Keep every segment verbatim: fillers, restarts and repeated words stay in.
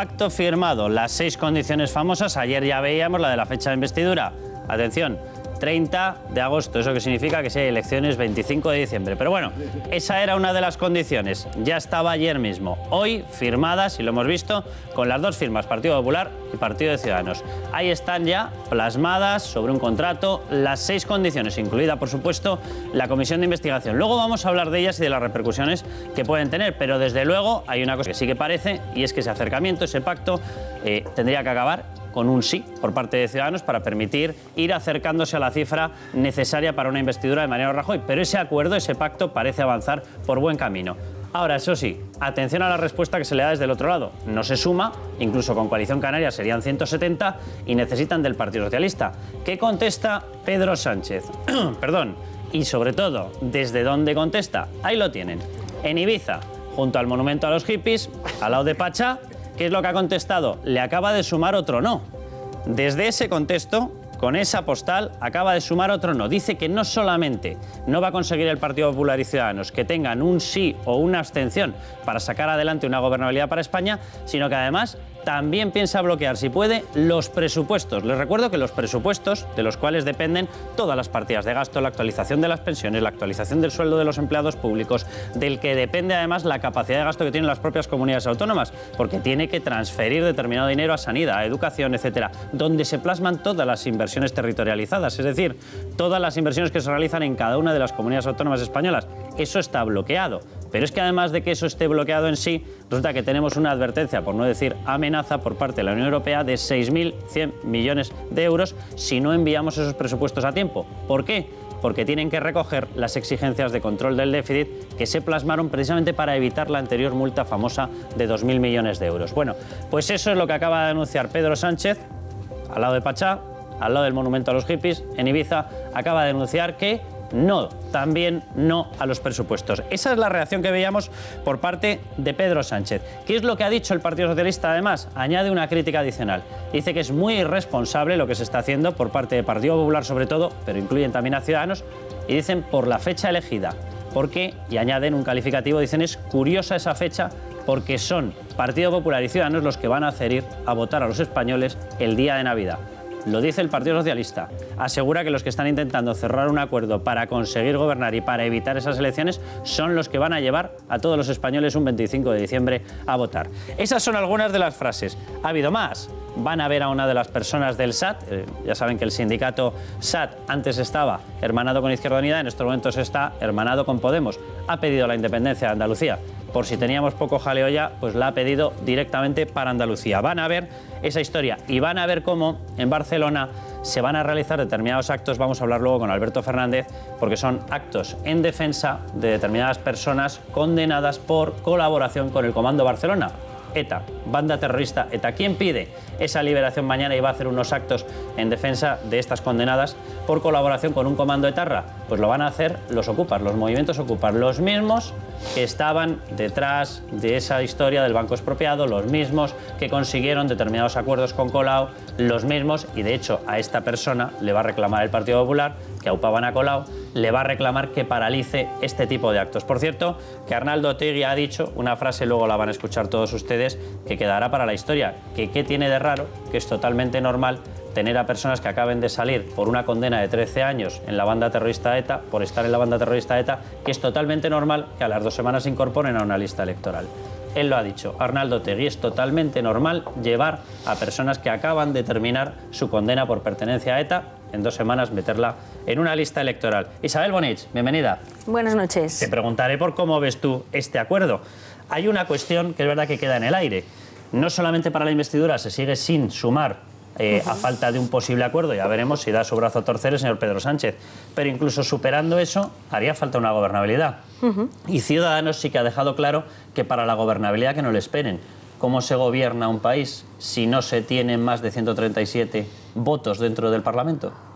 pacto firmado, las seis condiciones famosas. Ayer ya veíamos la de la fecha de investidura. Atención, treinta de agosto, eso que significa que si hay elecciones veinticinco de diciembre. Pero bueno, esa era una de las condiciones, ya estaba ayer mismo. Hoy firmadas, y lo hemos visto, con las dos firmas, Partido Popular y Partido de Ciudadanos. Ahí están ya plasmadas sobre un contrato las seis condiciones, incluida por supuesto la comisión de investigación. Luego vamos a hablar de ellas y de las repercusiones que pueden tener, pero desde luego hay una cosa que sí que parece, y es que ese acercamiento, ese pacto, eh, tendría que acabar con un sí por parte de Ciudadanos para permitir ir acercándose a la cifra necesaria para una investidura de Mariano Rajoy. Pero ese acuerdo, ese pacto, parece avanzar por buen camino. Ahora, eso sí, atención a la respuesta que se le da desde el otro lado. No se suma, incluso con Coalición Canaria serían ciento setenta y necesitan del Partido Socialista. ¿Qué contesta Pedro Sánchez? Perdón. Y sobre todo, ¿desde dónde contesta? Ahí lo tienen. En Ibiza, junto al monumento a los hippies, al lado de Pachá. ¿Qué es lo que ha contestado? Le acaba de sumar otro no. Desde ese contexto, con esa postal, acaba de sumar otro no. Dice que no solamente no va a conseguir el Partido Popular y Ciudadanos que tengan un sí o una abstención para sacar adelante una gobernabilidad para España, sino que además también piensa bloquear, si puede, los presupuestos. Les recuerdo que los presupuestos, de los cuales dependen todas las partidas de gasto, la actualización de las pensiones, la actualización del sueldo de los empleados públicos, del que depende además la capacidad de gasto que tienen las propias comunidades autónomas, porque tiene que transferir determinado dinero a sanidad, a educación, etcétera, donde se plasman todas las inversiones territorializadas, es decir, todas las inversiones que se realizan en cada una de las comunidades autónomas españolas. Eso está bloqueado. Pero es que además de que eso esté bloqueado en sí, resulta que tenemos una advertencia, por no decir amenaza, por parte de la Unión Europea de seis mil cien millones de euros si no enviamos esos presupuestos a tiempo. ¿Por qué? Porque tienen que recoger las exigencias de control del déficit que se plasmaron precisamente para evitar la anterior multa famosa de dos mil millones de euros. Bueno, pues eso es lo que acaba de anunciar Pedro Sánchez, al lado de Pachá, al lado del monumento a los hippies, en Ibiza, acaba de anunciar que no, también no a los presupuestos. Esa es la reacción que veíamos por parte de Pedro Sánchez. ¿Qué es lo que ha dicho el Partido Socialista? Además, añade una crítica adicional. Dice que es muy irresponsable lo que se está haciendo por parte del Partido Popular sobre todo, pero incluyen también a Ciudadanos, y dicen por la fecha elegida. Porque, y añaden un calificativo, dicen es curiosa esa fecha porque son Partido Popular y Ciudadanos los que van a hacer ir a votar a los españoles el día de Navidad. Lo dice el Partido Socialista. Asegura que los que están intentando cerrar un acuerdo para conseguir gobernar y para evitar esas elecciones son los que van a llevar a todos los españoles un veinticinco de diciembre a votar. Esas son algunas de las frases. Ha habido más. Van a ver a una de las personas del S A T. Eh, ya saben que el sindicato S A T antes estaba hermanado con Izquierda Unida, en estos momentos está hermanado con Podemos. Ha pedido la independencia de Andalucía. Por si teníamos poco jaleo ya, pues la ha pedido directamente para Andalucía. Van a ver esa historia y van a ver cómo en Barcelona se van a realizar determinados actos, vamos a hablar luego con Alberto Fernández, porque son actos en defensa de determinadas personas condenadas por colaboración con el Comando Barcelona. ETA, banda terrorista ETA. ¿Quién pide esa liberación mañana y va a hacer unos actos en defensa de estas condenadas por colaboración con un comando etarra? Pues lo van a hacer los ocupas, los movimientos ocupas, los mismos que estaban detrás de esa historia del banco expropiado, los mismos que consiguieron determinados acuerdos con Colau, los mismos, y de hecho a esta persona le va a reclamar el Partido Popular, que aupaban a Colau, le va a reclamar que paralice este tipo de actos. Por cierto, que Arnaldo Otegi ha dicho una frase, luego la van a escuchar todos ustedes, que quedará para la historia, que qué tiene de raro, que es totalmente normal tener a personas que acaben de salir por una condena de trece años en la banda terrorista ETA, por estar en la banda terrorista ETA, que es totalmente normal que a las dos semanas se incorporen a una lista electoral. Él lo ha dicho, Arnaldo Otegi, es totalmente normal llevar a personas que acaban de terminar su condena por pertenencia a ETA, en dos semanas meterla en una lista electoral. Isabel Bonich, bienvenida. Buenas noches. Te preguntaré por cómo ves tú este acuerdo. Hay una cuestión que es verdad que queda en el aire. No solamente para la investidura se sigue sin sumar eh, uh-huh. a falta de un posible acuerdo, ya veremos si da su brazo a torcer el señor Pedro Sánchez, pero incluso superando eso haría falta una gobernabilidad. Uh-huh. Y Ciudadanos sí que ha dejado claro que para la gobernabilidad que no le esperen. ¿Cómo se gobierna un país si no se tienen más de ciento treinta y siete votos dentro del Parlamento?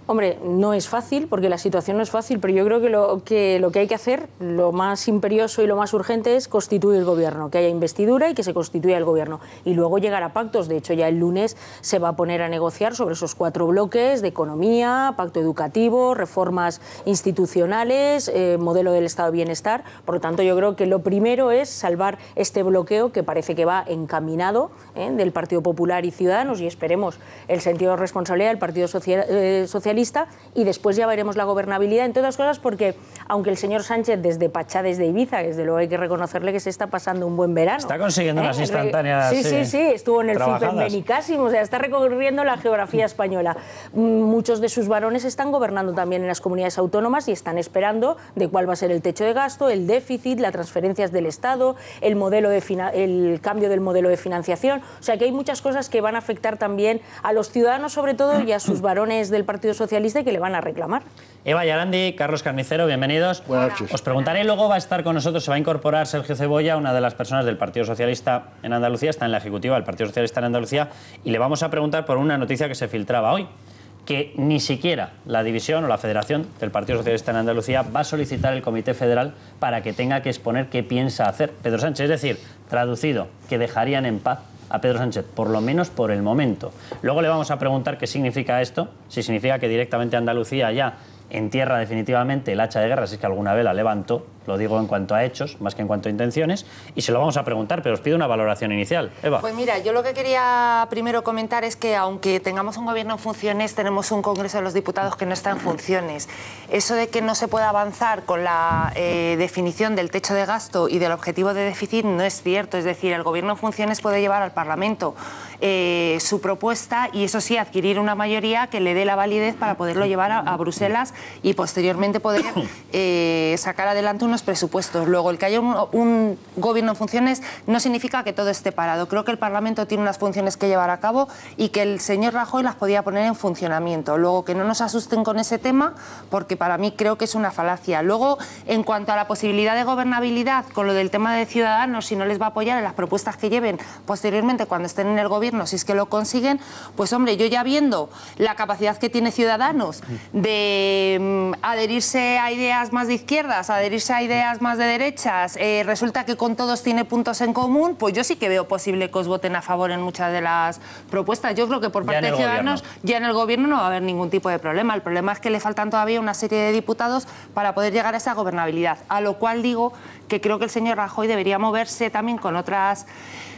Hombre, no es fácil, porque la situación no es fácil, pero yo creo que lo, que lo que hay que hacer, lo más imperioso y lo más urgente es constituir el gobierno, que haya investidura y que se constituya el gobierno. Y luego llegar a pactos. De hecho, ya el lunes se va a poner a negociar sobre esos cuatro bloques de economía, pacto educativo, reformas institucionales, eh, modelo del estado de bienestar. Por lo tanto, yo creo que lo primero es salvar este bloqueo que parece que va encaminado eh, del Partido Popular y Ciudadanos, y esperemos el sentido de responsabilidad del Partido Social, eh, Socialista, y después ya veremos la gobernabilidad, entre otras cosas porque, aunque el señor Sánchez desde Pachá, desde Ibiza, desde luego hay que reconocerle que se está pasando un buen verano. Está consiguiendo ¿Eh? unas instantáneas. Sí, sí, sí, estuvo en el trabajadas. Cipen Benicàssim, o sea, está recorriendo la geografía española. Muchos de sus varones están gobernando también en las comunidades autónomas y están esperando de cuál va a ser el techo de gasto, el déficit, las transferencias del Estado, el, modelo de el cambio del modelo de financiación. O sea, que hay muchas cosas que van a afectar también a los ciudadanos, sobre todo, y a sus varones del Partido Socialista, Socialista y que le van a reclamar. Eva Yarandi, Carlos Carnicero, bienvenidos. Buenas noches. Os preguntaré, luego va a estar con nosotros, se va a incorporar Sergio Cebolla, una de las personas del Partido Socialista en Andalucía, está en la ejecutiva del Partido Socialista en Andalucía, y le vamos a preguntar por una noticia que se filtraba hoy, que ni siquiera la división o la federación del Partido Socialista en Andalucía va a solicitar el Comité Federal para que tenga que exponer qué piensa hacer Pedro Sánchez. Es decir, traducido, que dejarían en paz a Pedro Sánchez, por lo menos por el momento. Luego le vamos a preguntar qué significa esto, si significa que directamente Andalucía ya entierra definitivamente el hacha de guerra, si es que alguna vez la levantó, lo digo en cuanto a hechos, más que en cuanto a intenciones, y se lo vamos a preguntar, pero os pido una valoración inicial. Eva. Pues mira, yo lo que quería primero comentar es que aunque tengamos un gobierno en funciones, tenemos un Congreso de los Diputados que no está en funciones. Eso de que no se pueda avanzar con la eh, definición del techo de gasto y del objetivo de déficit no es cierto. Es decir, el gobierno en funciones puede llevar al Parlamento eh, su propuesta y, eso sí, adquirir una mayoría que le dé la validez para poderlo llevar a, a Bruselas y posteriormente poder eh, sacar adelante unos presupuestos. Luego, el que haya un, un gobierno en funciones no significa que todo esté parado. Creo que el Parlamento tiene unas funciones que llevar a cabo y que el señor Rajoy las podía poner en funcionamiento. Luego, que no nos asusten con ese tema, porque para mí creo que es una falacia. Luego, en cuanto a la posibilidad de gobernabilidad, con lo del tema de Ciudadanos, si no les va a apoyar en las propuestas que lleven posteriormente cuando estén en el gobierno, si es que lo consiguen, pues hombre, yo ya viendo la capacidad que tiene Ciudadanos de adherirse a ideas más de izquierdas, adherirse a ideas más de derechas, eh, resulta que con todos tiene puntos en común, pues yo sí que veo posible que os voten a favor en muchas de las propuestas. Yo creo que por parte de Ciudadanos ya en el gobierno no va a haber ningún tipo de problema. El problema es que le faltan todavía una serie de diputados para poder llegar a esa gobernabilidad, a lo cual digo que creo que el señor Rajoy debería moverse también con otras...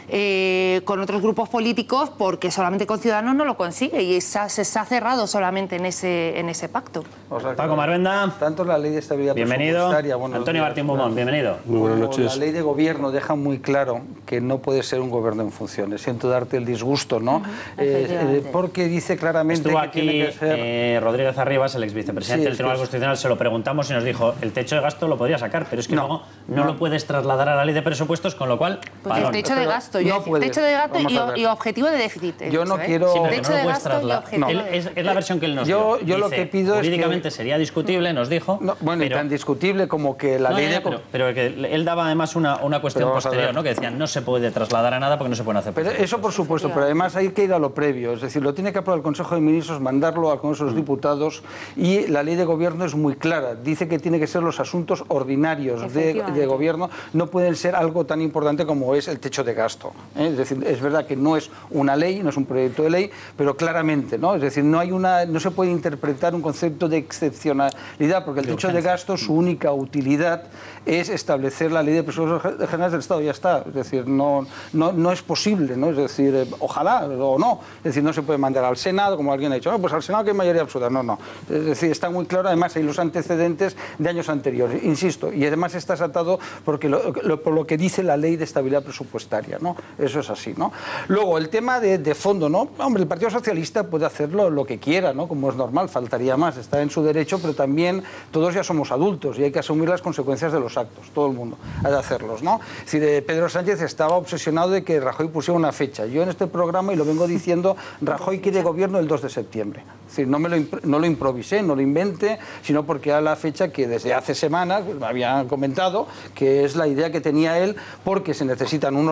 Eh, con otros grupos políticos, porque solamente con Ciudadanos no lo consigue y se ha, se ha cerrado solamente en ese, en ese pacto. O sea, Paco Marvenda. Tanto la ley de estabilidad bienvenido. presupuestaria... Bueno, Antonio Martín Bumón, bienvenido. Muy buenas noches. La ley de gobierno deja muy claro que no puede ser un gobierno en funciones. Siento darte el disgusto, ¿no? Uh-huh. eh, eh, porque dice claramente Estuvo que aquí tiene que ser... eh, Rodríguez Arribas, el exvicepresidente sí, del Tribunal Constitucional, se lo preguntamos y nos dijo, el techo de gasto lo podría sacar, pero es que no, luego no, no lo puedes trasladar a la ley de presupuestos, con lo cual... Pues el techo de gasto, yo no decir, techo de gasto y, y objetivo de déficit. Yo no ¿eh? quiero... Sí, techo no de gasto gasto y objetivo. No. Él, es, es la versión que él nos yo, dio. Yo Dice, lo que pido es jurídicamente que... sería discutible, nos dijo. No, bueno, pero, y tan discutible como que la no, ley no, de... Pero, pero que él daba además una, una cuestión posterior, ¿no? Que decía, no se puede trasladar a nada porque no se pueden hacer... Pero eso por supuesto, pero además hay que ir a lo previo. Es decir, lo tiene que aprobar el Consejo de Ministros, mandarlo al Congreso de los Diputados, y la ley de gobierno es muy clara. Dice que tiene que ser los asuntos ordinarios de, de gobierno, no pueden ser algo tan importante como es el techo de gasto, ¿eh? Es decir, es verdad que no es una ley, no es un proyecto de ley, pero claramente, ¿no? Es decir, no hay una, no se puede interpretar un concepto de excepcionalidad, porque el de techo urgencia. de gasto, su única utilidad es establecer la ley de presupuestos generales del Estado, ya está. Es decir, no, no, no es posible, ¿no? Es decir, eh, ojalá o no. Es decir, no se puede mandar al Senado, como alguien ha dicho, no, pues al Senado que hay mayoría absoluta. No, no. Es decir, está muy claro, además hay los antecedentes de años anteriores, insisto, y además está atado porque lo, lo, por lo que dice la ley de estabilidad presupuestaria, ¿no? Eso es así, ¿no? Luego, el tema de, de fondo, ¿no? Hombre, el Partido Socialista puede hacerlo lo que quiera, ¿no? Como es normal, faltaría más, está en su derecho, pero también todos ya somos adultos y hay que asumir las consecuencias de los actos, todo el mundo ha de hacerlos, ¿no? Es decir, Pedro Sánchez estaba obsesionado de que Rajoy pusiera una fecha. Yo en este programa, y lo vengo diciendo, Rajoy quiere gobierno el dos de septiembre. Es decir, no, me lo, no lo improvisé, no lo inventé, sino porque era la fecha que desde hace semanas me habían comentado que es la idea que tenía él, porque se necesitan unos días para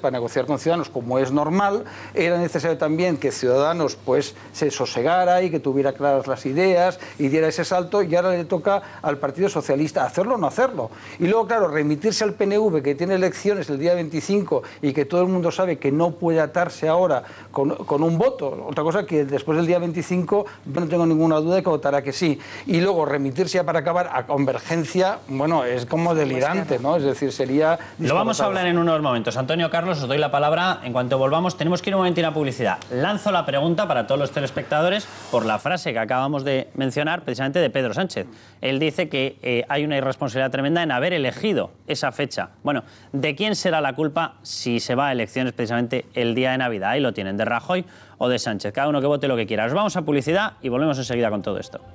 para negociar con Ciudadanos, como es normal. Era necesario también que Ciudadanos pues se sosegara y que tuviera claras las ideas y diera ese salto, y ahora le toca al Partido Socialista hacerlo o no hacerlo. Y luego, claro, remitirse al P N V, que tiene elecciones el día veinticinco y que todo el mundo sabe que no puede atarse ahora con, con un voto. Otra cosa que después del día veinticinco yo no tengo ninguna duda de que votará que sí. Y luego remitirse ya para acabar a Convergencia, bueno, es como delirante, ¿no? Es decir, sería... Lo vamos a hablar en unos momentos. Antonio, Carlos, os doy la palabra. En cuanto volvamos, tenemos que ir un momentito a publicidad. Lanzo la pregunta para todos los telespectadores por la frase que acabamos de mencionar, precisamente de Pedro Sánchez. Él dice que eh, hay una irresponsabilidad tremenda en haber elegido esa fecha. Bueno, ¿de quién será la culpa si se va a elecciones precisamente el día de Navidad? Ahí lo tienen, de Rajoy o de Sánchez. Cada uno que vote lo que quiera. Nos vamos a publicidad y volvemos enseguida con todo esto.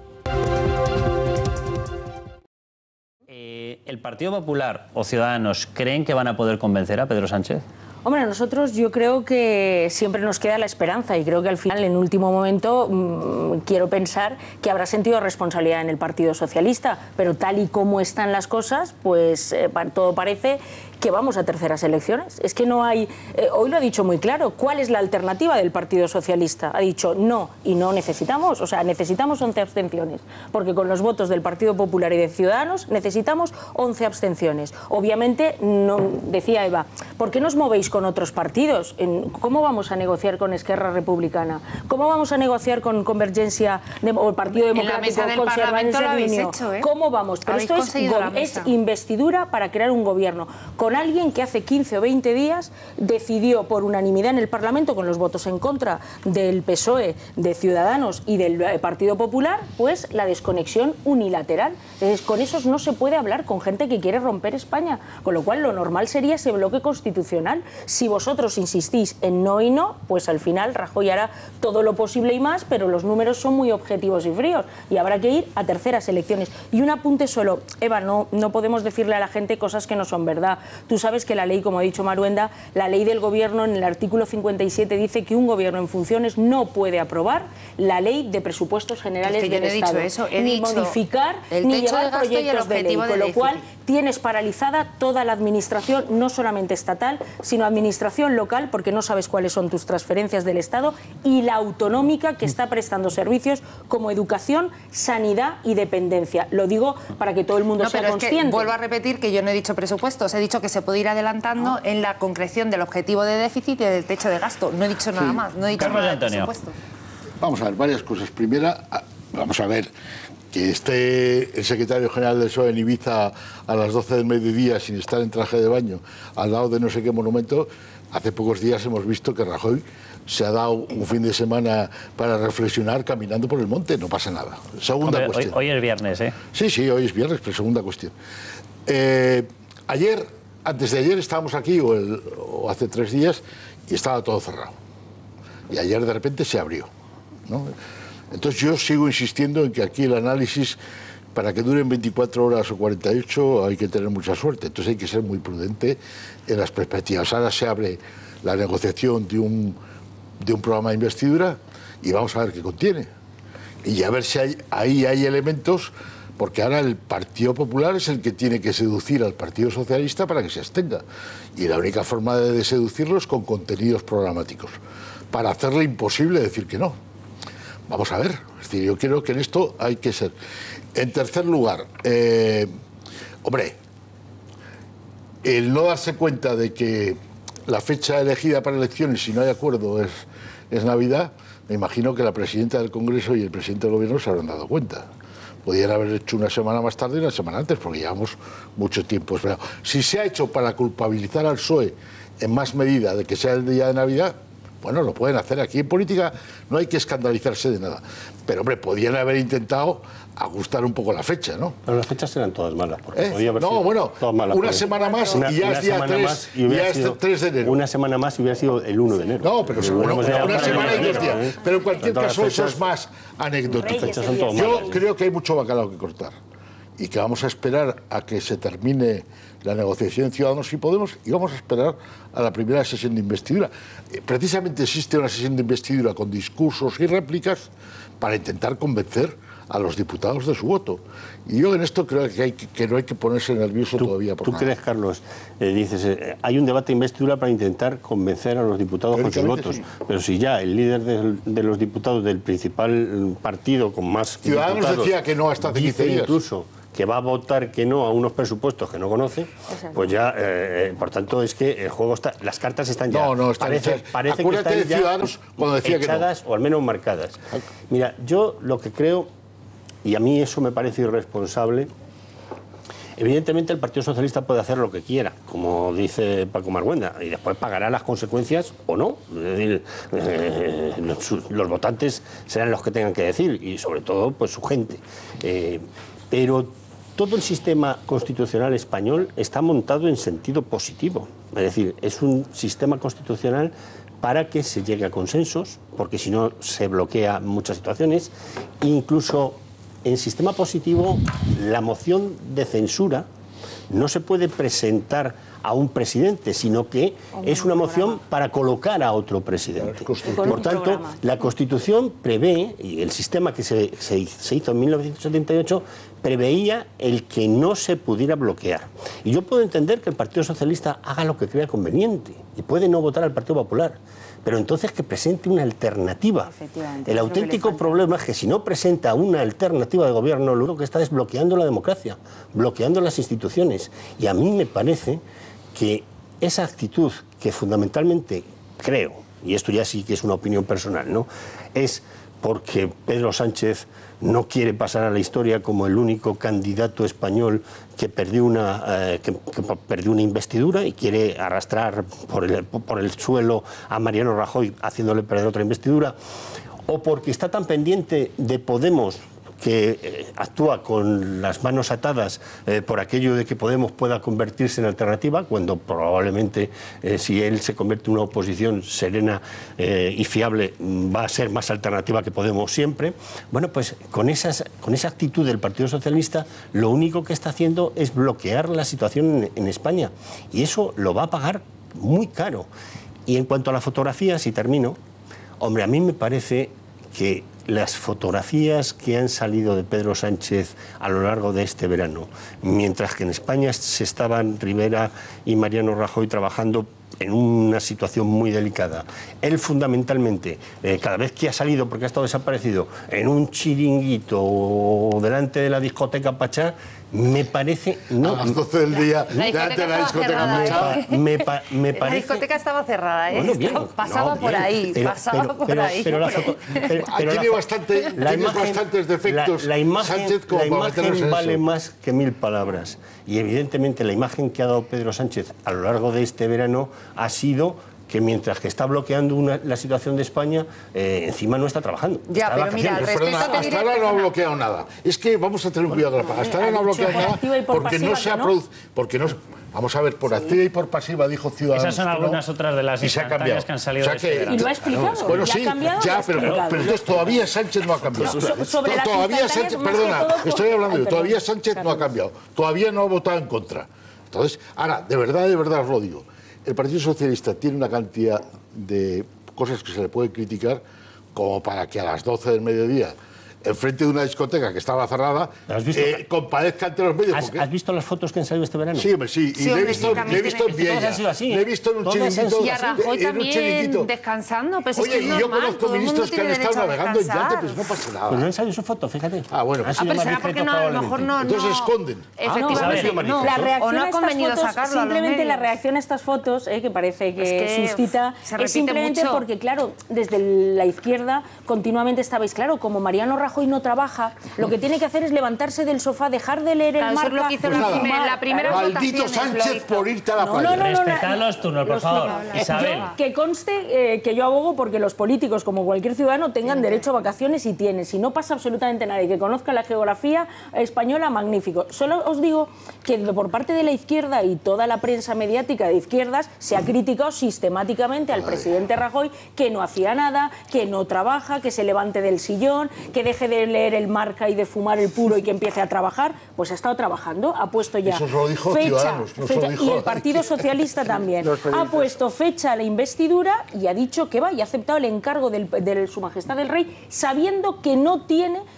Eh, ¿El Partido Popular o Ciudadanos creen que van a poder convencer a Pedro Sánchez? Hombre, a nosotros yo creo que siempre nos queda la esperanza y creo que al final, en último momento, mmm, quiero pensar que habrá sentido responsabilidad en el Partido Socialista, pero tal y como están las cosas, pues eh, todo parece que vamos a terceras elecciones. Es que no hay... Eh, hoy lo ha dicho muy claro. ¿Cuál es la alternativa del Partido Socialista? Ha dicho no, y no necesitamos, o sea, necesitamos once abstenciones, porque con los votos del Partido Popular y de Ciudadanos necesitamos once abstenciones. Obviamente, no, decía Eva, ¿por qué nos movéis con otros partidos? ¿Cómo vamos a negociar con Esquerra Republicana? ¿Cómo vamos a negociar con Convergencia o el Partido Democrático? En la mesa del Parlamento lo habéis hecho, ¿eh? ¿Cómo vamos? Pero esto es, es investidura para crear un gobierno con alguien que hace quince o veinte días decidió por unanimidad en el Parlamento, con los votos en contra del P S O E, de Ciudadanos y del Partido Popular, pues la desconexión unilateral. Entonces, con esos no se puede hablar con gente que quiere romper España, con lo cual lo normal sería ese bloque constitucional. Si vosotros insistís en no y no, pues al final Rajoy hará todo lo posible y más, pero los números son muy objetivos y fríos y habrá que ir a terceras elecciones. Y un apunte solo, Eva, no, no podemos decirle a la gente cosas que no son verdad. Tú sabes que la ley, como ha dicho Maruenda, la ley del gobierno en el artículo cincuenta y siete dice que un gobierno en funciones no puede aprobar la ley de presupuestos generales es que del yo no he Estado, dicho eso. He ni dicho modificar el ni techo de llevar gasto y el proyectos de ley, objetivo de con lo déficit. cual tienes paralizada toda la administración, no solamente estatal, sino administración local, porque no sabes cuáles son tus transferencias del Estado, y la autonómica, que está prestando servicios como educación, sanidad y dependencia. Lo digo para que todo el mundo no, sea pero consciente. Es que vuelvo a repetir que yo no he dicho presupuestos, he dicho que se puede ir adelantando ah. en la concreción del objetivo de déficit y del techo de gasto. No he dicho nada sí. más, no he dicho Carlos nada de de presupuestos. Vamos a ver, varias cosas. Primera, vamos a ver, que esté el secretario general del P S O E en Ibiza a las doce del mediodía sin estar en traje de baño al lado de no sé qué monumento. Hace pocos días hemos visto que Rajoy se ha dado un fin de semana para reflexionar caminando por el monte, no pasa nada. Segunda Hombre, cuestión. Hoy, hoy es viernes, ¿eh? Sí, sí, hoy es viernes, pero segunda cuestión. Eh, ayer, antes de ayer estábamos aquí, o, el, o hace tres días, y estaba todo cerrado. Y ayer de repente se abrió, ¿no? Entonces yo sigo insistiendo en que aquí el análisis, para que duren veinticuatro horas o cuarenta y ocho, hay que tener mucha suerte. Entonces hay que ser muy prudente en las perspectivas. Ahora se abre la negociación de un, de un programa de investidura y vamos a ver qué contiene. Y a ver si hay, ahí hay elementos, porque ahora el Partido Popular es el que tiene que seducir al Partido Socialista para que se abstenga. Y la única forma de seducirlo es con contenidos programáticos, para hacerle imposible decir que no. Vamos a ver, es decir, yo creo que en esto hay que ser. En tercer lugar, eh, hombre, el no darse cuenta de que la fecha elegida para elecciones, si no hay acuerdo, es, es Navidad, me imagino que la presidenta del Congreso y el presidente del Gobierno se habrán dado cuenta. Podrían haber hecho una semana más tarde y una semana antes, porque llevamos mucho tiempo esperando. Si se ha hecho para culpabilizar al P S O E en más medida de que sea el día de Navidad, bueno, lo pueden hacer. Aquí en política no hay que escandalizarse de nada. Pero, hombre, podían haber intentado ajustar un poco la fecha, ¿no? Pero las fechas eran todas malas. ¿Eh? Podía haber no, sido bueno, todas malas, una semana más una, y ya es día tres, y ya es tres de enero. Una semana más y hubiera sido el uno de enero. No, pero seguro, una, una semana y dos días. ¿eh? Pero en cualquier Todas caso fechas, eso es más anecdótico. Son todas Yo malas. creo que hay mucho bacalao que cortar y que vamos a esperar a que se termine la negociación Ciudadanos y Podemos y vamos a esperar a la primera sesión de investidura. Precisamente existe una sesión de investidura con discursos y réplicas para intentar convencer a los diputados de su voto. Y yo en esto creo que, hay que, que no hay que ponerse nervioso ¿Tú, todavía. Por ¿Tú nada. crees, Carlos? Eh, dices, eh, hay un debate de investidura para intentar convencer a los diputados con sus votos. Sí. Pero si ya el líder de, de los diputados del principal partido con más Ciudadanos diputados decía que no hasta hace quince dice días. incluso que va a votar que no a unos presupuestos que no conoce, Exacto. pues ya, eh, por tanto, es que el juego está, las cartas están ya. No, no, están parece, hechas. parece que Acuérdate están de ya Ciudadanos cuando decía que no. echadas o al menos marcadas. Mira, yo lo que creo, y a mí eso me parece irresponsable, evidentemente el Partido Socialista puede hacer lo que quiera, como dice Paco Marguenda, y después pagará las consecuencias o no. Es decir, eh, los, los votantes serán los que tengan que decir, y sobre todo pues su gente. Eh, pero todo el sistema constitucional español está montado en sentido positivo. Es decir, es un sistema constitucional para que se llegue a consensos, porque si no se bloquea muchas situaciones. Incluso en sistema positivo, la moción de censura no se puede presentar a un presidente, sino que es una moción para colocar a otro presidente. Por tanto, la Constitución prevé, y el sistema que se, se, se hizo en mil novecientos setenta y ocho, preveía el que no se pudiera bloquear. Y yo puedo entender que el Partido Socialista haga lo que crea conveniente, y puede no votar al Partido Popular, pero entonces que presente una alternativa. El auténtico problema es que si no presenta una alternativa de gobierno, lo único que está es bloqueando la democracia, bloqueando las instituciones. Y a mí me parece que esa actitud que fundamentalmente creo, y esto ya sí que es una opinión personal, ¿no?, es porque Pedro Sánchez no quiere pasar a la historia como el único candidato español que perdió una, eh, que, que perdió una investidura y quiere arrastrar por el, por el suelo a Mariano Rajoy haciéndole perder otra investidura, o porque está tan pendiente de Podemos, que eh, actúa con las manos atadas eh, por aquello de que Podemos pueda convertirse en alternativa, cuando probablemente eh, si él se convierte en una oposición serena eh, y fiable va a ser más alternativa que Podemos siempre. Bueno, pues con, esas, con esa actitud del Partido Socialista lo único que está haciendo es bloquear la situación en, en España, y eso lo va a pagar muy caro. Y en cuanto a la fotografía, si termino, hombre, a mí me parece que las fotografías que han salido de Pedro Sánchez a lo largo de este verano, mientras que en España se estaban Rivera y Mariano Rajoy trabajando en una situación muy delicada, él fundamentalmente, eh, cada vez que ha salido, porque ha estado desaparecido, en un chiringuito o delante de la discoteca Pachá, me parece... No, a las doce del día, la delante de la discoteca cerrada, Pachá. ¿eh? me, pa, me parece... La discoteca estaba cerrada, ¿eh? Bueno, bien, pasaba no, por bien, ahí, pero, pasaba pero, por pero, ahí. Pero la foto, pero, pero tiene la, bastante, la tienes imagen, bastantes defectos, la, la imagen, Sánchez, como la para meternos imagen en vale eso. más que mil palabras. Y evidentemente la imagen que ha dado Pedro Sánchez a lo largo de este verano ha sido que mientras que está bloqueando una, la situación de España, eh, encima no está trabajando. Ya, está de pero mira, vacaciones. al Perdona, respecto te hasta diré, ahora no ha perdona. bloqueado nada. Es que vamos a tener cuidado. Hasta ahora no ha ha dicho bloqueado por nada activa y por porque no pasiva se que ha no. producido... Porque no, vamos a ver, por activa y por pasiva dijo Ciudadanos. Esas son que no, algunas otras de las y se ha instantáneas cambiado. que han salido O sea de este que- verano. Y lo ha explicado. Bueno, ya sí, ha cambiado, ya, lo ha pero, explicado. pero entonces todavía Sánchez no ha cambiado. So- sobre las todavía instantáneas, Sánchez, más que perdona, todo, estoy hablando ay, yo, todavía perdón, Sánchez no ha Carlos. cambiado. Todavía no ha votado en contra. Entonces, ahora, de verdad, de verdad os lo digo. El Partido Socialista tiene una cantidad de cosas que se le puede criticar como para que a las doce del mediodía, enfrente de una discoteca que estaba cerrada, ¿Has visto? eh, comparezca ante los medios. ¿Has, porque- ¿Has visto las fotos que han salido este verano? Sí, hombre, sí. Y Sí, le he hombre, visto, sí, también le he visto en tiene- todas han Viella. sido así, Le he visto en un todas han chiringuito. sido Y a Rajoy en un chiringuito. también descansando, pues es Oye, que es y yo normal, conozco todo el mundo ministros que han tiene estado derecho a navegando en yate, descansar. pues no pasa nada. Pues no han salido su foto, fíjate. Ah, bueno, Ha pues- sido Ah, pero más será porque discreto no, a lo probablemente. mejor no... Entonces no- esconden. Efectivamente, Isabel, no. La reacción o no a ha estas convenido fotos, sacarlo a los simplemente la medios. reacción a estas fotos, eh, que parece que, Es que suscita, se es repite simplemente mucho. porque, claro, desde la izquierda continuamente estabais, claro, como Mariano Rajoy no trabaja, lo que tiene que hacer es levantarse del sofá, dejar de leer Claro, el eso es Marca... lo que hizo Pues en la nada. primer- la primera Maldito votaciones, lo Sánchez hizo. por irte a la No, playa. no, no, no, Respetad no, los turnos, por los favor. turnos. Isabel. Yo, que conste eh, que yo abogo porque los políticos, como cualquier ciudadano, tengan derecho a vacaciones y tienen. Si no pasa absolutamente nada y que conozca la geografía española, magnífico. Solo os digo que por parte de la izquierda y toda la prensa mediática de izquierdas se ha criticado sistemáticamente al presidente Rajoy que no hacía nada, que no trabaja, que se levante del sillón, que deje de leer el Marca y de fumar el puro y que empiece a trabajar. Pues ha estado trabajando, ha puesto ya Eso se lo dijo fecha, Ciudadanos, no se lo fecha, dijo y el la Partido izquierda. Socialista también Los ha periodistas. puesto fecha a la investidura y ha dicho que va y ha aceptado el encargo del, de Su Majestad el Rey, sabiendo que no tiene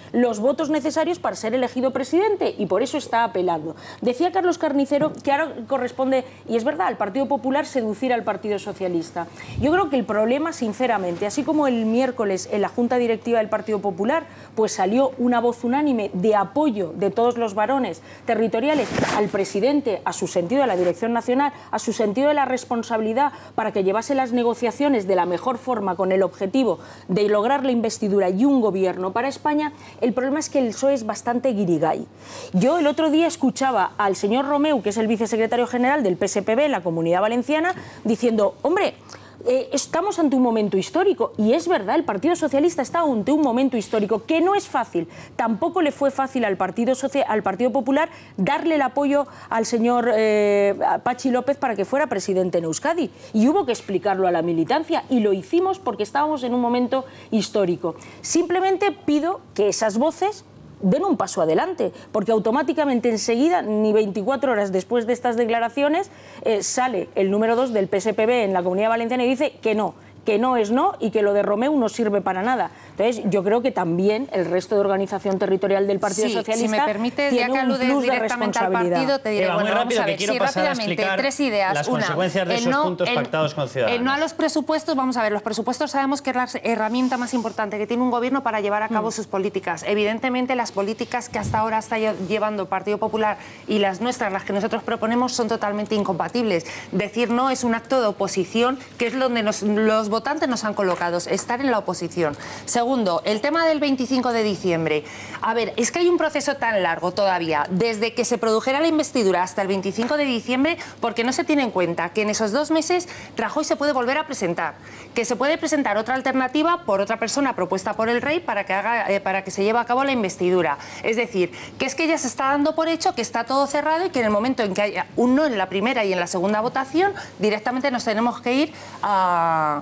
los votos necesarios para ser elegido presidente y por eso está apelando. Decía Carlos Carnicero que ahora corresponde, y es verdad, al Partido Popular seducir al Partido Socialista. Yo creo que el problema, sinceramente, así como el miércoles en la Junta Directiva del Partido Popular, pues salió una voz unánime de apoyo de todos los varones territoriales al presidente, a su sentido de la dirección nacional, a su sentido de la responsabilidad para que llevase las negociaciones de la mejor forma con el objetivo de lograr la investidura y un gobierno para España. El problema es que el P S O E es bastante guirigay. Yo el otro día escuchaba al señor Romeu, que es el vicesecretario general del P S P B en la Comunidad Valenciana, diciendo, hombre, Eh, estamos ante un momento histórico, y es verdad, el Partido Socialista está ante un momento histórico que no es fácil. Tampoco le fue fácil al Partido, Social, al Partido Popular darle el apoyo al señor eh, Patxi López para que fuera presidente en Euskadi, y hubo que explicarlo a la militancia, y lo hicimos porque estábamos en un momento histórico. Simplemente pido que esas voces den un paso adelante, porque automáticamente enseguida, ni veinticuatro horas después de estas declaraciones, eh, sale el número dos del P S P B en la Comunidad Valenciana y dice que no, que no es no y que lo de Romeu no sirve para nada. Entonces, yo creo que también el resto de organización territorial del Partido sí, Socialista si me permites, tiene ya que aludes un plus directamente de al partido, te diré, Eva, bueno, muy vamos rápido, a ver, que quiero sí, pasar a rápidamente, explicar tres ideas. las Una, consecuencias de el esos no, puntos el, pactados con Ciudadanos. El no a los presupuestos, vamos a ver, los presupuestos sabemos que es la herramienta más importante que tiene un gobierno para llevar a cabo mm. sus políticas. Evidentemente, las políticas que hasta ahora está llevando el Partido Popular y las nuestras, las que nosotros proponemos, son totalmente incompatibles. Decir no es un acto de oposición, que es donde nos, los votantes nos han colocado, estar en la oposición. Segundo, el tema del veinticinco de diciembre. A ver, es que hay un proceso tan largo todavía, desde que se produjera la investidura hasta el veinticinco de diciembre, porque no se tiene en cuenta que en esos dos meses Rajoy se puede volver a presentar, que se puede presentar otra alternativa por otra persona propuesta por el rey para que, haga, eh, para que se lleve a cabo la investidura. Es decir, que es que ya se está dando por hecho que está todo cerrado y que en el momento en que haya un no en la primera y en la segunda votación, directamente nos tenemos que ir a...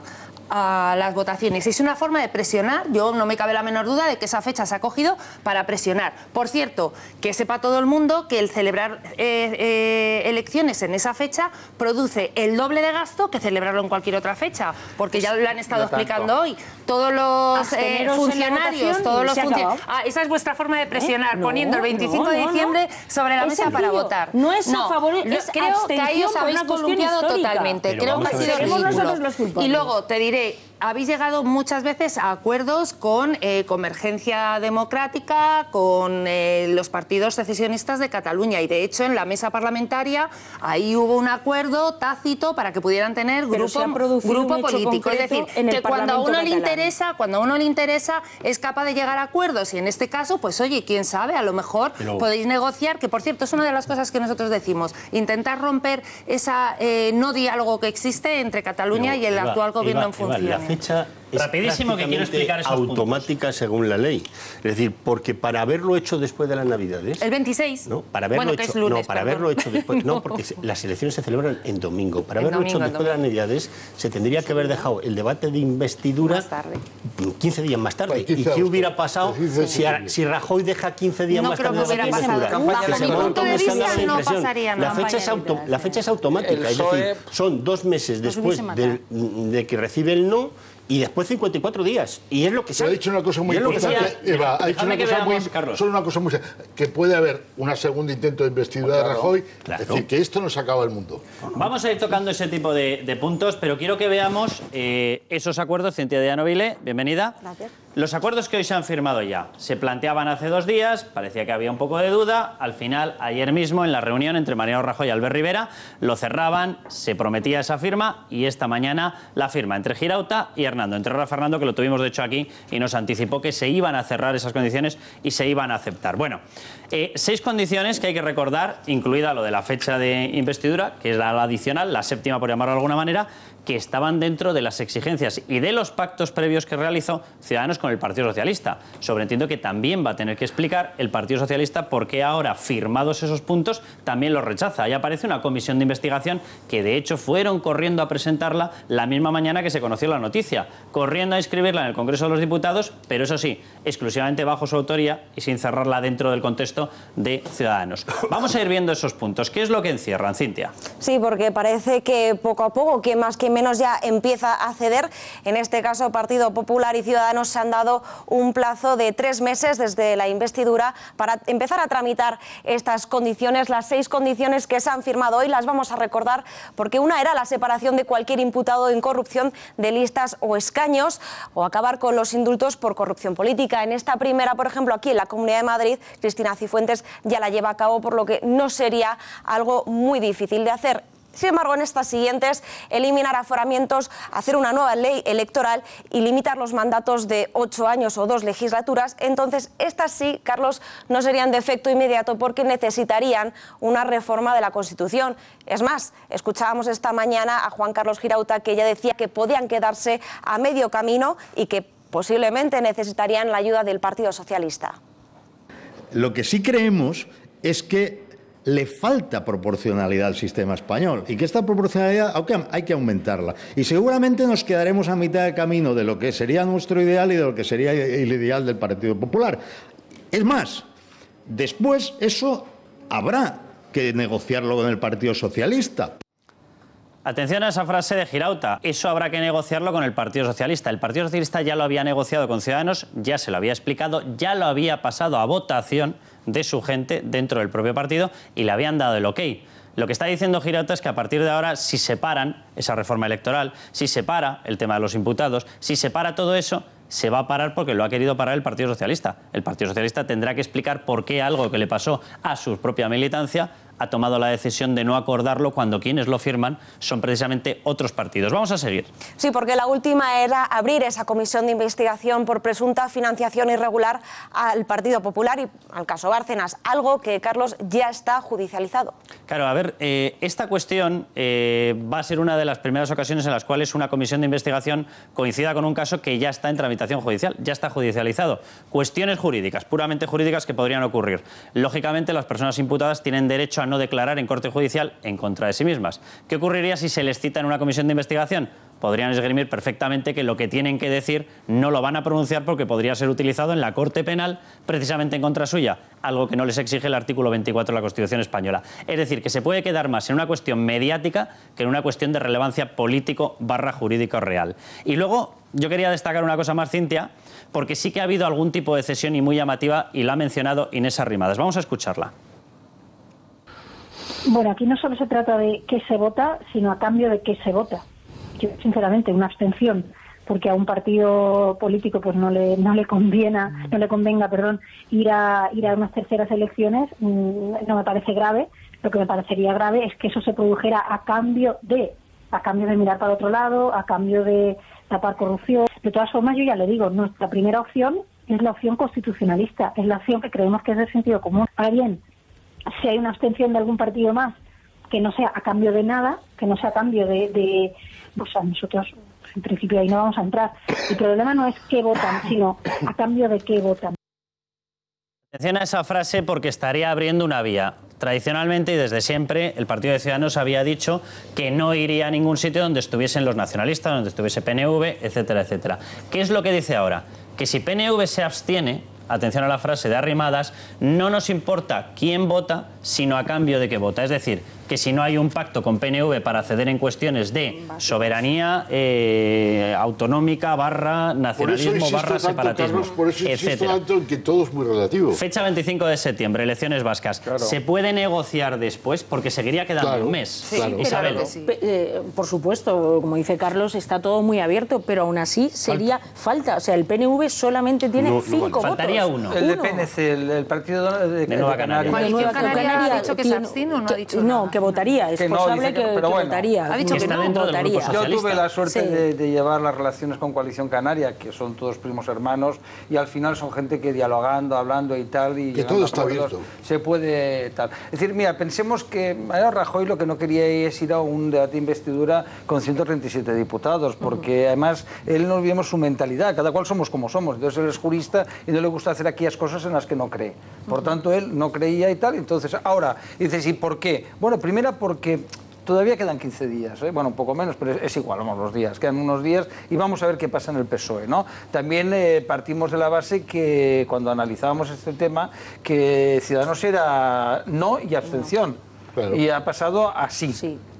a las votaciones. Es una forma de presionar, yo no me cabe la menor duda de que esa fecha se ha cogido para presionar. Por cierto, que sepa todo el mundo que el celebrar eh, eh, elecciones en esa fecha produce el doble de gasto que celebrarlo en cualquier otra fecha, porque ya lo han estado no explicando tanto. hoy. Todos los eh, funcionarios, todos los funcionarios... Ah, esa es vuestra forma de presionar, ¿Eh? no, poniendo el veinticinco no, de diciembre no. sobre la mesa para votar. No es a favor, es creo que ahí os habéis columpiado totalmente. Pero creo que ha sido ridículo. Y luego te diré, habéis llegado muchas veces a acuerdos con eh, Convergencia Democrática, con eh, los partidos secesionistas de Cataluña, y de hecho en la mesa parlamentaria ahí hubo un acuerdo tácito para que pudieran tener grupo, grupo político. Es decir, que cuando a uno le interesa, cuando a uno le interesa es capaz de llegar a acuerdos, y en este caso, pues oye, quién sabe, a lo mejor Pero... podéis negociar, que por cierto es una de las cosas que nosotros decimos, intentar romper ese eh, no diálogo que existe entre Cataluña Pero, y el Eva, actual gobierno Eva, en funciones. Eva, la fecha es rapidísimo, que quiero explicar esos automática puntos. según la ley. Es decir, porque para haberlo hecho después de las Navidades... El veintiséis. No, para haberlo bueno, hecho, que es lunes, no, para perdón. haberlo hecho después... No, porque las elecciones se celebran en domingo. Para el haberlo domingo, hecho después de las Navidades se tendría que haber dejado el debate de investidura más tarde. quince días más tarde. Pues ¿Y qué hubiera pasado si, a, si Rajoy deja quince días no más creo tarde? Que hubiera pasado. Bajo mi punto de vista no pasaría la fecha, es auto, la fecha es automática, es decir, son dos meses después de, de que recibe el no, y después cincuenta y cuatro días. Y es lo que se ha dicho una cosa muy importante, Eva. Ha dicho una cosa muy, solo una cosa muy... Que puede haber una segunda intento de investidura claro, de Rajoy. Claro. Es decir, que esto no se acaba el mundo. Vamos a ir tocando ese tipo de, de puntos, pero quiero que veamos eh, esos acuerdos. Cintia de Novile, bienvenida. Gracias. Los acuerdos que hoy se han firmado ya. Se planteaban hace dos días, parecía que había un poco de duda. Al final, ayer mismo, en la reunión entre Mariano Rajoy y Albert Rivera, lo cerraban, se prometía esa firma, y esta mañana la firma entre Girauta y Hernando. Entre Rafa Fernando, que lo tuvimos de hecho aquí, y nos anticipó que se iban a cerrar esas condiciones y se iban a aceptar. Bueno, eh, seis condiciones que hay que recordar, incluida lo de la fecha de investidura, que es la adicional, la séptima por llamarlo de alguna manera, que estaban dentro de las exigencias y de los pactos previos que realizó Ciudadanos con el Partido Socialista. Sobreentiendo que también va a tener que explicar el Partido Socialista por qué ahora, firmados esos puntos, también los rechaza. Ahí aparece una comisión de investigación que, de hecho, fueron corriendo a presentarla la misma mañana que se conoció la noticia, corriendo a inscribirla en el Congreso de los Diputados, pero eso sí, exclusivamente bajo su autoría y sin cerrarla dentro del contexto de Ciudadanos. Vamos a ir viendo esos puntos. ¿Qué es lo que encierran, Cintia? Sí, porque parece que poco a poco, que más que menos ya empieza a ceder. En este caso, Partido Popular y Ciudadanos se han dado un plazo de tres meses desde la investidura para empezar a tramitar estas condiciones. Las seis condiciones que se han firmado hoy las vamos a recordar porque una era la separación de cualquier imputado en corrupción de listas o escaños o acabar con los indultos por corrupción política. En esta primera, por ejemplo, aquí en la Comunidad de Madrid, Cristina Cifuentes ya la lleva a cabo, por lo que no sería algo muy difícil de hacer. Sin embargo, en estas siguientes, eliminar aforamientos, hacer una nueva ley electoral y limitar los mandatos de ocho años o dos legislaturas, entonces estas sí, Carlos, no serían de efecto inmediato porque necesitarían una reforma de la Constitución. Es más, escuchábamos esta mañana a Juan Carlos Girauta que ya decía que podían quedarse a medio camino y que posiblemente necesitarían la ayuda del Partido Socialista. Lo que sí creemos es que le falta proporcionalidad al sistema español y que esta proporcionalidad hay que aumentarla. Y seguramente nos quedaremos a mitad de camino de lo que sería nuestro ideal y de lo que sería el ideal del Partido Popular. Es más, después eso habrá que negociarlo con el Partido Socialista. Atención a esa frase de Girauta. Eso habrá que negociarlo con el Partido Socialista. El Partido Socialista ya lo había negociado con Ciudadanos, ya se lo había explicado, ya lo había pasado a votación de su gente dentro del propio partido y le habían dado el ok. Lo que está diciendo Girauta es que a partir de ahora, si se paran esa reforma electoral, si se para el tema de los imputados, si se para todo eso, se va a parar porque lo ha querido parar el Partido Socialista. El Partido Socialista tendrá que explicar por qué algo que le pasó a su propia militancia ha tomado la decisión de no acordarlo cuando quienes lo firman son precisamente otros partidos. Vamos a seguir. Sí, porque la última era abrir esa comisión de investigación por presunta financiación irregular al Partido Popular y al caso Bárcenas, algo que, Carlos, ya está judicializado. Claro, a ver, eh, esta cuestión eh, va a ser una de las primeras ocasiones en las cuales una comisión de investigación coincida con un caso que ya está en tramitación judicial, ya está judicializado. Cuestiones jurídicas, puramente jurídicas que podrían ocurrir. Lógicamente, las personas imputadas tienen derecho a no declarar en corte judicial en contra de sí mismas. ¿Qué ocurriría si se les cita en una comisión de investigación? Podrían esgrimir perfectamente que lo que tienen que decir no lo van a pronunciar porque podría ser utilizado en la Corte Penal precisamente en contra suya, algo que no les exige el artículo veinticuatro de la Constitución española. Es decir, que se puede quedar más en una cuestión mediática que en una cuestión de relevancia político barra jurídico real. Y luego yo quería destacar una cosa más, Cintia, porque sí que ha habido algún tipo de cesión y muy llamativa y la ha mencionado Inés Arrimadas. Vamos a escucharla. Bueno, aquí no solo se trata de qué se vota, sino a cambio de qué se vota. Yo, sinceramente, una abstención, porque a un partido político pues no le no le conviene, no le convenga, perdón, ir a ir a unas terceras elecciones, no me parece grave. Lo que me parecería grave es que eso se produjera a cambio de a cambio de mirar para otro lado, a cambio de tapar corrupción. De todas formas, yo ya le digo, nuestra primera opción es la opción constitucionalista, es la opción que creemos que es de sentido común. Ahora bien, si hay una abstención de algún partido más, que no sea a cambio de nada, que no sea a cambio de... de pues a nosotros, en principio, ahí no vamos a entrar. El problema no es qué votan, sino a cambio de qué votan. Atención a esa frase porque estaría abriendo una vía. Tradicionalmente y desde siempre el Partido de Ciudadanos había dicho que no iría a ningún sitio donde estuviesen los nacionalistas, donde estuviese P N V, etcétera, etcétera. ¿Qué es lo que dice ahora? Que si P N V se abstiene, atención a la frase de Arrimadas, no nos importa quién vota, sino a cambio de qué vota. Es decir, que si no hay un pacto con P N V para ceder en cuestiones de soberanía eh, autonómica, barra nacionalismo, barra tanto, separatismo, Carlos, por eso insisto etcétera. tanto en que todo es muy relativo. Fecha veinticinco de septiembre, elecciones vascas. Claro. ¿Se puede negociar después? Porque seguiría quedando claro, un mes. Sí, claro. Isabel. Pero, sí. eh, por supuesto, como dice Carlos, está todo muy abierto, pero aún así sería falta. falta. O sea, el P N V solamente tiene No, no cinco vale. votos. Faltaría uno. El de P N C, el, el partido de, De Nueva Canaria. Coalición Nueva Canaria ha dicho que se tiene- abstiene o no ha dicho No, nada. que votaría. Es Que no, posible dice que- que, pero que bueno. votaría. Ha dicho que está no, dentro del grupo votaría. socialista. Yo tuve la suerte Sí. de, de llevar las relaciones con Coalición Canaria, que son todos primos hermanos, y al final son gente que dialogando, hablando y tal, y Que llegando todo a está acuerdos, abierto. se puede tal. Es decir, mira, pensemos que Mariano Rajoy lo que no quería es ir a un debate de investidura con ciento treinta y siete diputados, porque además él no olvidemos su mentalidad, cada cual somos como somos, entonces él es jurista y no le gusta hacer aquellas cosas en las que no cree. Por tanto, él no creía y tal, entonces ahora, dices, ¿y por qué? Bueno, primera porque todavía quedan quince días, ¿eh? Bueno, un poco menos, pero es, es igual, vamos, los días, quedan unos días y vamos a ver qué pasa en el P S O E, ¿no? También eh, partimos de la base que cuando analizábamos este tema, que Ciudadanos era no y abstención, Claro. y ha pasado así. Sí.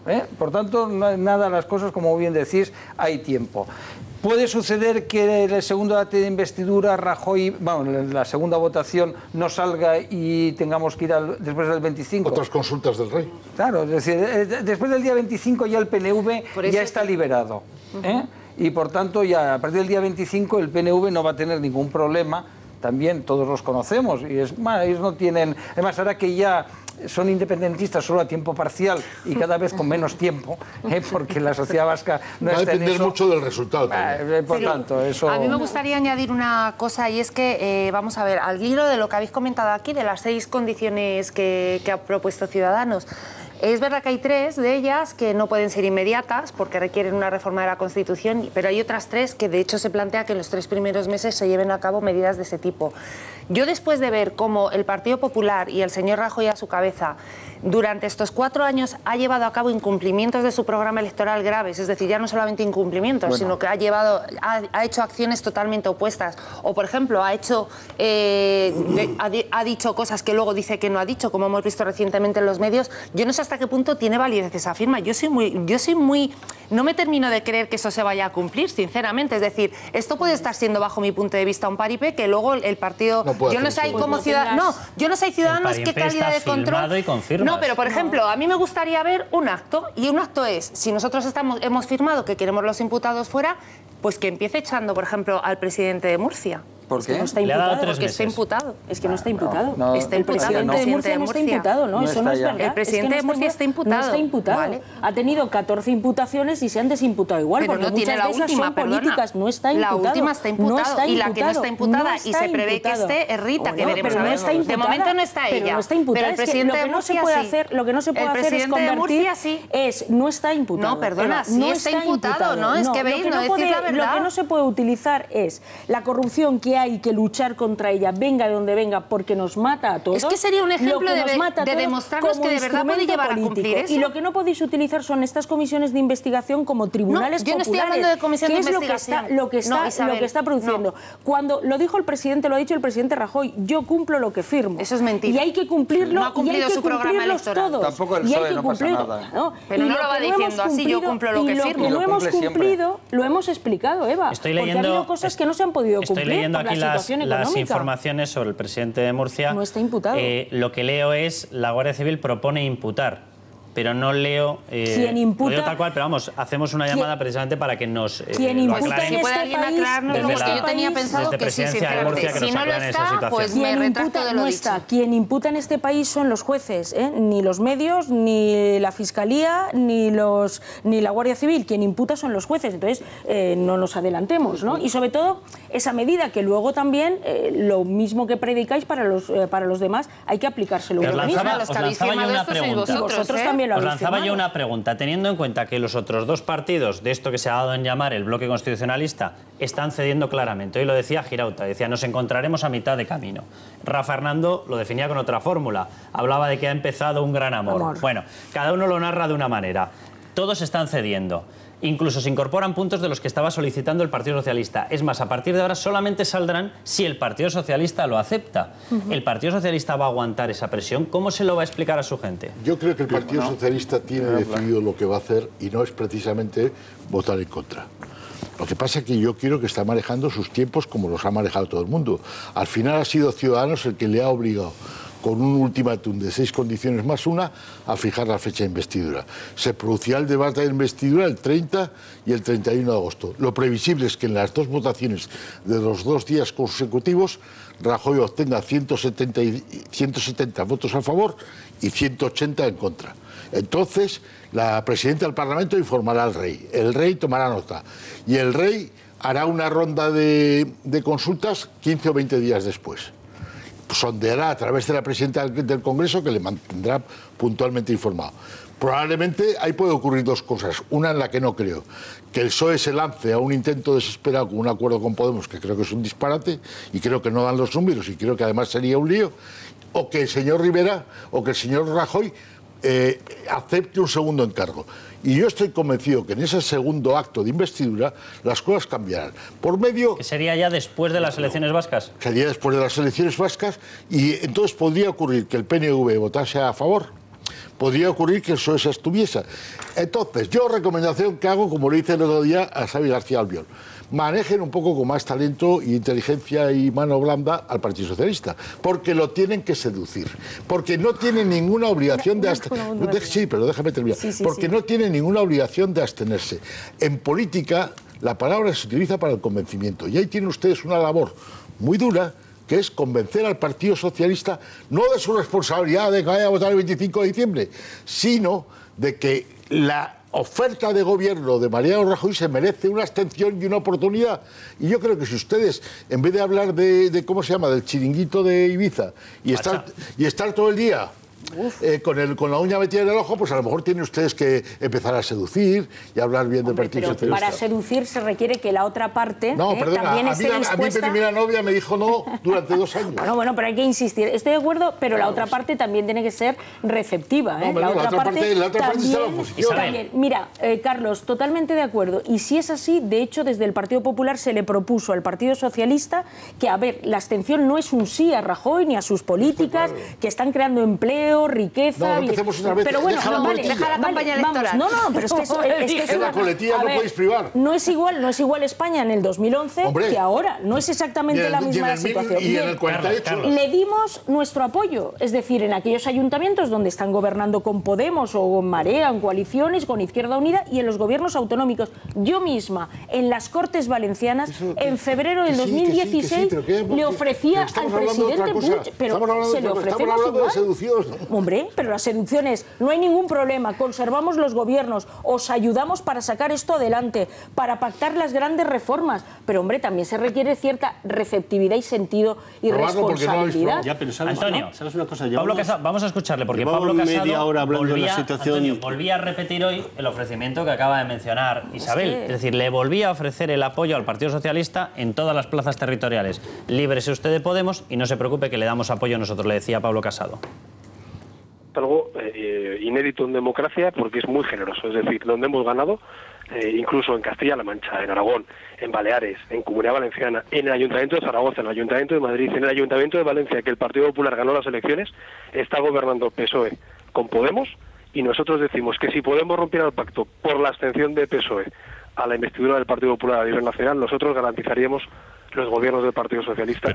¿eh? Por tanto, no hay nada, las cosas, como bien decís, hay tiempo. Puede suceder que en el segundo acto de investidura Rajoy, bueno, en la segunda votación no salga y tengamos que ir al, después del veinticinco. Otras consultas del rey. Claro, es decir, después del día veinticinco ya el P N V ya está liberado. ¿eh? Y por tanto, ya a partir del día veinticinco el P N V no va a tener ningún problema. También todos los conocemos. Y es, bueno, ellos no tienen. Además, ahora que ya son independentistas solo a tiempo parcial y cada vez con menos tiempo, ¿eh? Porque la sociedad vasca no va a está en depender eso. mucho del resultado. Eh, por Sí. tanto, eso. A mí me gustaría añadir una cosa, y es que, eh, vamos a ver, al hilo de lo que habéis comentado aquí, de las seis condiciones que, que ha propuesto Ciudadanos, es verdad que hay tres de ellas que no pueden ser inmediatas porque requieren una reforma de la Constitución, pero hay otras tres que de hecho se plantea que en los tres primeros meses se lleven a cabo medidas de ese tipo. Yo, después de ver cómo el Partido Popular y el señor Rajoy a su cabeza durante estos cuatro años ha llevado a cabo incumplimientos de su programa electoral graves, es decir, ya no solamente incumplimientos, bueno. sino que ha llevado, ha, ha hecho acciones totalmente opuestas, o por ejemplo ha hecho, eh, de, ha, ha dicho cosas que luego dice que no ha dicho, como hemos visto recientemente en los medios. Yo no sé hasta qué punto tiene validez esa firma. Yo soy muy, yo soy muy, no me termino de creer que eso se vaya a cumplir, sinceramente. Es decir, esto puede estar siendo, bajo mi punto de vista, un paripé que luego el partido, no yo no sé eso. como ciudadanos, no, yo no sé ciudadanos qué calidad de control. Y no, pero por ejemplo, a mí me gustaría ver un acto, y un acto es, si nosotros estamos, hemos firmado que queremos los imputados fuera, pues que empiece echando, por ejemplo, al presidente de Murcia. ¿Por Es que qué? no está Le ha dado imputado. tres Porque está meses. imputado. Es que no está imputado. No, no, Está El imputado. presidente No. de Murcia no está imputado, ¿no? No Eso está no es ya. verdad. El presidente Es que de Murcia está imputado. No está imputado. Vale. Ha tenido catorce imputaciones y se han desimputado igual, Pero porque no tiene muchas la de esas última, son perdona. políticas. No está La imputado. última está imputado, No está y la que no está imputada No y se está prevé que imputado. esté es Rita, que No, veremos pero a no ver. está De imputada, momento no está pero ella. no está imputada. Pero el Es que presidente lo que de no se Murcia puede sí. hacer, lo que no se puede El hacer es presidente de convertir Murcia sí. es no está imputado. No, perdona, Eva, sí no está imputado, ¿no? Es que lo veis, no decís puede- la verdad. Lo que no se puede utilizar es la corrupción que hay que luchar contra ella, venga de donde venga, porque nos mata a todos. Es que sería un ejemplo Lo que de nos ve- mata a de todos demostrarnos como que de verdad puede instrumento llevar a político. cumplir eso. Y lo que no podéis utilizar son estas comisiones de investigación como tribunales yo no estoy populares. hablando de comisión que de es lo que investigación. está, lo que está, No, Isabel, lo que está produciendo. Cuando lo dijo el presidente, lo ha dicho el presidente Rajoy, yo cumplo lo que firmo. Eso es mentira. Y hay que cumplirlo. No ha cumplido y hay que su programa cumplirlos electoral. todos. Tampoco el y hay PSOE, que no pasa cumplirlo, nada. ¿no? Pero Y no lo lo va que no hemos diciendo así, yo cumplido- cumplo lo que y firmo. que Lo no hemos cumple siempre. cumplido, lo hemos explicado, Eva. Estoy porque leyendo, ha habido cosas que no se han podido estoy cumplir leyendo por aquí la las, situación las económica. informaciones sobre el presidente de Murcia. No está imputado. Eh, lo que leo es la Guardia Civil propone imputar, pero no leo. Eh, Quien imputa- lo leo tal cual, pero vamos, hacemos una Quien- llamada precisamente para que nos eh, Quien lo imputa aclaren. en Si puede este alguien país, aclararnos, desde porque la- yo tenía pensado desde que sí, Presidencia de Murcia, sinceramente. que Si nos no lo aclaren esa está, situación. pues me Quien retracto imputa de lo no dicho. está. Quien imputa en este país son los jueces, ¿eh? Ni los medios, ni la Fiscalía, ni los ni la Guardia Civil. Quien imputa son los jueces. Entonces, eh, no nos adelantemos, ¿no? Y sobre todo, esa medida que luego también, eh, lo mismo que predicáis para los, eh, para los demás, hay que aplicárselo. Pero os uno mismo. lanzaba, los que os habéis lanzaba yo firmado una esto sois pregunta. Y vosotros ¿eh? también lo Os habéis lanzaba yo firmado. una pregunta. Teniendo en cuenta que los otros dos partidos de esto que se ha dado en llamar el bloque constitucionalista están cediendo claramente. Hoy lo decía Girauta, decía, nos encontraremos a mitad de camino. Rafa Hernando lo definía con otra fórmula. Hablaba de que ha empezado un gran amor. Amor. Bueno, cada uno lo narra de una manera. Todos están cediendo. Incluso se incorporan puntos de los que estaba solicitando el Partido Socialista. Es más, a partir de ahora solamente saldrán si el Partido Socialista lo acepta. Uh-huh. ¿El Partido Socialista va a aguantar esa presión? ¿Cómo se lo va a explicar a su gente? Yo creo que el Partido Socialista tiene decidido lo que va a hacer y no es precisamente votar en contra. Lo que pasa es que yo quiero que está manejando sus tiempos como los ha manejado todo el mundo. Al final ha sido Ciudadanos el que le ha obligado, con un ultimátum de seis condiciones más una, a fijar la fecha de investidura. Se producirá el debate de investidura el treinta y el treinta y uno de agosto. Lo previsible es que en las dos votaciones de los dos días consecutivos Rajoy obtenga ciento setenta, y, ciento setenta votos a favor y ciento ochenta en contra. Entonces, la presidenta del Parlamento informará al rey. El rey tomará nota. Y el rey hará una ronda de, de consultas quince o veinte días después. Sondeará a través de la presidenta del, del Congreso, que le mantendrá puntualmente informado. Probablemente ahí puede ocurrir dos cosas. Una en la que no creo. Que el P S O E se lance a un intento desesperado con un acuerdo con Podemos, que creo que es un disparate, y creo que no dan los números, y creo que además sería un lío. O que el señor Rivera, o que el señor Rajoy eh, acepte un segundo encargo. Y yo estoy convencido que en ese segundo acto de investidura las cosas cambiarán. Por medio... ¿Que sería ya después de las elecciones vascas? Sería después de las elecciones vascas y entonces podría ocurrir que el P N V votase a favor, podría ocurrir que el P S O E se abstuviese. Entonces, yo recomendación que hago, como lo hice el otro día a Xavi García Albiol, manejen un poco con más talento, inteligencia y mano blanda al Partido Socialista, porque lo tienen que seducir, porque no tienen ninguna obligación de abstenerse. Sí, pero déjame terminar. Sí, sí, porque sí. no tienen ninguna obligación de abstenerse. En política, la palabra se utiliza para el convencimiento, y ahí tienen ustedes una labor muy dura, que es convencer al Partido Socialista no de su responsabilidad de que vaya a votar el veinticinco de diciembre, sino de que la oferta de gobierno de Mariano Rajoy se merece una abstención y una oportunidad. Y yo creo que si ustedes, en vez de hablar de, de ¿cómo se llama?, del chiringuito de Ibiza, y estar, y estar todo el día Eh, con, el, con la uña metida en el ojo, pues a lo mejor tienen ustedes que empezar a seducir y hablar bien del Partido Socialista. Para seducir se requiere que la otra parte no, eh, perdona, también a esté mí, la, dispuesta... a mí mi primera novia me dijo no durante dos años. Bueno, bueno, pero hay que insistir. Estoy de acuerdo, pero la otra parte también tiene que ser receptiva. ¿eh? No, la, la, otra parte, parte, la otra parte también, está en la oposición. También. Mira, eh, Carlos, totalmente de acuerdo. Y si es así, de hecho, desde el Partido Popular se le propuso al Partido Socialista que, a ver, la abstención no es un sí a Rajoy ni a sus políticas, claro, que están creando empleo, riqueza... No, no empecemos una vez. Pero bueno, deja no, la vale, deja la campaña vale, electoral. Vamos, no, no, pero es que eso es, es que en la coletilla no ver, podéis privar. No es igual, no es igual España en el dos mil once Hombre, que ahora. No es exactamente el, la misma el, situación. Y en el cuarenta y ocho. Le dimos nuestro apoyo, es decir, en aquellos ayuntamientos donde están gobernando con Podemos o con Marea, en coaliciones, con Izquierda Unida, y en los gobiernos autonómicos. Yo misma, en las Cortes Valencianas, eso, en febrero del sí, dos mil dieciséis, sí, sí, sí, le ofrecía al presidente Puig, pero se le ofrecemos igual. Hombre, pero la seducción es, no hay ningún problema, conservamos los gobiernos, os ayudamos para sacar esto adelante, para pactar las grandes reformas, pero hombre, también se requiere cierta receptividad y sentido y Probarlo responsabilidad. No ya, pero ¿sabes, Antonio, ¿no? ¿sabes una cosa? Pablo Casado, vamos a escucharle, porque Pablo Casado media hora hablando volvía, de la situación... Antonio, volvía a repetir hoy el ofrecimiento que acaba de mencionar Isabel, es, que... es decir, le volvía a ofrecer el apoyo al Partido Socialista en todas las plazas territoriales. Líbrese usted de Podemos y no se preocupe que le damos apoyo nosotros, le decía Pablo Casado. Algo eh, inédito en democracia porque es muy generoso, es decir, donde hemos ganado, eh, incluso en Castilla-La Mancha, en Aragón, en Baleares, en Comunidad Valenciana, en el Ayuntamiento de Zaragoza, en el Ayuntamiento de Madrid, en el Ayuntamiento de Valencia, que el Partido Popular ganó las elecciones, está gobernando P S O E con Podemos, y nosotros decimos que si Podemos romper el pacto por la abstención de P S O E a la investidura del Partido Popular a nivel nacional, nosotros garantizaríamos los gobiernos del Partido Socialista.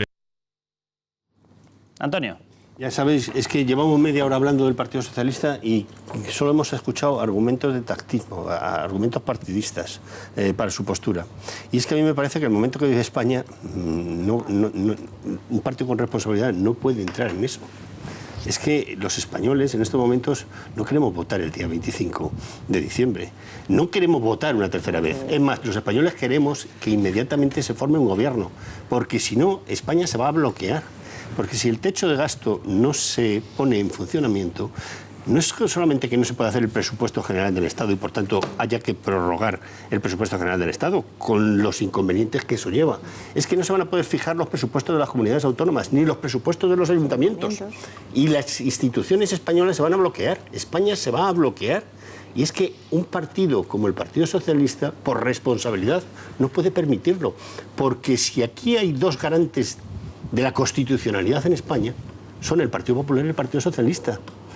Antonio. Ya sabéis, es que llevamos media hora hablando del Partido Socialista y solo hemos escuchado argumentos de tactismo, argumentos partidistas eh, para su postura. Y es que a mí me parece que el momento que vive España, no, no, no, un partido con responsabilidad no puede entrar en eso. Es que los españoles en estos momentos no queremos votar el día veinticinco de diciembre. No queremos votar una tercera vez. Es más, los españoles queremos que inmediatamente se forme un gobierno, porque si no, España se va a bloquear. Porque si el techo de gasto no se pone en funcionamiento, no es solamente que no se pueda hacer el presupuesto general del Estado y, por tanto, haya que prorrogar el presupuesto general del Estado, con los inconvenientes que eso lleva. Es que no se van a poder fijar los presupuestos de las comunidades autónomas, ni los presupuestos de los ayuntamientos. Y las instituciones españolas se van a bloquear. España se va a bloquear. Y es que un partido como el Partido Socialista, por responsabilidad, no puede permitirlo. Porque si aquí hay dos garantes de la constitucionalidad en España, son el Partido Popular y el Partido Socialista.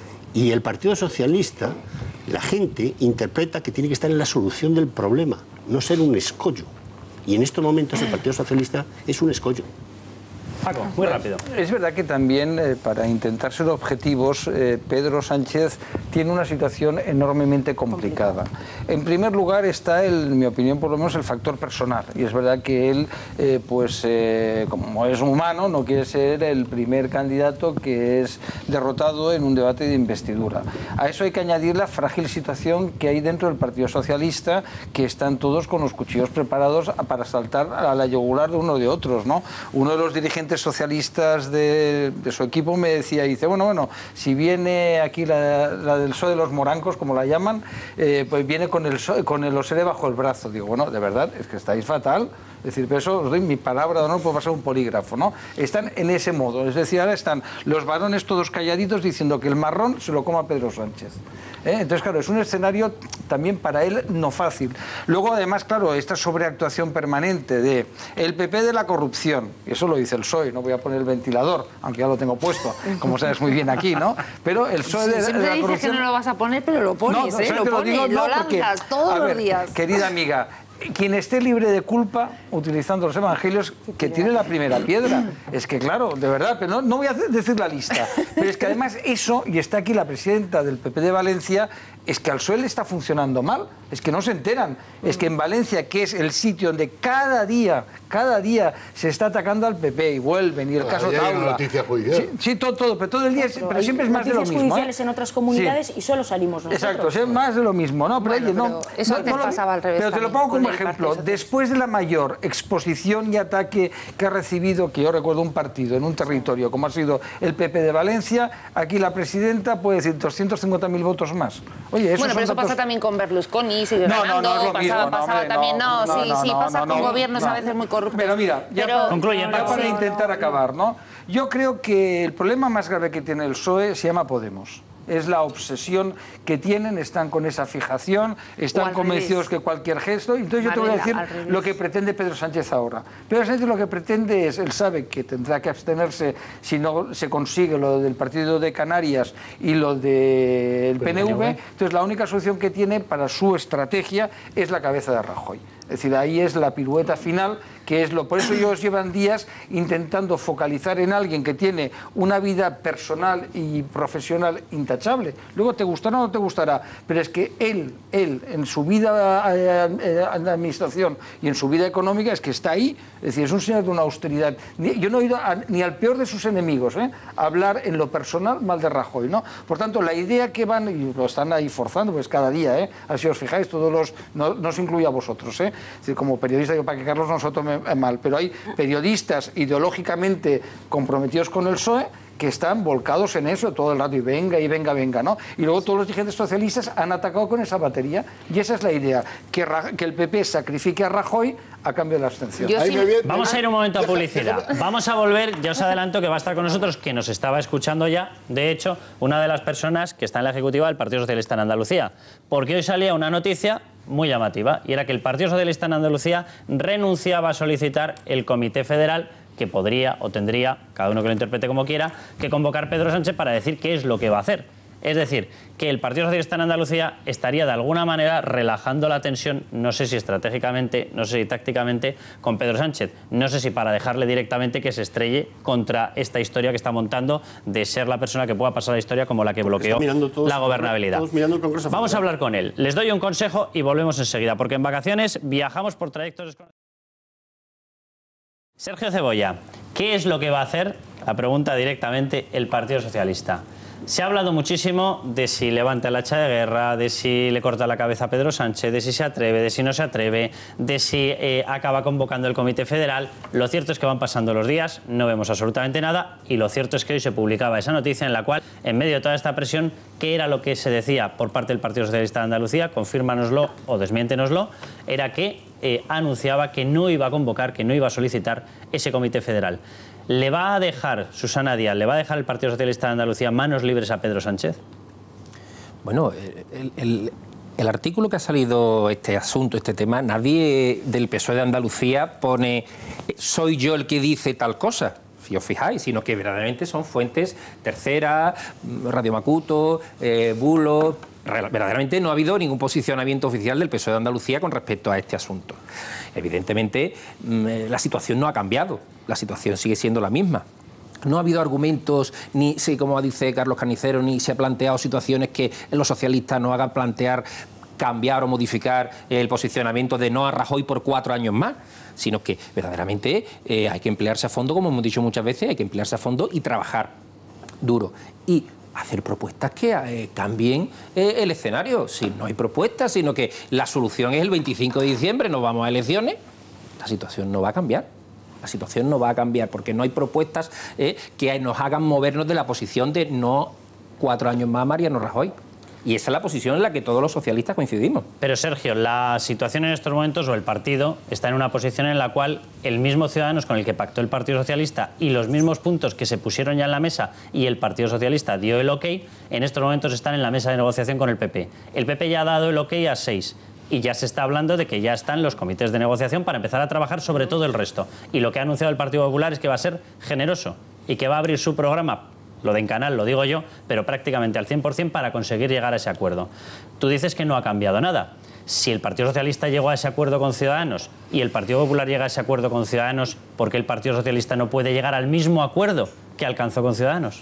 Y el Partido Socialista, la gente interpreta que tiene que estar en la solución del problema, no ser un escollo. Y en estos momentos el Partido Socialista es un escollo. Paco, muy rápido. Es verdad que también, eh, para intentar ser objetivos, eh, Pedro Sánchez tiene una situación enormemente complicada. En primer lugar está, el, en mi opinión, por lo menos el factor personal. Y es verdad que él, eh, pues, eh, como es humano, no quiere ser el primer candidato que es derrotado en un debate de investidura. A eso hay que añadir la frágil situación que hay dentro del Partido Socialista, que están todos con los cuchillos preparados para saltar a la yugular de uno de otros, ¿no? Uno de los dirigentes socialistas de, de su equipo me decía, dice, bueno, bueno, si viene aquí la, la del P S O E de los morancos, como la llaman, eh, pues viene con el, con el O S E R E bajo el brazo. Digo, bueno, de verdad, es que estáis fatal. Es decir, pero eso os doy mi palabra de honor, puedo pasar un polígrafo, ¿no? Están en ese modo. Es decir, ahora están los varones todos calladitos diciendo que el marrón se lo coma Pedro Sánchez. ¿Eh? Entonces, claro, es un escenario también para él no fácil. Luego, además, claro, esta sobreactuación permanente de el P P de la corrupción, eso lo dice el P S O hoy, no voy a poner el ventilador, aunque ya lo tengo puesto, como sabes muy bien aquí, ¿no? Pero el P S O E de, sí, siempre de la dices corrupción... que no lo vas a poner, pero lo pones, no, no, ¿eh? Lo lo pones, digo, lo no, porque, lanzas todos a los ver, días. Querida amiga, quien esté libre de culpa, utilizando los evangelios, que tiene la primera piedra. Es que, claro, de verdad, pero no, no voy a decir la lista. Pero es que además eso, y está aquí la presidenta del P P de Valencia, es que al P S O E le está funcionando mal, es que no se enteran. Es que en Valencia, que es el sitio donde cada día, cada día se está atacando al P P y vuelven, y el caso Hay una Taula. noticia judicial. Sí, sí, todo, todo, pero todo el día, Pero pero hay siempre es más de lo noticias mismo. judiciales ¿eh? en otras comunidades Sí. y solo salimos nosotros. Exacto, es más de lo mismo, ¿no? Pero, Bueno, oye, no, pero eso no- antes no lo- pasaba al revés Pero te lo también, pongo como con el ejemplo. Partido Después de la mayor exposición y ataque que ha recibido, que yo recuerdo un partido en un territorio como ha sido el P P de Valencia, aquí la presidenta puede decir doscientos cincuenta mil votos más. Oye, eso Bueno, son pero eso datos- pasa también con Berlusconi, sigue No, no, ganando, no es lo pasaba, mismo, no, pasaba hombre, también, no, no, sí, no, sí, no, pasa no, con no, gobiernos no. a veces muy corruptos. Pero mira, ya, Pero- para, Concluye, ya Paco. para Sí, intentar acabar, ¿no? Yo creo que el problema más grave que tiene el P S O E se llama Podemos. Es la obsesión que tienen, están con esa fijación, O están al convencidos revés. que cualquier gesto... Entonces yo te voy a Marela, decir al revés. lo que pretende Pedro Sánchez ahora. Pedro Sánchez lo que pretende es, él sabe que tendrá que abstenerse si no se consigue lo del partido de Canarias y lo del P N V, entonces la única solución que tiene para su estrategia es la cabeza de Rajoy. Es decir, ahí es la pirueta final, que es lo... Por eso ellos llevan días intentando focalizar en alguien que tiene una vida personal y profesional intachable. Luego te gustará o no te gustará, pero es que él, él, en su vida eh, eh, en la administración y en su vida económica, es que está ahí. Es decir, es un señor de una austeridad. Ni- Yo no he oído a- ni al peor de sus enemigos ¿eh? hablar en lo personal mal de Rajoy, ¿no? Por tanto, la idea que van, y lo están ahí forzando, pues cada día, ¿eh? Así os fijáis, todos los... No, no os incluye a vosotros, ¿eh? Es decir, como periodista, yo para que Carlos no se lo tome mal, pero hay periodistas ideológicamente comprometidos con el P S O E que están volcados en eso todo el rato, y venga, y venga, venga, ¿no? Y luego todos los dirigentes socialistas han atacado con esa batería, y esa es la idea, que, Ra- que el P P sacrifique a Rajoy a cambio de la abstención. Yo Ahí sí- me viene- Vamos a ir un momento a publicidad. Vamos a volver, ya os adelanto que va a estar con nosotros, que nos estaba escuchando ya, de hecho, una de las personas que está en la ejecutiva del Partido Socialista en Andalucía. Porque hoy salía una noticia muy llamativa, y era que el Partido Socialista en Andalucía renunciaba a solicitar el Comité Federal que podría o tendría, cada uno que lo interprete como quiera, que convocar Pedro Sánchez para decir qué es lo que va a hacer. Es decir, que el Partido Socialista en Andalucía estaría de alguna manera relajando la tensión, no sé si estratégicamente, no sé si tácticamente, con Pedro Sánchez. No sé si para dejarle directamente que se estrelle contra esta historia que está montando de ser la persona que pueda pasar a la historia como la que bloqueó Están mirando todos- la gobernabilidad. todos mirando el Congreso Vamos a Federal. hablar con él. Les doy un consejo y volvemos enseguida, porque en vacaciones viajamos por trayectos desconocidos. Sergio Cebolla, ¿qué es lo que va a hacer? La pregunta directamente el Partido Socialista. Se ha hablado muchísimo de si levanta el hacha de guerra, de si le corta la cabeza a Pedro Sánchez, de si se atreve, de si no se atreve, de si eh, acaba convocando el Comité Federal. Lo cierto es que van pasando los días, no vemos absolutamente nada, y lo cierto es que hoy se publicaba esa noticia en la cual, en medio de toda esta presión, ¿qué era lo que se decía por parte del Partido Socialista de Andalucía? Confírmanoslo o desmiéntenoslo. Era que eh, anunciaba que no iba a convocar, que no iba a solicitar ese Comité Federal. ¿Le va a dejar, Susana Díaz, le va a dejar el Partido Socialista de Andalucía manos libres a Pedro Sánchez? Bueno, el, el- el artículo que ha salido, este asunto, este tema, nadie del P S O E de Andalucía pone soy yo el que dice tal cosa, si os fijáis, sino que verdaderamente son fuentes terceras, Radio Macuto, eh, bulos. Real- Verdaderamente no ha habido ningún posicionamiento oficial del P S O E de Andalucía con respecto a este asunto. Evidentemente, mm, eh, la situación no ha cambiado, la situación sigue siendo la misma. No ha habido argumentos, ni, sí, como dice Carlos Carnicero, ni se ha planteado situaciones que los socialistas nos hagan plantear cambiar o modificar el posicionamiento de no a Rajoy por cuatro años más, sino que verdaderamente eh, hay que emplearse a fondo, como hemos dicho muchas veces, hay que emplearse a fondo y trabajar duro. Y hacer propuestas que eh, cambien eh, el escenario. Si no hay propuestas, sino que la solución es el veinticinco de diciembre, nos vamos a elecciones, la situación no va a cambiar. La situación no va a cambiar porque no hay propuestas eh, que nos hagan movernos de la posición de no cuatro años más a Mariano Rajoy. Y esa es la posición en la que todos los socialistas coincidimos. Pero Sergio, la situación en estos momentos, o el partido, está en una posición en la cual el mismo Ciudadanos con el que pactó el Partido Socialista y los mismos puntos que se pusieron ya en la mesa y el Partido Socialista dio el ok, en estos momentos están en la mesa de negociación con el P P. El P P ya ha dado el ok a seis. y ya se está hablando de que ya están los comités de negociación para empezar a trabajar sobre todo el resto. Y lo que ha anunciado el Partido Popular es que va a ser generoso y que va a abrir su programa, lo de Encanal lo digo yo, pero prácticamente al cien por cien para conseguir llegar a ese acuerdo. Tú dices que no ha cambiado nada. Si el Partido Socialista llegó a ese acuerdo con Ciudadanos y el Partido Popular llega a ese acuerdo con Ciudadanos, ¿por qué el Partido Socialista no puede llegar al mismo acuerdo que alcanzó con Ciudadanos?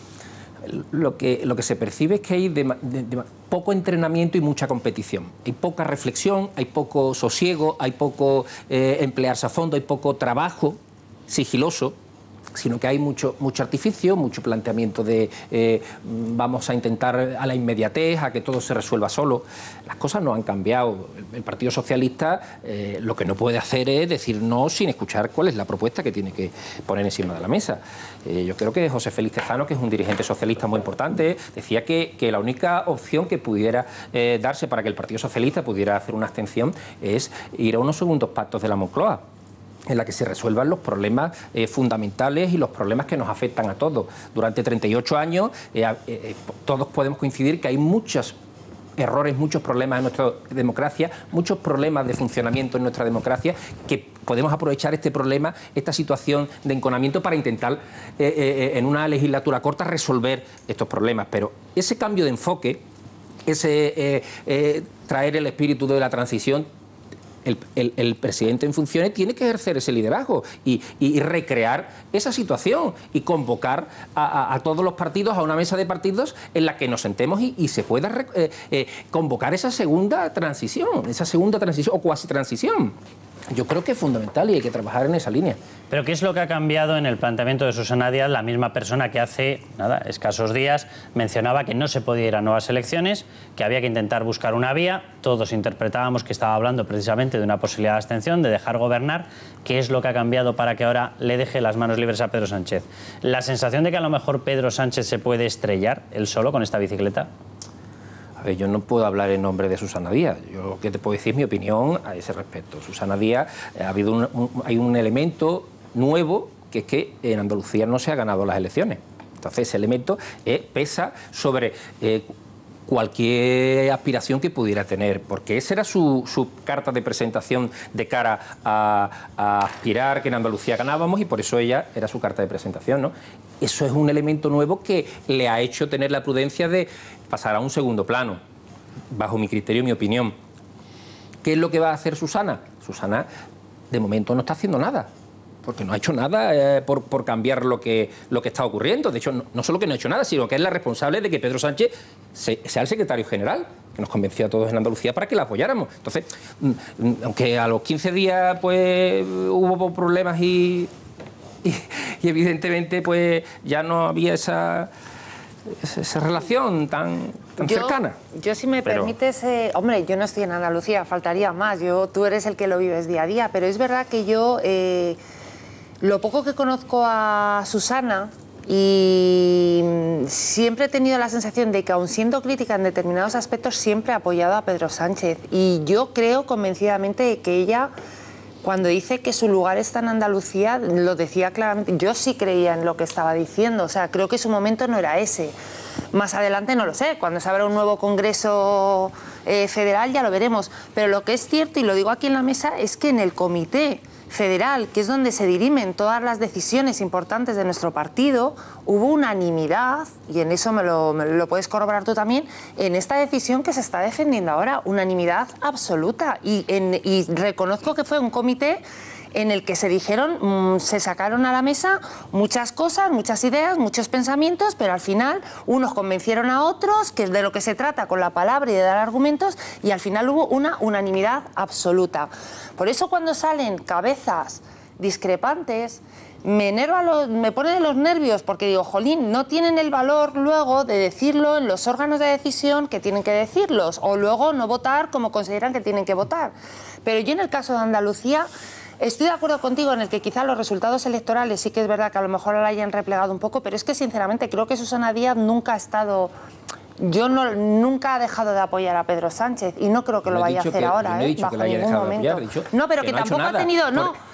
Lo que, lo que se percibe es que hay de, de, de poco entrenamiento y mucha competición. Hay poca reflexión, hay poco sosiego, hay poco eh, emplearse a fondo, hay poco trabajo sigiloso, sino que hay mucho, mucho artificio, mucho planteamiento de eh, vamos a intentar a la inmediatez, a que todo se resuelva solo. Las cosas no han cambiado. El, el Partido Socialista eh, lo que no puede hacer es decir no sin escuchar cuál es la propuesta que tiene que poner encima de la mesa. Eh, yo creo que José Félix Tejano, que es un dirigente socialista muy importante, decía que, que la única opción que pudiera eh, darse para que el Partido Socialista pudiera hacer una abstención es ir a unos segundos pactos de la Moncloa, en la que se resuelvan los problemas eh, fundamentales y los problemas que nos afectan a todos. Durante treinta y ocho años eh, eh, todos podemos coincidir que hay muchos errores, muchos problemas en nuestra democracia, muchos problemas de funcionamiento en nuestra democracia, que podemos aprovechar este problema, esta situación de enconamiento para intentar eh, eh, en una legislatura corta resolver estos problemas. Pero ese cambio de enfoque, ese eh, eh, traer el espíritu de la transición, El, el, el presidente en funciones tiene que ejercer ese liderazgo y, y, y recrear esa situación y convocar a, a, a todos los partidos a una mesa de partidos en la que nos sentemos y, y se pueda eh, eh, convocar esa segunda transición, esa segunda transición o cuasi transición. Yo creo que es fundamental y hay que trabajar en esa línea. Pero ¿qué es lo que ha cambiado en el planteamiento de Susana Díaz, la misma persona que hace nada, escasos días mencionaba que no se podía ir a nuevas elecciones, que había que intentar buscar una vía? Todos interpretábamos que estaba hablando precisamente de una posibilidad de abstención, de dejar gobernar. ¿Qué es lo que ha cambiado para que ahora le deje las manos libres a Pedro Sánchez? ¿La sensación de que a lo mejor Pedro Sánchez se puede estrellar él solo con esta bicicleta? A ver, yo no puedo hablar en nombre de Susana Díaz. Yo lo que te puedo decir es mi opinión a ese respecto. Susana Díaz, eh, ha habido un, un, hay un elemento nuevo, que es que en Andalucía no se ha ganado las elecciones. Entonces ese elemento eh, pesa sobre eh, cualquier aspiración que pudiera tener, porque esa era su, su carta de presentación de cara a, a aspirar que en Andalucía ganábamos, y por eso ella era su carta de presentación, ¿no? Eso es un elemento nuevo que le ha hecho tener la prudencia de pasar a un segundo plano, bajo mi criterio y mi opinión. ¿Qué es lo que va a hacer Susana? Susana, de momento, no está haciendo nada, porque no ha hecho nada eh, por, por cambiar lo que, lo que está ocurriendo. De hecho, no, no solo que no ha hecho nada, sino que es la responsable de que Pedro Sánchez se, sea el secretario general, que nos convenció a todos en Andalucía para que la apoyáramos. Entonces, aunque a los quince días pues hubo problemas y, y, y evidentemente pues ya no había esa... esa relación tan, tan yo, cercana. Yo, si me pero... permites, eh, hombre, yo no estoy en Andalucía, faltaría más, yo, tú eres el que lo vives día a día, pero es verdad que yo, eh, lo poco que conozco a Susana, y siempre he tenido la sensación de que, aun siendo crítica en determinados aspectos, siempre ha apoyado a Pedro Sánchez, y yo creo convencidamente que ella... Cuando dice que su lugar está en Andalucía, lo decía claramente. Yo sí creía en lo que estaba diciendo. O sea, creo que su momento no era ese. Más adelante no lo sé. Cuando se abra un nuevo Congreso eh, federal ya lo veremos. Pero lo que es cierto, y lo digo aquí en la mesa, es que en el Comité Federal, que es donde se dirimen todas las decisiones importantes de nuestro partido, hubo unanimidad, y en eso me lo, me lo puedes corroborar tú también, en esta decisión que se está defendiendo ahora, unanimidad absoluta. Y, en, y reconozco que fue un comité en el que se dijeron, mmm, se sacaron a la mesa muchas cosas, muchas ideas, muchos pensamientos, pero al final unos convencieron a otros, que es de lo que se trata con la palabra y de dar argumentos, y al final hubo una unanimidad absoluta. Por eso cuando salen cabezas discrepantes, me enerva, lo, me pone de los nervios, porque digo, jolín, no tienen el valor luego de decirlo en los órganos de decisión que tienen que decirlos, o luego no votar como consideran que tienen que votar. Pero yo en el caso de Andalucía estoy de acuerdo contigo en el que quizá los resultados electorales sí que es verdad que a lo mejor la hayan replegado un poco, pero es que sinceramente creo que Susana Díaz nunca ha estado... Yo no, nunca ha dejado de apoyar a Pedro Sánchez y no creo que no lo vaya a hacer que, ahora, no he ¿eh? dicho bajo que lo haya ningún dejado momento. De apoyar, he dicho no, pero que, que no tampoco ha, ha tenido... No,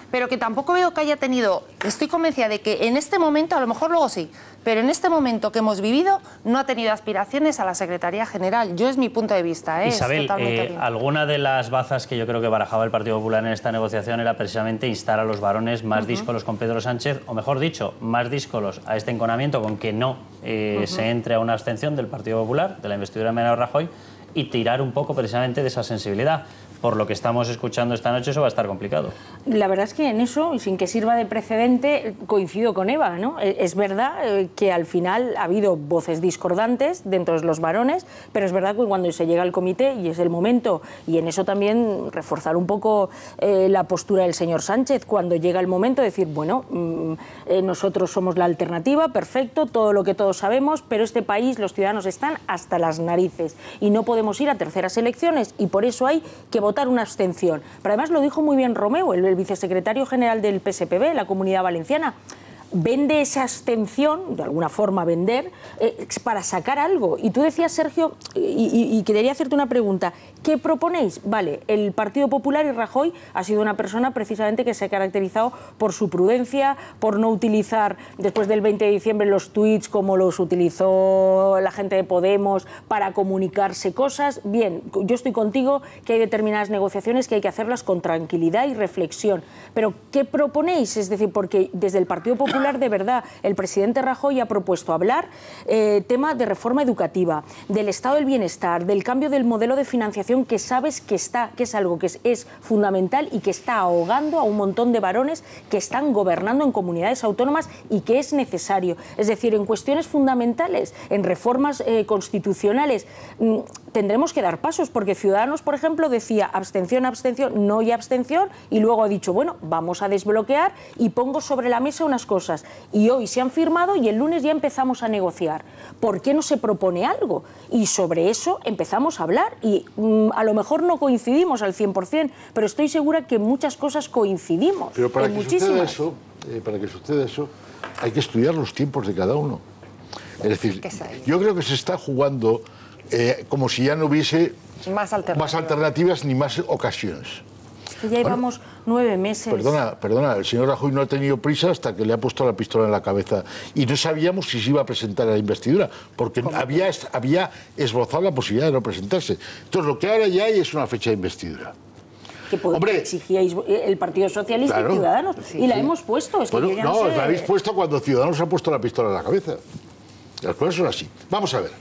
pero que tampoco veo que haya tenido, estoy convencida de que en este momento, a lo mejor luego sí, pero en este momento que hemos vivido no ha tenido aspiraciones a la Secretaría General. Yo es mi punto de vista. ¿eh? Isabel, es totalmente eh, alguna de las bazas que yo creo que barajaba el Partido Popular en esta negociación era precisamente instar a los varones más uh-huh. díscolos con Pedro Sánchez, o mejor dicho, más díscolos a este enconamiento con que no eh, uh-huh. se entre a una abstención del Partido Popular, de la investidura de Mariano Rajoy, y tirar un poco precisamente de esa sensibilidad. Por lo que estamos escuchando esta noche, eso va a estar complicado. La verdad es que en eso, y sin que sirva de precedente, coincido con Eva, ¿no? Es verdad que al final ha habido voces discordantes dentro de los varones, pero es verdad que cuando se llega al comité, y es el momento, y en eso también reforzar un poco eh, la postura del señor Sánchez, cuando llega el momento de decir, bueno, mmm, eh, nosotros somos la alternativa, perfecto, todo lo que todos sabemos, pero este país, los ciudadanos están hasta las narices, y no podemos ir a terceras elecciones, y por eso hay que votar una abstención. Pero además lo dijo muy bien Romeu, el, el vicesecretario general del P S P B, la Comunidad Valenciana. Vende esa abstención, de alguna forma vender, eh, para sacar algo. Y tú decías, Sergio, y, y, y quería hacerte una pregunta, ¿qué proponéis? Vale, el Partido Popular y Rajoy ha sido una persona precisamente que se ha caracterizado por su prudencia, por no utilizar después del veinte de diciembre los tuits como los utilizó la gente de Podemos para comunicarse cosas. Bien, yo estoy contigo que hay determinadas negociaciones que hay que hacerlas con tranquilidad y reflexión. Pero, ¿qué proponéis? Es decir, porque desde el Partido Popular de verdad, el presidente Rajoy ha propuesto hablar eh, tema de reforma educativa, del estado del bienestar, del cambio del modelo de financiación que sabes que está, que es algo que es, es fundamental y que está ahogando a un montón de varones que están gobernando en comunidades autónomas y que es necesario. Es decir, en cuestiones fundamentales, en reformas eh, constitucionales, mmm, tendremos que dar pasos, porque Ciudadanos, por ejemplo, decía abstención, abstención, no y abstención, y luego ha dicho, bueno, vamos a desbloquear y pongo sobre la mesa unas cosas. Y hoy se han firmado y el lunes ya empezamos a negociar. ¿Por qué no se propone algo? Y sobre eso empezamos a hablar y mmm, a lo mejor no coincidimos al cien por cien, pero estoy segura que en muchas cosas coincidimos. Pero para que que suceda eso, eh, para que suceda eso, hay que estudiar los tiempos de cada uno. Es decir, yo creo que se está jugando eh, como si ya no hubiese más alternativas, más alternativas ni más ocasiones. Que ya llevamos bueno, nueve meses. Perdona, perdona, el señor Rajoy no ha tenido prisa hasta que le ha puesto la pistola en la cabeza y no sabíamos si se iba a presentar a la investidura, porque había, había esbozado la posibilidad de no presentarse. Entonces, lo que ahora ya hay es una fecha de investidura. Que Hombre, exigíais el Partido Socialista claro, y Ciudadanos, sí, y la sí. hemos puesto. Es bueno, que yo ya no, no sé... la habéis puesto cuando Ciudadanos ha puesto la pistola en la cabeza. Las cosas son así. Vamos a ver.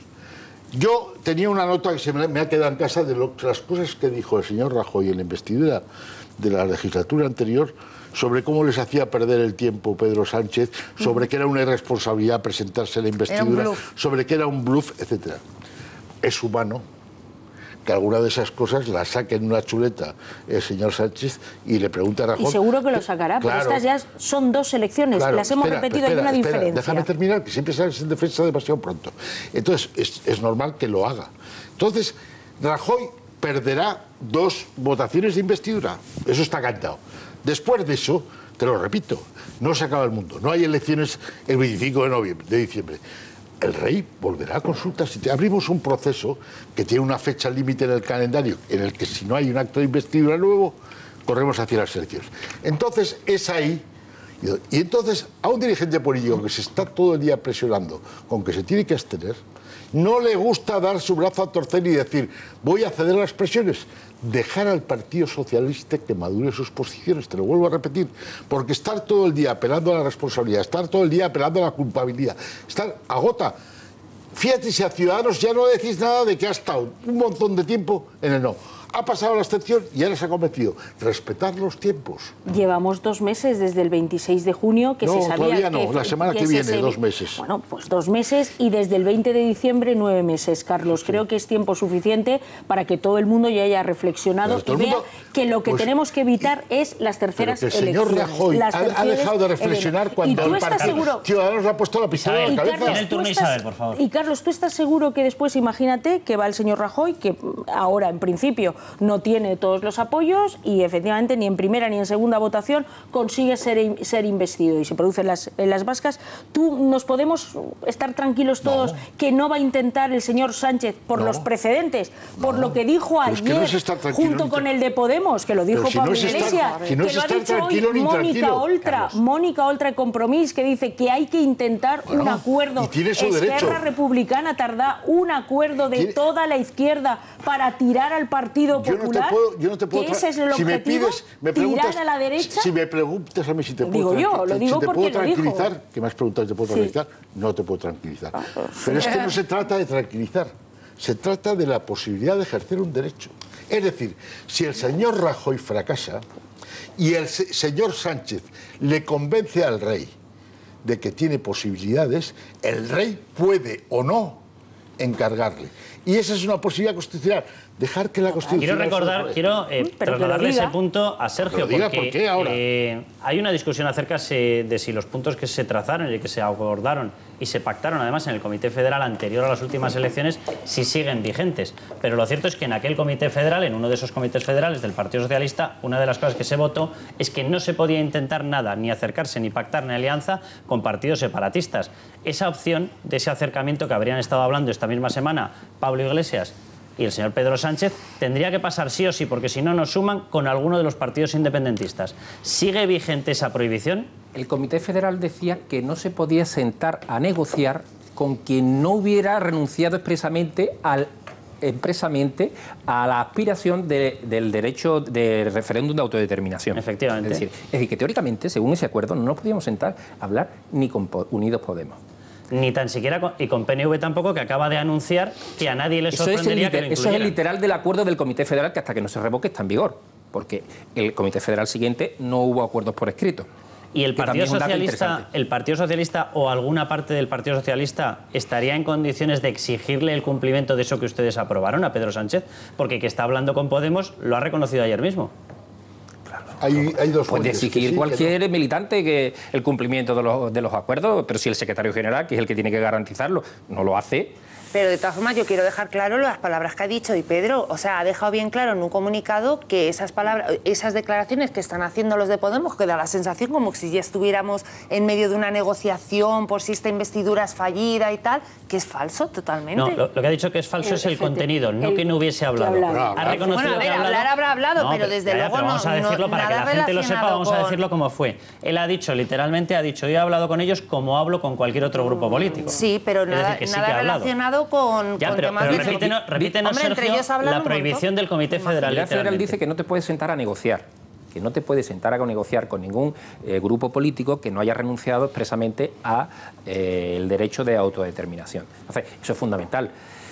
Yo tenía una nota que se me, me ha quedado en casa de lo, las cosas que dijo el señor Rajoy en la investidura de la legislatura anterior sobre cómo les hacía perder el tiempo Pedro Sánchez, sobre uh-huh. que era una irresponsabilidad presentarse a la investidura, sobre que era un bluff, etcétera. Es humano que alguna de esas cosas las saque en una chuleta el señor Sánchez y le pregunte a Rajoy... Y seguro que lo sacará, claro, pero estas ya son dos elecciones, claro, las hemos espera, repetido, espera, hay una espera, diferencia. Déjame terminar, que siempre sales en defensa demasiado pronto. Entonces, es, es normal que lo haga. Entonces, Rajoy perderá dos votaciones de investidura. Eso está cantado. Después de eso, te lo repito, no se acaba el mundo. No hay elecciones el veinticinco de noviembre, de diciembre. El rey volverá a consultas. Si te abrimos un proceso que tiene una fecha límite en el calendario, en el que si no hay un acto de investidura nuevo, corremos hacia las elecciones. Entonces, es ahí. Y entonces, a un dirigente político que se está todo el día presionando con que se tiene que abstener, no le gusta dar su brazo a torcer y decir, voy a ceder a las presiones. Dejar al Partido Socialista que madure sus posiciones, te lo vuelvo a repetir, porque estar todo el día apelando a la responsabilidad, estar todo el día apelando a la culpabilidad, estar agota. Fíjate si a Ciudadanos ya no decís nada de que ha estado un montón de tiempo en el no. Ha pasado la abstención y ahora se ha convencido. Respetar los tiempos. Llevamos dos meses desde el veintiséis de junio que no, se sabía todavía no, que... la semana que, que viene, se... dos meses. Bueno, pues dos meses y desde el veinte de diciembre nueve meses, Carlos. Sí. Creo que es tiempo suficiente para que todo el mundo ya haya reflexionado y vea mundo, que lo que pues, tenemos que evitar y, es las terceras pero que el elecciones. Señor Rajoy ha, ha dejado de reflexionar cuando el Partido Ciudadanos le ha puesto la pistola en la cabeza. Carlos, el turno Isabel, por favor. Y Carlos, ¿tú estás seguro que después, imagínate, que va el señor Rajoy, que ahora en principio no tiene todos los apoyos y efectivamente ni en primera ni en segunda votación consigue ser, ser investido y se produce en las, en las vascas. ¿Tú nos podemos estar tranquilos todos no. que no va a intentar el señor Sánchez por no. los precedentes, por no. lo que dijo ayer, que no es junto con el de Podemos, que lo dijo si Pablo no Iglesias, si no que lo ha dicho hoy Mónica Oltra, Mónica Oltra de Compromís, que dice que hay que intentar bueno, un acuerdo. Y tiene su Esquerra derecho. Republicana tarda un acuerdo de ¿Tiene? toda la izquierda para tirar al Partido yo Popular. No te puedo, yo no te puedo que ese es el si objetivo, me pides, me preguntas, tirar a la derecha. Si me preguntas a mí si te puedo, digo yo, lo digo si te porque puedo tranquilizar, lo que me has preguntado si te puedo tranquilizar, sí. no te puedo tranquilizar. Ah, Pero es que no se trata de tranquilizar, se trata de la posibilidad de ejercer un derecho. Es decir, si el señor Rajoy fracasa y el se señor Sánchez le convence al rey de que tiene posibilidades, el rey puede o no encargarle. Y esa es una posibilidad constitucional. Dejar que la Constitución... Quiero recordar, quiero eh, trasladarle ese punto a Sergio, diga, porque ¿por qué ahora? Eh, hay una discusión acerca de si los puntos que se trazaron y que se acordaron y se pactaron además en el Comité Federal anterior a las últimas elecciones, si siguen vigentes. Pero lo cierto es que en aquel Comité Federal, en uno de esos comités federales del Partido Socialista, una de las cosas que se votó es que no se podía intentar nada, ni acercarse, ni pactar, ni alianza con partidos separatistas. Esa opción de ese acercamiento que habrían estado hablando esta misma semana Pablo Iglesias y el señor Pedro Sánchez, tendría que pasar sí o sí, porque si no nos suman con alguno de los partidos independentistas. ¿Sigue vigente esa prohibición? El Comité Federal decía que no se podía sentar a negociar con quien no hubiera renunciado expresamente al expresamente a la aspiración de, del derecho de referéndum de autodeterminación. Efectivamente. Es decir, es decir, que teóricamente, según ese acuerdo, no nos podíamos sentar a hablar ni con Unidos Podemos. Ni tan siquiera con, y con P N V tampoco, que acaba de anunciar que a nadie le sorprendería que lo incluyeran. Eso es el literal del acuerdo del Comité Federal, que hasta que no se revoque está en vigor, porque el Comité Federal siguiente no hubo acuerdos por escrito. ¿Y el Partido Socialista, el Partido Socialista o alguna parte del Partido Socialista estaría en condiciones de exigirle el cumplimiento de eso que ustedes aprobaron a Pedro Sánchez? Porque que está hablando con Podemos lo ha reconocido ayer mismo. Hay, hay dos Puede exigir sí, cualquier que no. militante que el cumplimiento de los, de los acuerdos, pero si el secretario general, que es el que tiene que garantizarlo, no lo hace. Pero de todas formas yo quiero dejar claro las palabras que ha dicho y Pedro, o sea, ha dejado bien claro en un comunicado que esas palabras, esas declaraciones que están haciendo los de Podemos, que da la sensación como si ya estuviéramos en medio de una negociación por si esta investidura es fallida y tal, que es falso totalmente. No, lo, lo que ha dicho que es falso el, es el efecto, contenido, no el, que no hubiese hablado. Ha reconocido bueno, a ver, que ha hablar habrá hablado, no, pero desde luego pero vamos a decirlo no, para que la gente lo sepa, vamos con... a decirlo como fue. Él ha dicho, literalmente ha dicho, yo he hablado con ellos como hablo con cualquier otro grupo político. Sí, pero es nada, decir, nada sí relacionado con... Ya, con pero, pero repítenos, repítenos Hombre, Sergio, la prohibición del Comité Federal. El Comité Federal dice que no te puedes sentar a negociar, que no te puedes sentar a negociar con ningún eh, grupo político que no haya renunciado expresamente a eh, el derecho de autodeterminación. Entonces, eso es fundamental.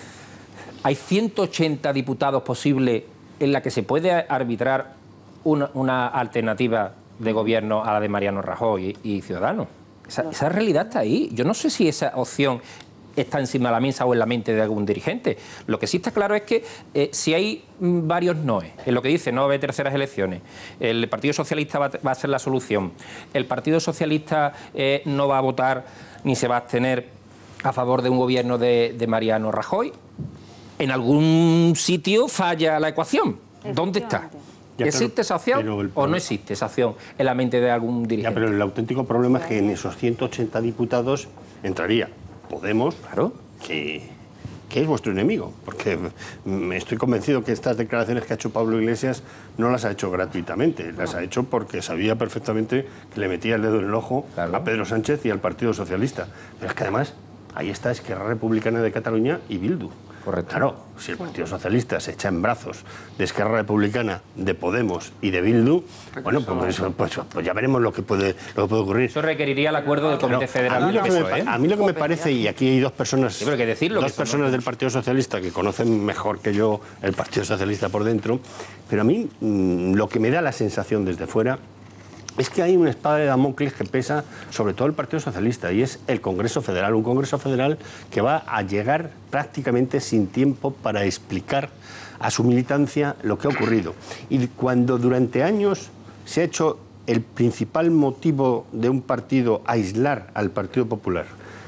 Hay ciento ochenta diputados posibles en la que se puede arbitrar una, una alternativa de gobierno a la de Mariano Rajoy y, y Ciudadanos. Esa, esa realidad está ahí. Yo no sé si esa opción está encima de la mesa o en la mente de algún dirigente. Lo que sí está claro es que eh, si hay varios noes, en lo que dice no va a haber terceras elecciones, el Partido Socialista va, va a ser la solución, el Partido Socialista eh, no va a votar ni se va a abstener a favor de un gobierno de, de Mariano Rajoy, en algún sitio falla la ecuación. ¿Dónde está? Ya, ¿existe pero, esa opción el, o no existe esa opción en la mente de algún dirigente? Ya, pero el auténtico problema es que en esos ciento ochenta diputados entraría Podemos, claro, que, que es vuestro enemigo, porque me estoy convencido que estas declaraciones que ha hecho Pablo Iglesias no las ha hecho gratuitamente, las ha hecho porque sabía perfectamente que le metía el dedo en el ojo claro. a Pedro Sánchez y al Partido Socialista. Pero es que además ahí está Esquerra Republicana de Cataluña y Bildu. Correcto. Claro, si el Partido Socialista se echa en brazos de Esquerra Republicana, de Podemos y de Bildu, bueno, pues, pues, pues ya veremos lo que puede, lo que puede ocurrir. Eso requeriría el acuerdo del Comité Federal. A mí, lo que me, a mí lo que me parece, y aquí hay dos personas, sí, pero que decirlo, dos que personas del Partido Socialista que conocen mejor que yo el Partido Socialista por dentro, pero a mí mmm, lo que me da la sensación desde fuera es que hay una espada de Damocles que pesa sobre todo el Partido Socialista y es el Congreso Federal, un Congreso Federal que va a llegar prácticamente sin tiempo para explicar a su militancia lo que ha ocurrido. Y cuando durante años se ha hecho el principal motivo de un partido aislar al Partido Popular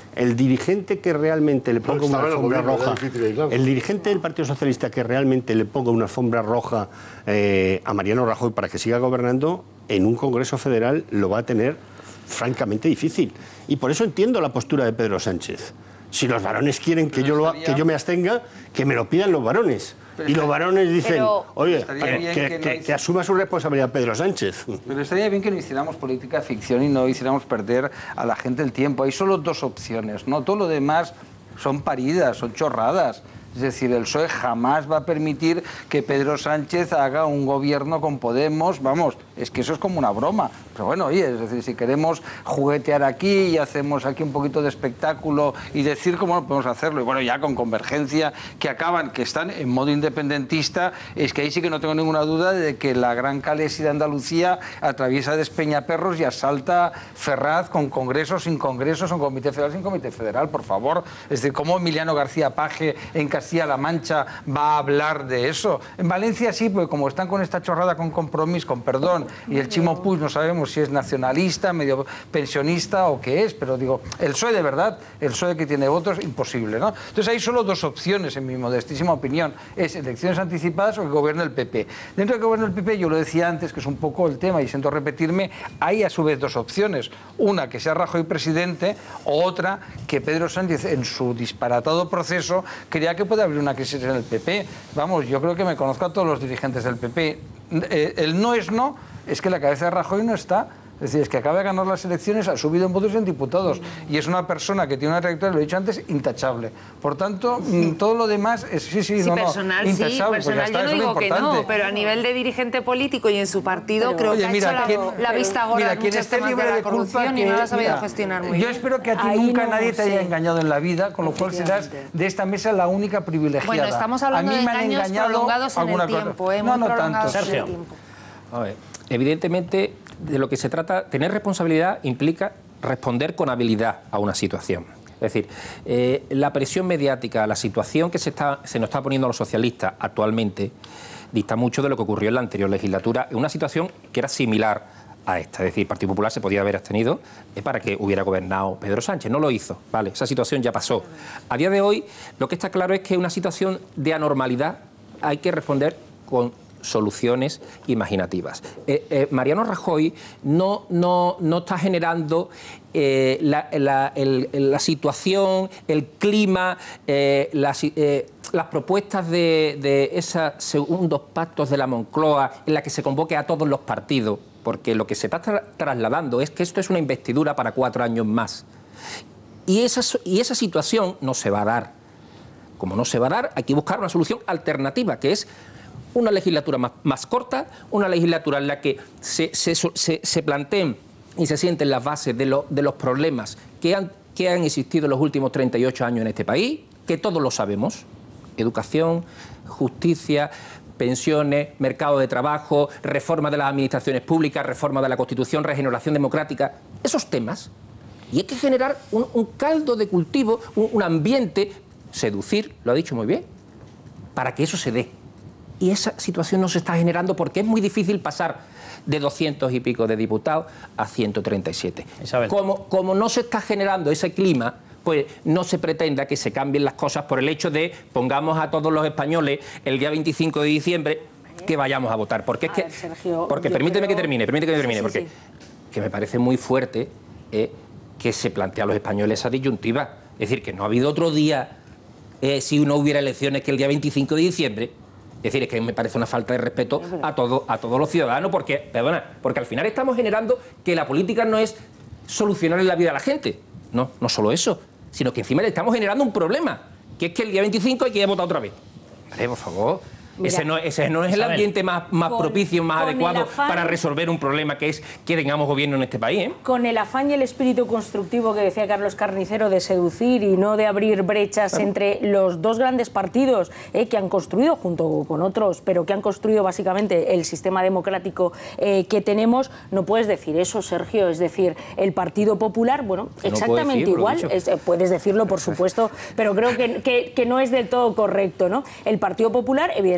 el dirigente que realmente le ponga una Estaba en el alfombra gobierno, roja, era difícil, claro. el dirigente del Partido Socialista que realmente le ponga una alfombra roja eh, a Mariano Rajoy para que siga gobernando, en un Congreso Federal lo va a tener francamente difícil. Y por eso entiendo la postura de Pedro Sánchez. Si los varones quieren que yo, lo, que yo me abstenga, que me lo pidan los varones. Y los varones dicen, Pero oye, estaría que, bien que, que no que, hice- que asuma su responsabilidad Pedro Sánchez. Pero estaría bien que no hiciéramos política ficción y no hiciéramos perder a la gente el tiempo. Hay solo dos opciones, ¿no? Todo lo demás son paridas, son chorradas. Es decir, el P S O E jamás va a permitir que Pedro Sánchez haga un gobierno con Podemos. Vamos, es que eso es como una broma. Pero bueno, oye, es decir, si queremos juguetear aquí y hacemos aquí un poquito de espectáculo y decir cómo no podemos hacerlo, y bueno, ya con Convergencia, que acaban, que están en modo independentista, es que ahí sí que no tengo ninguna duda de que la gran Calesi de Andalucía atraviesa Despeñaperros y asalta Ferraz con congreso, sin congreso, con comité federal, sin comité federal, por favor. Es decir, ¿cómo Emiliano García Paje en Castilla-La Mancha va a hablar de eso? En Valencia sí, porque como están con esta chorrada con Compromís, con perdón, y el Chimo Puig no sabemos si es nacionalista, medio pensionista o qué es, pero digo, el P S O E de verdad, el P S O E que tiene votos, imposible, ¿no? Entonces hay solo dos opciones, en mi modestísima opinión, es elecciones anticipadas o que gobierne el P P. Dentro de que gobierne el P P, yo lo decía antes, que es un poco el tema, y siento repetirme, hay a su vez dos opciones. Una, que sea Rajoy presidente, o otra, que Pedro Sánchez, en su disparatado proceso, crea que puede abrir una crisis en el P P. Vamos, yo creo que me conozco a todos los dirigentes del P P. Eh, el no es no, es que la cabeza de Rajoy no está. Es decir, es que acaba de ganar las elecciones, ha subido en votos y en diputados. Y es una persona que tiene una trayectoria, lo he dicho antes, intachable. Por tanto, sí. todo lo demás es, sí, sí, sí no, personal, no, intachable. Sí, personal, pues ya está, yo no digo que no, pero a nivel de dirigente político y en su partido, pero, creo oye, que mira, ha hecho quien, la, la vista gorda mira, en quien muchos esté temas libre de la de corrupción culpa, y no que, lo ha sabido mira, gestionar muy yo bien. Yo espero que a ti Ahí nunca no, nadie te sí. haya engañado en la vida, con lo cual serás de esta mesa la única privilegiada. Bueno, estamos hablando a mí de me han engaños engañado prolongados en el alguna cosa. tiempo, ¿eh? No, Muy no prolongados tanto. en el Sergio. tiempo. A ver, evidentemente, de lo que se trata, tener responsabilidad implica responder con habilidad a una situación. Es decir, eh, la presión mediática, la situación que se, está, se nos está poniendo a los socialistas actualmente, dista mucho de lo que ocurrió en la anterior legislatura, en una situación que era similar a esta. Es decir, el Partido Popular se podía haber abstenido eh, para que hubiera gobernado Pedro Sánchez. No lo hizo, ¿vale? Esa situación ya pasó. A día de hoy, lo que está claro es que una situación de anormalidad hay que responder con soluciones imaginativas. Eh, eh, Mariano Rajoy no, no, no está generando eh, la, la, el, la situación, el clima, eh, las, eh, las propuestas de, de esos segundos pactos de la Moncloa en la que se convoque a todos los partidos, porque lo que se está tra trasladando es que esto es una investidura para cuatro años más. Y esa, y esa situación no se va a dar. Como no se va a dar, hay que buscar una solución alternativa, que es una legislatura más, más corta, una legislatura en la que se, se, se, se planteen y se sienten las bases de, lo, de los problemas que han, que han existido en los últimos treinta y ocho años en este país, que todos lo sabemos: educación, justicia, pensiones, mercado de trabajo, reforma de las administraciones públicas, reforma de la Constitución, regeneración democrática, esos temas. Y hay que generar un, un caldo de cultivo, un, un ambiente, seducir, lo ha dicho muy bien, para que eso se dé. Y esa situación no se está generando porque es muy difícil pasar de doscientos y pico de diputados a ciento treinta y siete. Como, como no se está generando ese clima, pues no se pretenda que se cambien las cosas por el hecho de pongamos a todos los españoles el día veinticinco de diciembre que vayamos a votar. Porque es que, ver, Sergio, porque permíteme creo... que termine, permíteme que termine, sí, sí, porque sí. que me parece muy fuerte eh, que se plantea a los españoles esa disyuntiva. Es decir, que no ha habido otro día eh, si no hubiera elecciones que el día veinticinco de diciembre. Es decir, es que me parece una falta de respeto a, todo, a todos los ciudadanos, porque, perdona, porque al final estamos generando que la política no es solucionar la vida a la gente. No, no solo eso, sino que encima le estamos generando un problema, que es que el día veinticinco hay que ir a votar otra vez. Vale, por favor. Mira, ese, no, ese no es el ambiente más, más con, propicio, más adecuado afán, para resolver un problema que es que tengamos gobierno en este país, ¿eh? Con el afán y el espíritu constructivo que decía Carlos Carnicero de seducir y no de abrir brechas claro. entre los dos grandes partidos eh, que han construido, junto con otros, pero que han construido básicamente el sistema democrático eh, que tenemos, no puedes decir eso, Sergio. Es decir, el Partido Popular, bueno, que exactamente no igual, es, puedes decirlo, por supuesto, pero creo que, que, que no es del todo correcto, ¿no? El Partido Popular, evidentemente,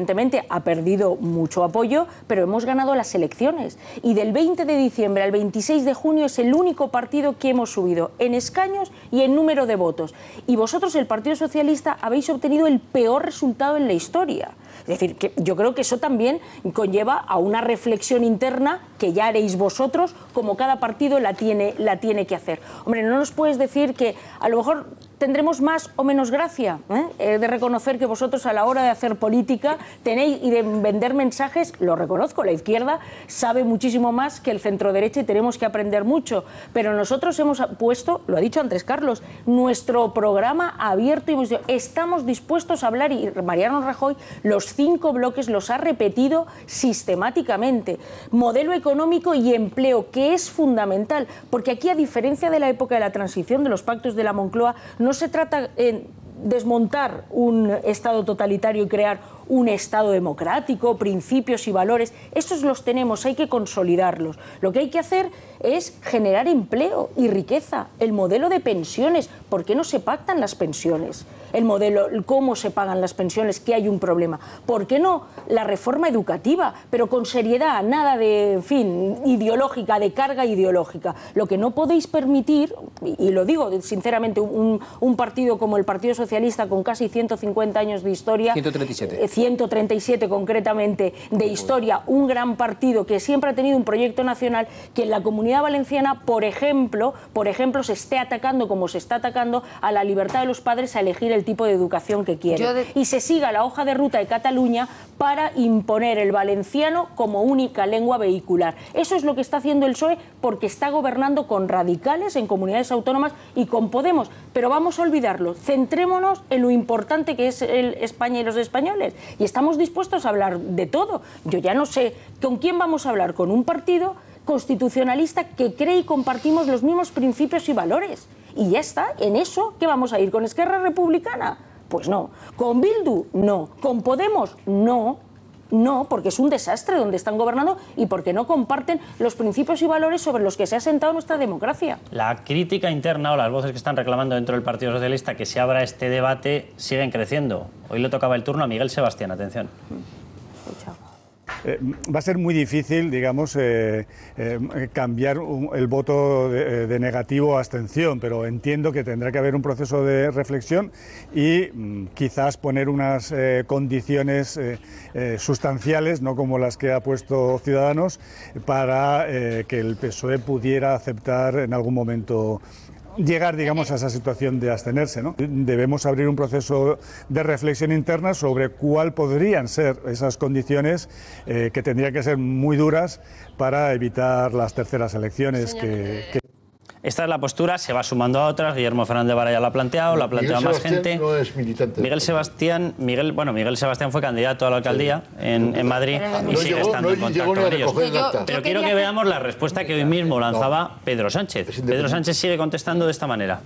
evidentemente ha perdido mucho apoyo, pero hemos ganado las elecciones. Y del veinte de diciembre al veintiséis de junio es el único partido que hemos subido en escaños y en número de votos. Y vosotros, el Partido Socialista, habéis obtenido el peor resultado en la historia. Es decir, que yo creo que eso también conlleva a una reflexión interna que ya haréis vosotros, como cada partido la tiene, la tiene que hacer. Hombre, no nos puedes decir que a lo mejor tendremos más o menos gracia, ¿eh? He de reconocer que vosotros a la hora de hacer política tenéis y de vender mensajes, lo reconozco, la izquierda sabe muchísimo más que el centro derecha y tenemos que aprender mucho, pero nosotros hemos puesto, lo ha dicho antes Carlos, nuestro programa abierto y hemos dicho, estamos dispuestos a hablar, y Mariano Rajoy los cinco bloques los ha repetido sistemáticamente. Modelo económico y empleo, que es fundamental, porque aquí, a diferencia de la época de la transición, de los pactos de la Moncloa, no se trata de desmontar un Estado totalitario y crear un Estado democrático, principios y valores. Esos los tenemos, hay que consolidarlos. Lo que hay que hacer es generar empleo y riqueza. El modelo de pensiones, ¿por qué no se pactan las pensiones? El modelo, cómo se pagan las pensiones, que hay un problema. ¿Por qué no la reforma educativa? Pero con seriedad, nada de, en fin, ideológica, de carga ideológica. Lo que no podéis permitir, y lo digo sinceramente, un, un partido como el Partido Socialista, con casi ciento cincuenta años de historia, ciento treinta y siete. ciento treinta y siete concretamente de historia, un gran partido que siempre ha tenido un proyecto nacional, que en la Comunidad Valenciana, por ejemplo, por ejemplo, se esté atacando como se está atacando a la libertad de los padres a elegir el tipo de educación que quieren. De... Y se siga la hoja de ruta de Cataluña para imponer el valenciano como única lengua vehicular. Eso es lo que está haciendo el P S O E, porque está gobernando con radicales en comunidades autónomas y con Podemos. Pero vamos a olvidarlo. Centrémonos en lo importante que es el España y los españoles. Y estamos dispuestos a hablar de todo. Yo ya no sé con quién vamos a hablar, con un partido constitucionalista que cree y compartimos los mismos principios y valores. Y ya está, en eso, ¿qué vamos a ir? ¿Con Esquerra Republicana? Pues no. ¿Con Bildu? No. ¿Con Podemos? No. No, porque es un desastre donde están gobernando y porque no comparten los principios y valores sobre los que se ha sentado nuestra democracia. La crítica interna o las voces que están reclamando dentro del Partido Socialista que se abra este debate siguen creciendo. Hoy le tocaba el turno a Miguel Sebastián, atención. Escucha. Eh, va a ser muy difícil, digamos, eh, eh, cambiar un, el voto de, de negativo a abstención, pero entiendo que tendrá que haber un proceso de reflexión y mm, quizás poner unas eh, condiciones eh, eh, sustanciales, no como las que ha puesto Ciudadanos, para eh, que el P S O E pudiera aceptar en algún momento llegar, digamos, a esa situación de abstenerse, ¿no? Debemos abrir un proceso de reflexión interna sobre cuál podrían ser esas condiciones eh, que tendrían que ser muy duras para evitar las terceras elecciones que, que... Esta es la postura, se va sumando a otras. Guillermo Fernández Vara ya lo ha planteado, lo ha planteado más gente. No es militante. Miguel Sebastián, Miguel, bueno, Miguel Sebastián fue candidato a la alcaldía sí. en, en Madrid y no sigue llegó, estando no en contacto con ellos. Yo, yo Pero yo quiero que, que veamos la respuesta que hoy mismo lanzaba no. Pedro Sánchez. Pedro Sánchez sigue contestando de esta manera.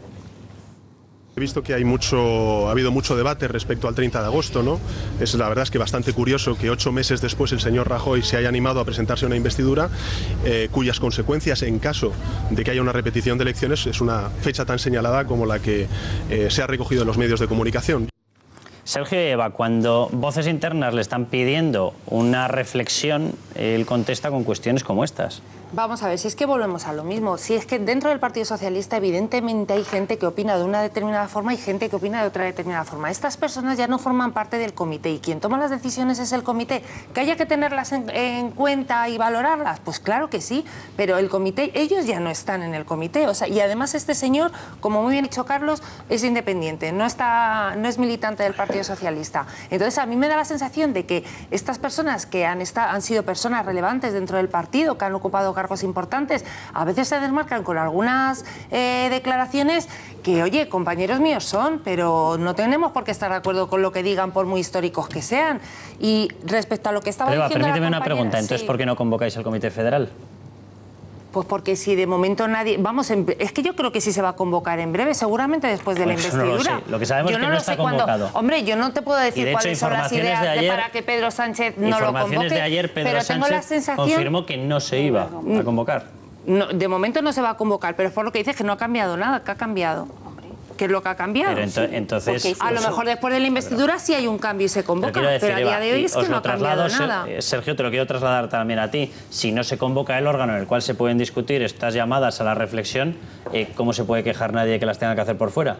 He visto que hay mucho, ha habido mucho debate respecto al treinta de agosto, ¿no? Es la verdad es que bastante curioso que ocho meses después el señor Rajoy se haya animado a presentarse a una investidura eh, cuyas consecuencias, en caso de que haya una repetición de elecciones, es una fecha tan señalada como la que eh, se ha recogido en los medios de comunicación. Sergio Eva, cuando voces internas le están pidiendo una reflexión, él contesta con cuestiones como estas. Vamos a ver, si es que volvemos a lo mismo. Si es que dentro del Partido Socialista evidentemente hay gente que opina de una determinada forma y gente que opina de otra determinada forma. Estas personas ya no forman parte del comité y quien toma las decisiones es el comité. ¿Que haya que tenerlas en, en cuenta y valorarlas? Pues claro que sí, pero el comité, ellos ya no están en el comité. O sea, y además este señor, como muy bien dicho Carlos, es independiente, no, está, no es militante del Partido Socialista. Entonces a mí me da la sensación de que estas personas que han, estado, han sido personas relevantes dentro del partido, que han ocupado cargos importantes, a veces se desmarcan con algunas eh, declaraciones que, oye, compañeros míos son, pero no tenemos por qué estar de acuerdo con lo que digan, por muy históricos que sean. Y respecto a lo que estaba Pero, diciendo permíteme la una pregunta, entonces, sí. ¿por qué no convocáis al Comité Federal? Pues porque si de momento nadie... Vamos, es que yo creo que sí se va a convocar en breve, seguramente después de la pues investidura. No lo, sé. Lo que sabemos yo es que no, no lo está sé convocado. Cuándo. Hombre, yo no te puedo decir de hecho, cuáles son las ideas de ayer, de para que Pedro Sánchez no lo convoque. Informaciones de ayer, Pedro pero Sánchez tengo la sensación... confirmó que no se iba a convocar. No, de momento no se va a convocar, pero es por lo que dices que no ha cambiado nada, que ha cambiado. ¿Qué es lo que ha cambiado? Pero ento- entonces... A lo mejor después de la investidura sí hay un cambio y se convoca, Pero, decir, pero a día Eva, de hoy y es os que no lo ha cambiado traslado, nada. Ser- Sergio, te lo quiero trasladar también a ti. Si no se convoca el órgano en el cual se pueden discutir estas llamadas a la reflexión, eh, ¿cómo se puede quejar nadie que las tenga que hacer por fuera?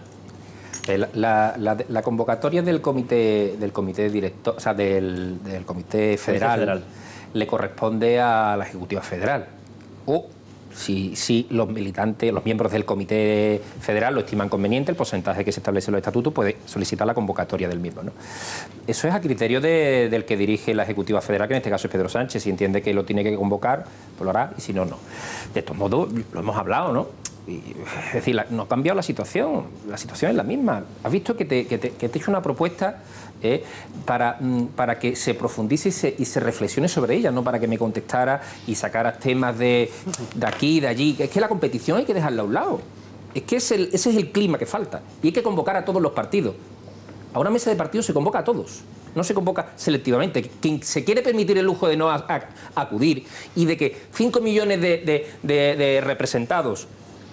La, la- la- la convocatoria del comité del comité director, o sea, del, del comité federal, federal le corresponde a la ejecutiva federal. O si, si los militantes, los miembros del comité federal lo estiman conveniente, el porcentaje que se establece en los estatutos puede solicitar la convocatoria del mismo, ¿no? Eso es a criterio de- del que dirige la ejecutiva federal, que en este caso es Pedro Sánchez. Si entiende que lo tiene que convocar, pues lo hará, y si no, no. De todos modos, lo hemos hablado, ¿no? Y, es decir, la- no ha cambiado la situación, la situación es la misma. Has visto que te, que te, que te he hecho una propuesta eh, para, mm, para que se profundice y se, y se reflexione sobre ella, no para que me contestara y sacaras temas de, de aquí, de allí. Es que la competición hay que dejarla a un lado. Es que es el, ese es el clima que falta. Y hay que convocar a todos los partidos. A una mesa de partidos se convoca a todos. No se convoca selectivamente. Quien se quiere permitir el lujo de no a- a- acudir y de que cinco millones de, de- de- de representados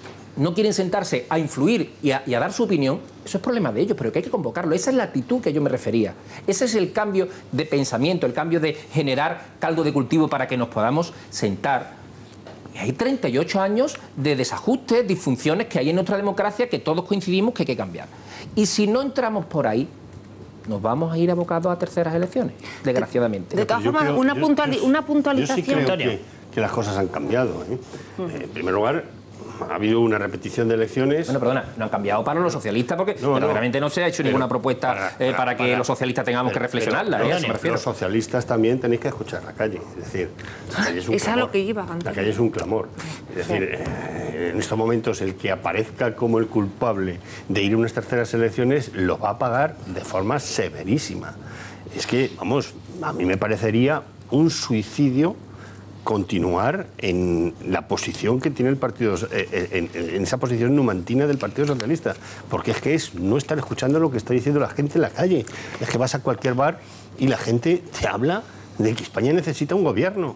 no quieren sentarse a influir y a, y a dar su opinión, eso es problema de ellos, pero que hay que convocarlo. Esa es la actitud que yo me refería. Ese es el cambio de pensamiento, el cambio de generar caldo de cultivo para que nos podamos sentar. Y hay treinta y ocho años de desajustes, disfunciones que hay en nuestra democracia que todos coincidimos que hay que cambiar. Y si no entramos por ahí, nos vamos a ir abocados a terceras elecciones, desgraciadamente. De todas formas, una, puntuali- una puntualización... Yo sí creo que, que las cosas han cambiado, ¿eh? Eh, en primer lugar, ha habido una repetición de elecciones. Bueno, perdona, no han cambiado para los socialistas porque No, no. verdaderamente no se ha hecho Pero ninguna propuesta para, para- eh, para que para- los socialistas tengamos pero- que reflexionarla. pero ¿eh? A los, eso me refiero. los socialistas también tenéis que escuchar la calle. Es decir, la calle es un Es a clamor. lo que iba, Antonio. La calle es un clamor. Es decir, eh, en estos momentos el que aparezca como el culpable de ir a unas terceras elecciones lo va a pagar de forma severísima. Es que, vamos, a mí me parecería un suicidio continuar en la posición que tiene el Partido, eh, en, en esa posición numantina del Partido Socialista, porque es que es no estar escuchando lo que está diciendo la gente en la calle. Es que vas a cualquier bar y la gente te habla de que España necesita un gobierno.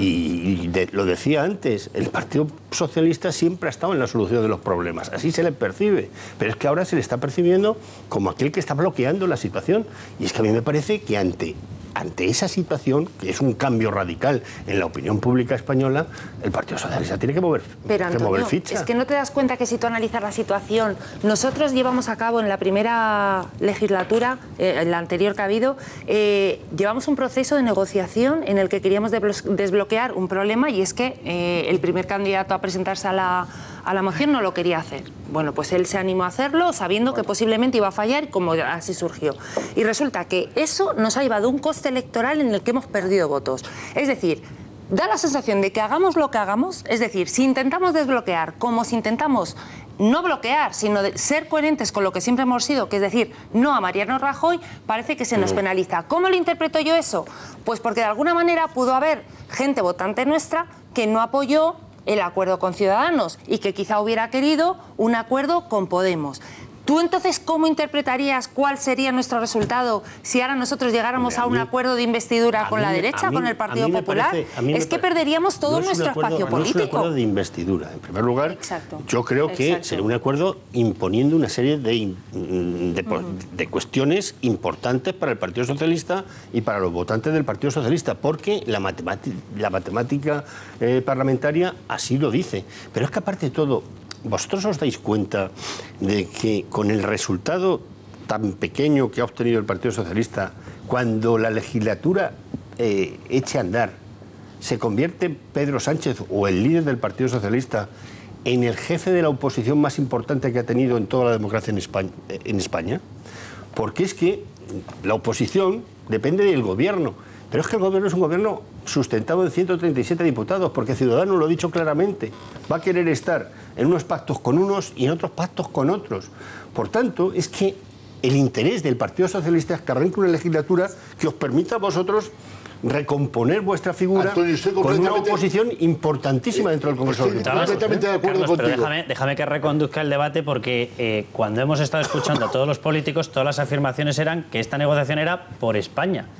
Y, y de- lo decía antes, el Partido Socialista siempre ha estado en la solución de los problemas, así se le percibe, pero es que ahora se le está percibiendo como aquel que está bloqueando la situación. Y es que a mí me parece que ante Ante esa situación, que es un cambio radical en la opinión pública española, el Partido Socialista tiene que mover, Pero, que Antonio, mover ficha. es que no te das cuenta que si tú analizas la situación, nosotros llevamos a cabo en la primera legislatura, eh, en la anterior que ha habido, eh, llevamos un proceso de negociación en el que queríamos desblo- desbloquear un problema, y es que eh, el primer candidato a presentarse a la, a la moción no lo quería hacer. Bueno, pues él se animó a hacerlo sabiendo que posiblemente iba a fallar, como así surgió. Y resulta que eso nos ha llevado a un coste electoral en el que hemos perdido votos. Es decir, da la sensación de que hagamos lo que hagamos, es decir, si intentamos desbloquear, como si intentamos no bloquear, sino de ser coherentes con lo que siempre hemos sido, que es decir, no a Mariano Rajoy, parece que se nos penaliza. ¿Cómo lo interpreto yo eso? Pues porque de alguna manera pudo haber gente votante nuestra que no apoyó el acuerdo con Ciudadanos y que quizá hubiera querido un acuerdo con Podemos. ¿Tú entonces cómo interpretarías cuál sería nuestro resultado si ahora nosotros llegáramos Hombre, a a un mí- acuerdo de investidura A con mí la me- derecha, a mí- con el a Partido mí me Popular? parece- a mí me Es que pare- perderíamos todo no es un nuestro acuerdo- espacio No es un político. acuerdo de investidura. En primer lugar, Exacto. yo creo que Exacto. sería un acuerdo imponiendo una serie de, in- de, po- de cuestiones importantes para el Partido Socialista y para los votantes del Partido Socialista, porque la, matemati- la matemática eh, parlamentaria así lo dice. Pero es que aparte de todo, vosotros os dais cuenta de que con el resultado tan pequeño que ha obtenido el Partido Socialista, cuando la legislatura eh, eche a andar, se convierte Pedro Sánchez o el líder del Partido Socialista en el jefe de la oposición más importante que ha tenido en toda la democracia en España, en España, porque es que la oposición depende del gobierno, pero es que el gobierno es un gobierno sustentado en ciento treinta y siete diputados, porque Ciudadanos lo ha dicho claramente, va a querer estar en unos pactos con unos y en otros pactos con otros. Por tanto, es que el interés del Partido Socialista es que arranque una legislatura que os permita a vosotros recomponer vuestra figura Antonio, estoy con una completamente- oposición importantísima dentro del Congreso de los Estoy Diputados. completamente de acuerdo Carlos, pero contigo. déjame, déjame que reconduzca el debate porque eh, cuando hemos estado escuchando a todos los políticos, todas las afirmaciones eran que esta negociación era por España.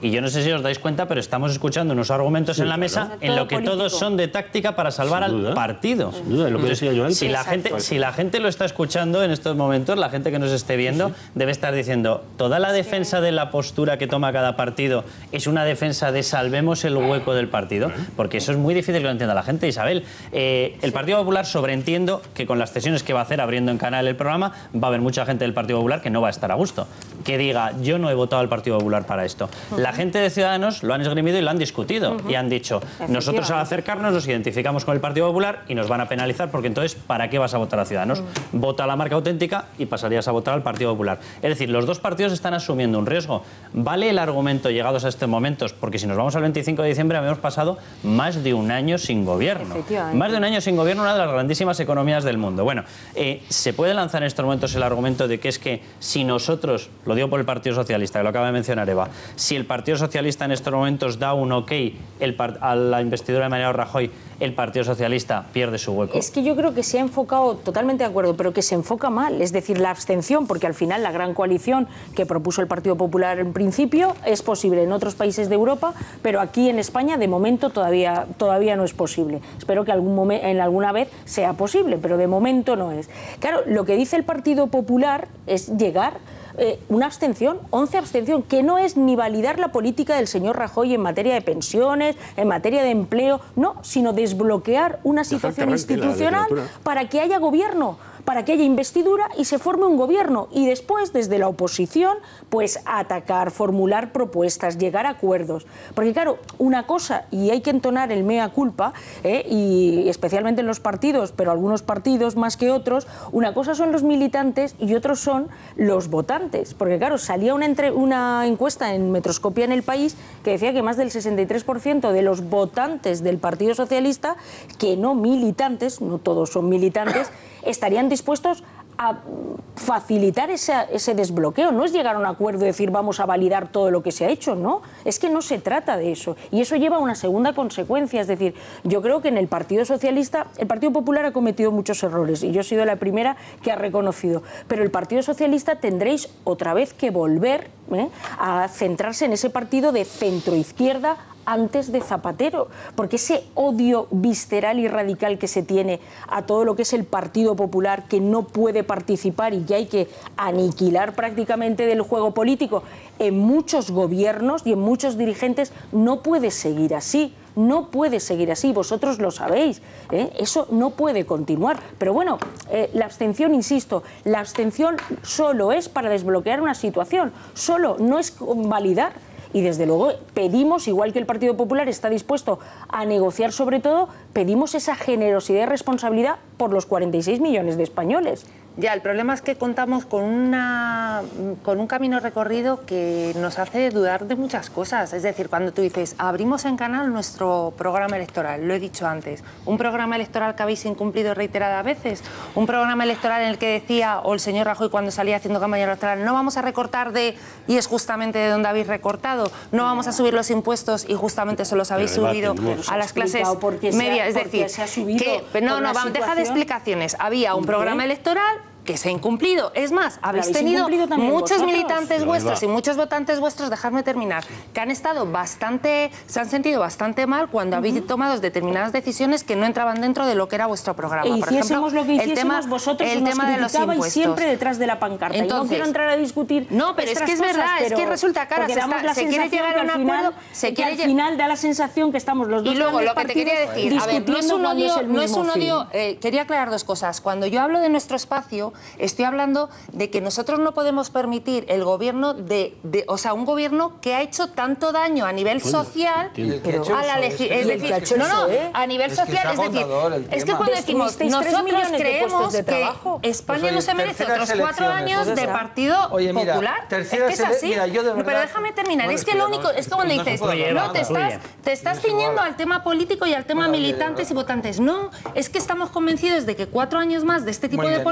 Y yo no sé si os dais cuenta, pero estamos escuchando unos argumentos Sí, en la mesa claro. en lo que Todo todos político. son de táctica para salvar Sin duda. al partido. Sin duda, es lo que decía yo antes. Si la, gente, si la gente lo está escuchando en estos momentos, la gente que nos esté viendo, sí, sí. debe estar diciendo, toda la defensa de la postura que toma cada partido es una defensa de salvemos el hueco del partido, porque eso es muy difícil que lo entienda la gente, Isabel. Eh, el Partido Popular, sobreentiendo que con las cesiones que va a hacer abriendo en canal el programa, va a haber mucha gente del Partido Popular que no va a estar a gusto, que diga, yo no he votado al Partido Popular para esto. Uh-huh. La gente de Ciudadanos lo han esgrimido y lo han discutido, uh-huh. y han dicho, nosotros al acercarnos nos identificamos con el Partido Popular y nos van a penalizar porque entonces, ¿para qué vas a votar a Ciudadanos? Uh-huh. Vota a la marca auténtica y pasarías a votar al Partido Popular. Es decir, los dos partidos están asumiendo un riesgo. ¿Vale el argumento llegados a estos momentos? Porque si nos vamos al veinticinco de diciembre habíamos pasado más de un año sin gobierno. Más de un año sin gobierno, una de las grandísimas economías del mundo. Bueno, eh, ¿se puede lanzar en estos momentos el argumento de que es que si nosotros, lo digo por el Partido Socialista, que lo acaba de mencionar Eva, si el Partido Socialista en estos momentos da un ok el a la investidura de Mariano Rajoy, el Partido Socialista pierde su hueco? Es que yo creo que se ha enfocado, totalmente de acuerdo, pero que se enfoca mal. Es decir, la abstención, porque al final la gran coalición que propuso el Partido Popular en principio es posible en otros países de Europa, pero aquí en España de momento todavía, todavía no es posible. Espero que algún momento, en alguna vez sea posible, pero de momento no es. Claro, lo que dice el Partido Popular es llegar Eh, una abstención, once abstención, que no es ni validar la política del señor Rajoy en materia de pensiones, en materia de empleo, no, sino desbloquear una situación institucional para que haya gobierno, para que haya investidura y se forme un gobierno. Y después, desde la oposición, pues atacar, formular propuestas, llegar a acuerdos. Porque claro, una cosa, y hay que entonar el mea culpa, eh, y especialmente en los partidos, pero algunos partidos más que otros, una cosa son los militantes y otros son los votantes. Porque claro, salía una, entre, una encuesta en Metroscopia en El País que decía que más del sesenta y tres por ciento de los votantes del Partido Socialista, que no militantes, no todos son militantes, estarían dispuestos a facilitar ese, ese desbloqueo. No es llegar a un acuerdo y decir vamos a validar todo lo que se ha hecho, no. Es que no se trata de eso. Y eso lleva a una segunda consecuencia. Es decir, yo creo que en el Partido Socialista, el Partido Popular ha cometido muchos errores y yo he sido la primera que ha reconocido. Pero el Partido Socialista tendréis otra vez que volver ¿eh? a centrarse en ese partido de centro-izquierda antes de Zapatero, porque ese odio visceral y radical que se tiene a todo lo que es el Partido Popular, que no puede participar y que hay que aniquilar prácticamente del juego político en muchos gobiernos y en muchos dirigentes, no puede seguir así. No puede seguir así, vosotros lo sabéis, ¿eh? Eso no puede continuar. Pero bueno, eh, la abstención, insisto, la abstención solo es para desbloquear una situación, solo, no es validar. Y desde luego pedimos, igual que el Partido Popular está dispuesto a negociar sobre todo, pedimos esa generosidad y responsabilidad por los cuarenta y seis millones de españoles. Ya, el problema es que contamos con, una, con un camino recorrido que nos hace dudar de muchas cosas. Es decir, cuando tú dices, abrimos en canal nuestro programa electoral, lo he dicho antes, un programa electoral que habéis incumplido reiteradas veces, un programa electoral en el que decía, o el señor Rajoy cuando salía haciendo campaña electoral, no vamos a recortar de, y es justamente de donde habéis recortado, no vamos a subir los impuestos y justamente se los habéis subido a las clases medias. Es decir, se ha subido que, no, no, vamos, deja de explicaciones. Había un programa electoral que se ha incumplido. Es más, habéis, habéis tenido muchos vosotros? militantes vuestros y muchos votantes vuestros, dejadme terminar, que han estado bastante, se han sentido bastante mal cuando uh-huh. habéis tomado determinadas decisiones que no entraban dentro de lo que era vuestro programa. E Por ejemplo, lo que el tema, vosotros el tema de los impuestos. Siempre detrás de la pancarta. Entonces, y no quiero entrar a discutir. No, pero es que es cosas, verdad, es que resulta cara, se, está, se quiere llegar a un acuerdo, se quiere al final da la sensación que estamos los dos. Y luego lo que te quería decir, a ver, no es un odio, no es un odio. Quería aclarar dos cosas. Cuando yo hablo de nuestro espacio, estoy hablando de que nosotros no podemos permitir el gobierno de, de o sea, un gobierno que ha hecho tanto daño a nivel social a la legislación. Es decir, no, no, a nivel social, es decir, es que cuando decimos nosotros creemos que España no se merece otros cuatro años de Partido Popular, es que es así. Pero déjame terminar, es que lo único, es que cuando dices, no, te estás, te estás ciñendo al tema político y al tema militantes y votantes. No, es que estamos convencidos de que cuatro años más de este tipo de políticas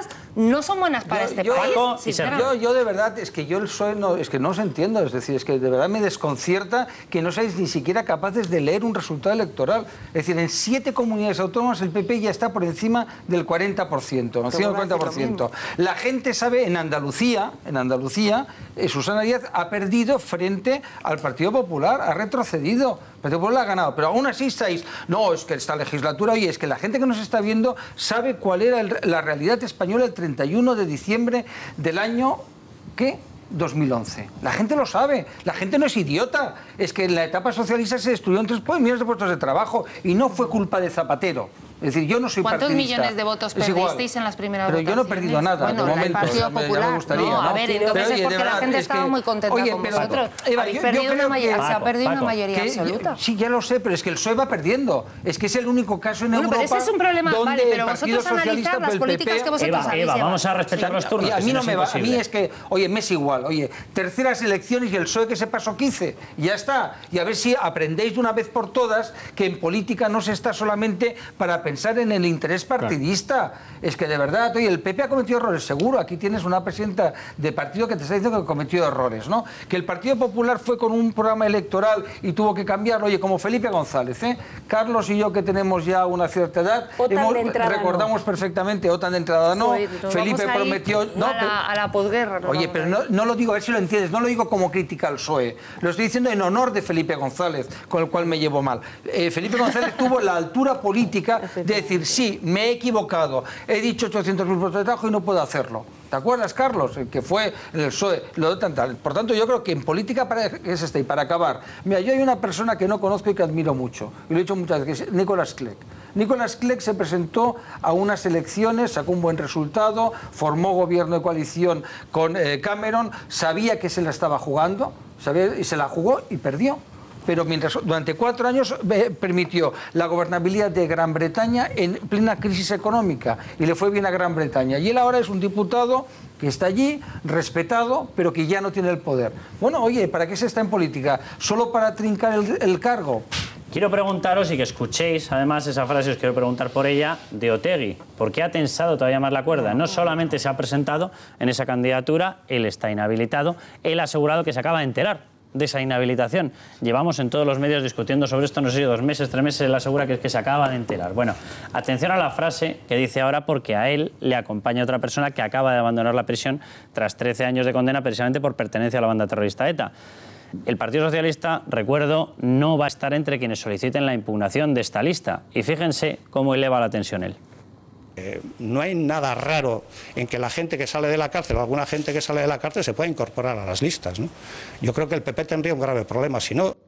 no son buenas para yo, este yo, país. Paco, sinceramente. yo, yo de verdad, es que yo el P S O E no, es que no os entiendo, es decir, es que de verdad me desconcierta que no seáis ni siquiera capaces de leer un resultado electoral. Es decir, en siete comunidades autónomas el P P ya está por encima del cuarenta por ciento, encima del cuarenta por ciento. La gente sabe, en Andalucía, en Andalucía, eh, Susana Díaz ha perdido frente al Partido Popular, ha retrocedido. El Partido Popular ha ganado, pero aún así estáis, no, es que esta legislatura, oye, es que la gente que nos está viendo sabe cuál era el, la realidad española el treinta y uno de diciembre del año, ¿qué? dos mil once. La gente lo sabe, la gente no es idiota. Es que en la etapa socialista se destruyeron tres millones de puestos de trabajo y no fue culpa de Zapatero. Es decir, yo no soy ¿Cuántos partidista. millones de votos perdisteis en las primeras Pero votaciones? yo no he perdido nada, bueno, de momento. el Partido Me, Popular. me gustaría, no, a ¿no? ver, entonces pero, es oye, porque verdad, la gente es estaba que, muy contenta oye, con pero, vosotros. Eva, Habéis yo, perdido yo una creo mayoría, que, se ha perdido Paco, una mayoría que, absoluta. Sí, ya lo sé, pero es que el P S O E va perdiendo. Es que es el único caso en bueno, Europa pero ese es un problema, donde vale, pero el Partido vosotros Socialista, analizad las el políticas P P, que vosotros Eva, habéis Eva, llevado. vamos a respetar sí, los turnos. Oye, a mí no es me va, a mí imposible. es que, oye, me es igual, oye, terceras elecciones y el P S O E que se pasó quince, y ya está. Y a ver si aprendéis de una vez por todas que en política no se está solamente para pensar en el interés partidista. Es que de verdad, oye, el P P ha cometido errores, seguro. Aquí tienes una presidenta de partido que te está diciendo que cometió errores, ¿no? Que el Partido Popular fue con un programa electoral y tuvo que cambiarlo, oye, como Felipe González, ¿eh? Carlos y yo, que tenemos ya una cierta edad, OTAN hemos, de entrada recordamos no. perfectamente, OTAN de entrada no, Joder, nos Felipe vamos a ir prometió... No, a, la, a la posguerra. nos Oye, vamos pero a ir. no, no lo digo, a ver si lo entiendes, no lo digo como crítica al P S O E, lo estoy diciendo en honor de Felipe González, con el cual me llevo mal. Eh, Felipe González tuvo la altura política de decir, sí, me he equivocado, he dicho ochocientos mil puestos de trabajo y no puedo hacerlo. ¿Te acuerdas, Carlos? El que fue en el P S O E, lo de tal. Por tanto, yo creo que en política para, es este, y para acabar. Mira, yo hay una persona que no conozco y que admiro mucho, y lo he dicho muchas veces, que es Nicolás Clegg. Nicolás Clegg se presentó a unas elecciones, sacó un buen resultado, formó gobierno de coalición con eh, Cameron, sabía que se la estaba jugando, sabía, y se la jugó y perdió. Pero mientras durante cuatro años eh, permitió la gobernabilidad de Gran Bretaña en plena crisis económica y le fue bien a Gran Bretaña. Y él ahora es un diputado que está allí, respetado, pero que ya no tiene el poder. Bueno, oye, ¿para qué se está en política? ¿Solo para trincar el, el cargo? Quiero preguntaros y que escuchéis, además, esa frase, os quiero preguntar por ella, de Otegi. ¿Por qué ha tensado todavía más la cuerda? No solamente se ha presentado en esa candidatura, él está inhabilitado, él ha asegurado que se acaba de enterar de esa inhabilitación. Llevamos en todos los medios discutiendo sobre esto, no sé si dos meses, tres meses, él asegura que, que se acaba de enterar. Bueno, atención a la frase que dice ahora, porque a él le acompaña otra persona que acaba de abandonar la prisión tras trece años de condena precisamente por pertenencia a la banda terrorista ETA. El Partido Socialista, recuerdo, no va a estar entre quienes soliciten la impugnación de esta lista. Y fíjense cómo eleva la tensión él. Eh, no hay nada raro en que la gente que sale de la cárcel o alguna gente que sale de la cárcel se pueda incorporar a las listas, ¿no? Yo creo que el P P tendría un grave problema, si no...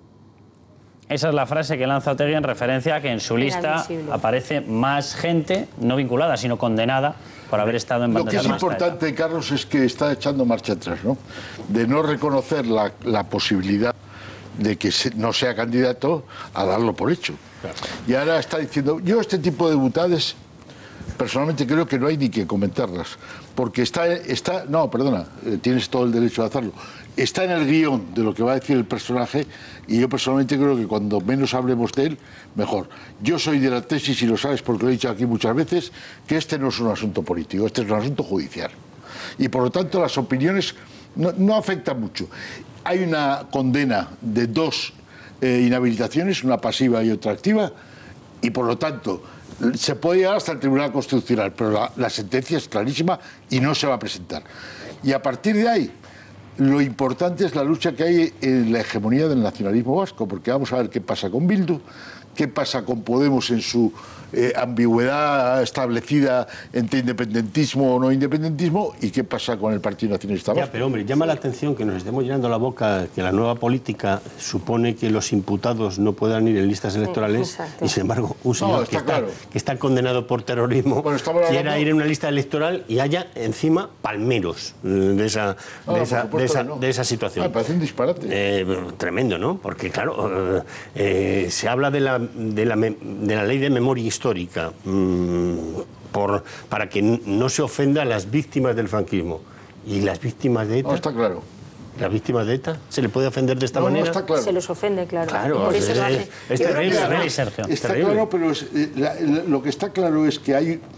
Esa es la frase que lanza Otegi en referencia a que en su lista aparece más gente no vinculada, sino condenada por haber estado en Lo banda que es terrorista. importante, Carlos, es que está echando marcha atrás, ¿no? De no reconocer la, la posibilidad de que se, no sea candidato a darlo por hecho. Claro. Y ahora está diciendo, yo este tipo de butades, personalmente creo que no hay ni que comentarlas, porque está, está no, perdona, eh, tienes todo el derecho de hacerlo, está en el guión de lo que va a decir el personaje y yo personalmente creo que cuando menos hablemos de él, mejor. Yo soy de la tesis, y lo sabes porque lo he dicho aquí muchas veces, que este no es un asunto político, este es un asunto judicial. Y por lo tanto las opiniones no, no afectan mucho. Hay una condena de dos eh, inhabilitaciones, una pasiva y otra activa, y por lo tanto se puede llegar hasta el Tribunal Constitucional, pero la, la sentencia es clarísima y no se va a presentar. Y a partir de ahí, lo importante es la lucha que hay en la hegemonía del nacionalismo vasco, porque vamos a ver qué pasa con Bildu, qué pasa con Podemos en su eh, ambigüedad establecida entre independentismo o no independentismo, y qué pasa con el Partido Nacionalista Vasco. Ya, pero hombre, llama la atención que nos estemos llenando la boca que la nueva política supone que los imputados no puedan ir en listas electorales, sí, y sin embargo un señor no, está que, está, claro. que está condenado por terrorismo bueno, quiera hablando... ir en una lista electoral y haya encima palmeros de esa, no, de esa, de esa, no. de esa situación. Me parece un disparate. Eh, tremendo, ¿no? Porque claro, eh, se habla de la, de, la, de la ley de memoria histórica mmm, por, para que no se ofenda a las víctimas del franquismo. ¿Y las víctimas de ETA? No, está claro. ¿Las víctimas de ETA? ¿Se le puede ofender de esta no, manera? No, está claro. Se les ofende, claro. Claro, por eso es, lo hace. es, es terrible, claro, Sergio. Está terrible. claro, pero es, la, la, lo que está claro es que hay,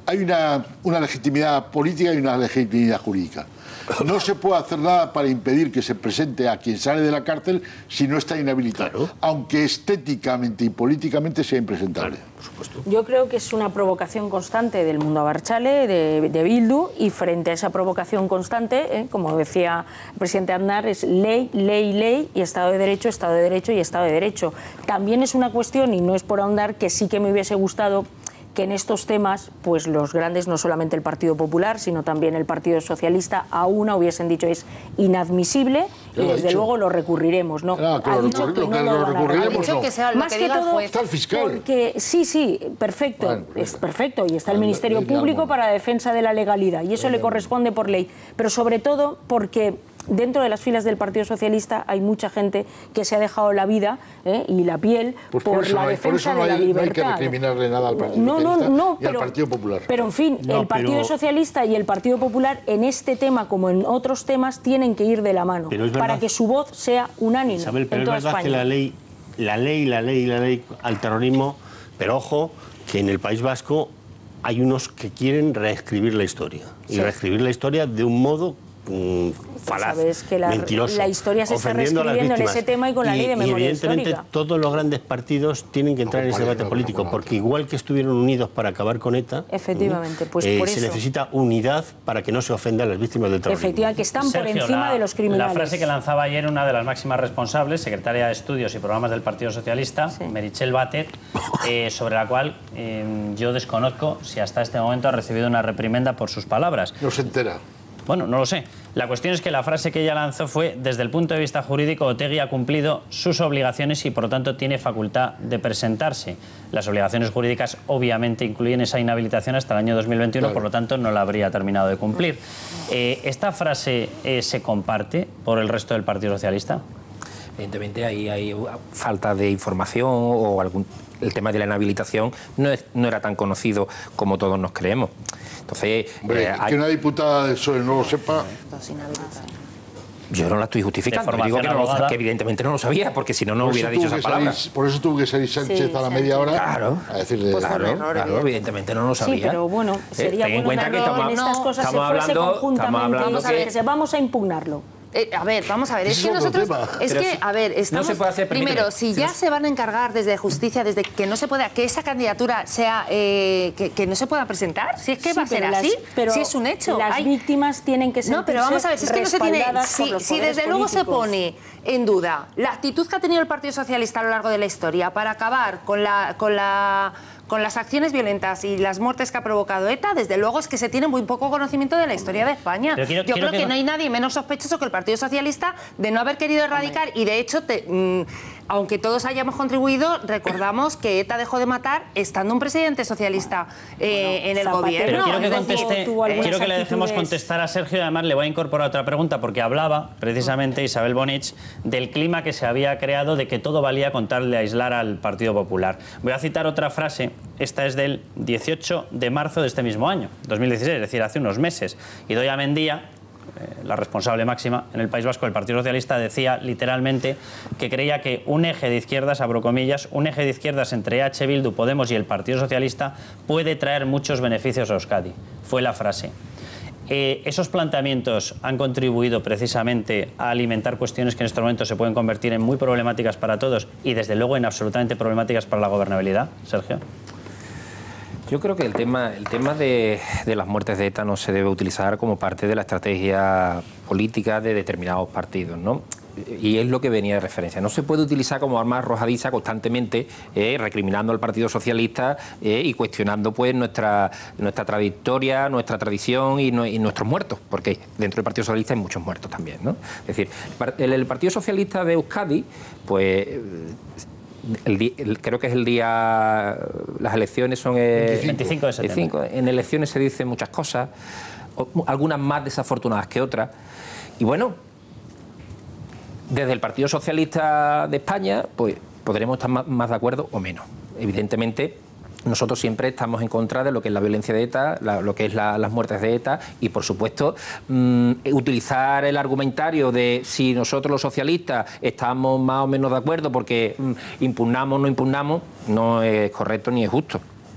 hay una, una legitimidad política y una legitimidad jurídica. No se puede hacer nada para impedir que se presente a quien sale de la cárcel si no está inhabilitado, claro, aunque estéticamente y políticamente sea impresentable. Claro, por supuesto. Yo creo que es una provocación constante del mundo abertzale, de, de Bildu, y frente a esa provocación constante, eh, como decía el presidente Aznar, es ley, ley, ley, y Estado de Derecho, Estado de Derecho y Estado de Derecho. También es una cuestión, y no es por ahondar, que sí que me hubiese gustado que en estos temas, pues los grandes, no solamente el Partido Popular, sino también el Partido Socialista, a una hubiesen dicho es inadmisible y desde luego lo recurriremos. No, claro, ha dicho lo, que lo, no lo, lo, lo recurriremos. Ha dicho no. que sea lo Más que que diga el todo, juez. Está el fiscal. Porque sí, sí, perfecto, Bueno, es perfecto y está el Bueno, Ministerio digamos. Público para la defensa de la legalidad y eso le corresponde por ley, pero sobre todo porque dentro de las filas del Partido Socialista hay mucha gente que se ha dejado la vida eh, y la piel pues por, por eso la no hay, defensa por eso no de la hay, libertad. No hay que recriminarle nada al Partido no, Socialista no, no, y pero, al Partido Popular. Pero, en fin, no, el Partido pero... Socialista y el Partido Popular en este tema, como en otros temas, tienen que ir de la mano para que su voz sea unánime Isabel, pero en toda es verdad España. que la ley, la ley, la ley, la ley al terrorismo, pero ojo, que en el País Vasco hay unos que quieren reescribir la historia. Y sí. reescribir la historia de un modo mmm, falaz, sabes que la, mentiroso, la historia se está reescribiendo en ese tema y con la y, ley de memoria y evidentemente histórica. Todos los grandes partidos tienen que entrar no, en ese debate no, político, no, porque igual que estuvieron unidos para acabar con ETA, efectivamente, pues eh, por se eso. necesita unidad para que no se ofenda a las víctimas del terrorismo. Efectivamente, que están Sergio, por encima la, de los criminales. La frase que lanzaba ayer una de las máximas responsables, secretaria de Estudios y Programas del Partido Socialista, sí. Meritxell Batet, eh, sobre la cual eh, yo desconozco si hasta este momento ha recibido una reprimenda por sus palabras. No se entera. Bueno, no lo sé. La cuestión es que la frase que ella lanzó fue: desde el punto de vista jurídico, Otegi ha cumplido sus obligaciones y, por lo tanto, tiene facultad de presentarse. Las obligaciones jurídicas, obviamente, incluyen esa inhabilitación hasta el año dos mil veintiuno, claro. Por lo tanto, no la habría terminado de cumplir. Eh, ¿Esta frase eh, se comparte por el resto del Partido Socialista? Evidentemente, ahí hay falta de información o algún... El tema de la inhabilitación no, es, no era tan conocido como todos nos creemos. Entonces, Hombre, eh, hay... que una diputada del P S O E no lo sepa... Yo no la estoy justificando, yo digo que, no lo, que evidentemente no lo sabía, porque si no, no hubiera dicho esa palabra. Salir, por eso tuvo que salir Sánchez sí, a la media hora claro, a decirle... Pues claro, error, claro, evidentemente no lo sabía. Sí, pero bueno, sería eh, ten bueno en cuenta que estamos, en estas cosas estamos se fuese hablando, conjuntamente. Estamos hablando que... que se, vamos a impugnarlo. Eh, a ver, vamos a ver, es, es que nosotros, tema. es Pero que, a ver, estamos, no se puede hacer, primero, si ya se van a encargar desde justicia, desde que no se pueda, que esa candidatura sea, eh, que, que no se pueda presentar, si es que sí, va a ser así, las, si es un hecho. Las Hay... víctimas tienen que ser No, pero vamos a ver, si es que no se tiene, si, si desde luego se pone en duda la actitud que ha tenido el Partido Socialista a lo largo de la historia para acabar con la... Con la con las acciones violentas y las muertes que ha provocado ETA, desde luego es que se tiene muy poco conocimiento de la historia de España. Quiero, Yo quiero creo que, que no hay nadie menos sospechoso que el Partido Socialista de no haber querido erradicar. Hombre. Y de hecho, te, mmm, aunque todos hayamos contribuido, recordamos que ETA dejó de matar estando un presidente socialista eh, bueno, en el Zapatero, gobierno. Pero quiero que, conteste, eh, quiero que le dejemos contestar a Sergio y además le voy a incorporar otra pregunta porque hablaba precisamente Isabel Bonich del clima que se había creado de que todo valía con tal de aislar al Partido Popular. Voy a citar otra frase. Esta es del dieciocho de marzo de este mismo año, dos mil dieciséis, es decir, hace unos meses. Idoia Mendia, eh, la responsable máxima en el País Vasco del Partido Socialista, decía literalmente que creía que un eje de izquierdas, abro comillas, un eje de izquierdas entre E H Bildu, Podemos y el Partido Socialista puede traer muchos beneficios a Euskadi. Fue la frase. Eh, ¿Esos planteamientos han contribuido precisamente a alimentar cuestiones que en estos momentos se pueden convertir en muy problemáticas para todos y desde luego en absolutamente problemáticas para la gobernabilidad, Sergio? Yo creo que el tema, el tema de, de las muertes de ETA no se debe utilizar como parte de la estrategia política de determinados partidos, ¿no? Y es lo que venía de referencia. No se puede utilizar como arma arrojadiza constantemente, eh, recriminando al Partido Socialista eh, y cuestionando pues nuestra, nuestra trayectoria, nuestra tradición y, no, y nuestros muertos, porque dentro del Partido Socialista hay muchos muertos también, ¿no? Es decir, el, el Partido Socialista de Euskadi, pues... El día, el, creo que es el día, las elecciones son el veinticinco de septiembre. En elecciones se dicen muchas cosas, algunas más desafortunadas que otras. Y bueno, desde el Partido Socialista de España, pues podremos estar más, más de acuerdo o menos. Evidentemente, nosotros siempre estamos en contra de lo que es la violencia de ETA, la, lo que es la, las muertes de ETA y, por supuesto, mmm, utilizar el argumentario de si nosotros los socialistas estamos más o menos de acuerdo porque mmm, impugnamos o no impugnamos, no es correcto ni es justo.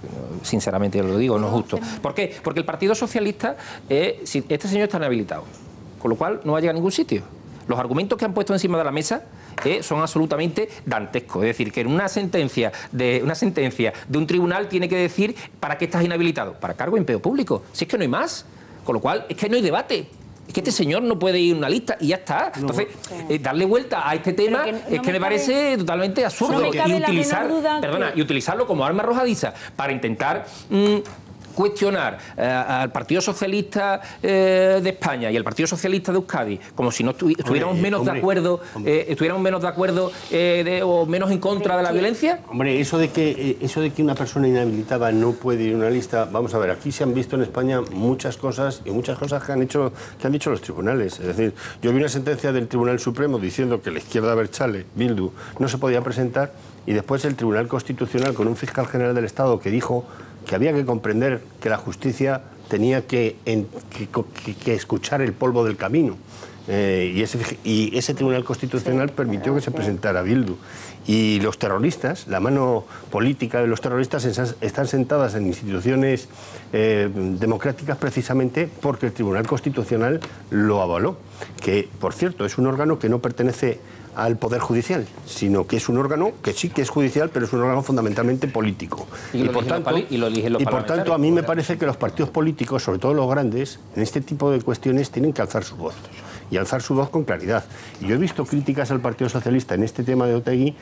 Sinceramente yo lo digo, no es justo. ¿Por qué? Porque el Partido Socialista, eh, si este señor está inhabilitado, con lo cual no va a llegar a ningún sitio. Los argumentos que han puesto encima de la mesa eh, son absolutamente dantescos. Es decir, que en una sentencia, de, una sentencia de un tribunal tiene que decir para qué estás inhabilitado. Para cargo de empleo público. Si es que no hay más. Con lo cual, es que no hay debate. Es que este señor no puede ir a una lista y ya está. Entonces, eh, darle vuelta a este tema que no, no es que me, me parece cabe, totalmente absurdo. No y, utilizar, perdona, que... y utilizarlo como arma arrojadiza para intentar... Mmm, cuestionar eh, al Partido Socialista eh, de España y al Partido Socialista de Euskadi como si no estu estuviéramos hombre, menos hombre, de acuerdo eh, estuviéramos menos de acuerdo eh, de, o menos en contra de la violencia. Hombre, eso de que eh, eso de que una persona inhabilitada no puede ir a una lista, vamos a ver, aquí se han visto en España muchas cosas y muchas cosas que han hecho que han dicho los tribunales. Es decir, yo vi una sentencia del Tribunal Supremo diciendo que la izquierda Berchale, Bildu, no se podía presentar, y después el Tribunal Constitucional con un fiscal general del Estado que dijo que había que comprender que la justicia tenía que, en, que, que, que escuchar el polvo del camino. Eh, y, ese, y ese Tribunal Constitucional permitió que se presentara Bildu. Y los terroristas, la mano política de los terroristas están sentadas en instituciones eh, democráticas precisamente porque el Tribunal Constitucional lo avaló. Que, por cierto, es un órgano que no pertenece al Poder Judicial, sino que es un órgano que sí que es judicial, pero es un órgano fundamentalmente político. Y, y, por, tanto, y, lo eligen los y por tanto, a mí me parece que los partidos políticos, sobre todo los grandes, en este tipo de cuestiones tienen que alzar su voz. Y alzar su voz con claridad. Y yo he visto críticas al Partido Socialista en este tema de Otegi,